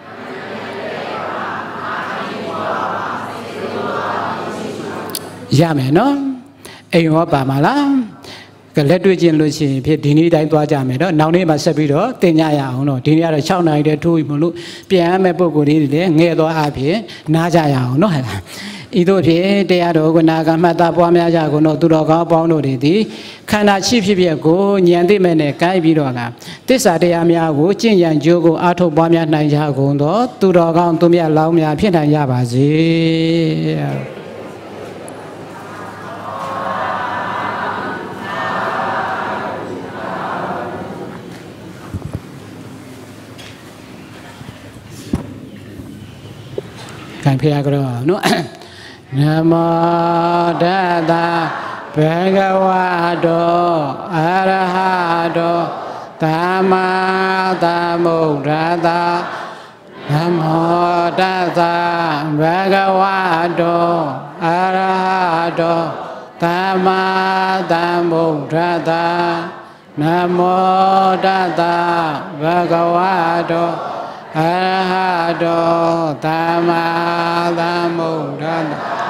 ရမယ်နော်အိမ်ရောပါမလားကလက်တွေ့ချင်းလို့ရှိရင်ဖြစ်ဒီနေ့တိုင်းသွားကြမယ်နော်နောက်နေ့မှဆက်ပြီးတော့တင်ကြရအောင်တော့ဒီနေ့ကတော့6နိုင်တဲ့ထိုးပြီးမလို့ပြန်ရမယ့်ပုံကိုယ်လေးတွေလည်းငဲ့သွားအဖြစ်နားကြရအောင်နော်ဟဲ့လားဤသို့ဖြင့်တရားတော်ကနာကမှတ်သားပွားများကြကုန်တော့သူတော်ကောင်းပေါင်းတို့တွေသည်ခန္ဓာရှိဖြစ်ဖြစ်ကိုဉာဏ်သိမဲ့နဲ့ကိုင်းပြီးတော့ကသစ္စာတရားများကိုကျင့်ကြံကြိုးကိုအားထုတ်ပွားများနိုင်ကြကုန်တော့သူတော်ကောင်းသူမြတ်လောင်းများဖြစ်နိုင်ကြပါစေခံဖေရကြောနော်နမောတတဘဂဝတောအရဟတောသမ္မာသမ္ဗုဒ္ဓတ္တနမောတတဘဂဝတောအရဟတောသမ္မာသမ္ဗုဒ္ဓတ္တနမောတတဘဂဝတောအရဟတောသမ္မာသမ္ဗုဒ္ဓတ္တ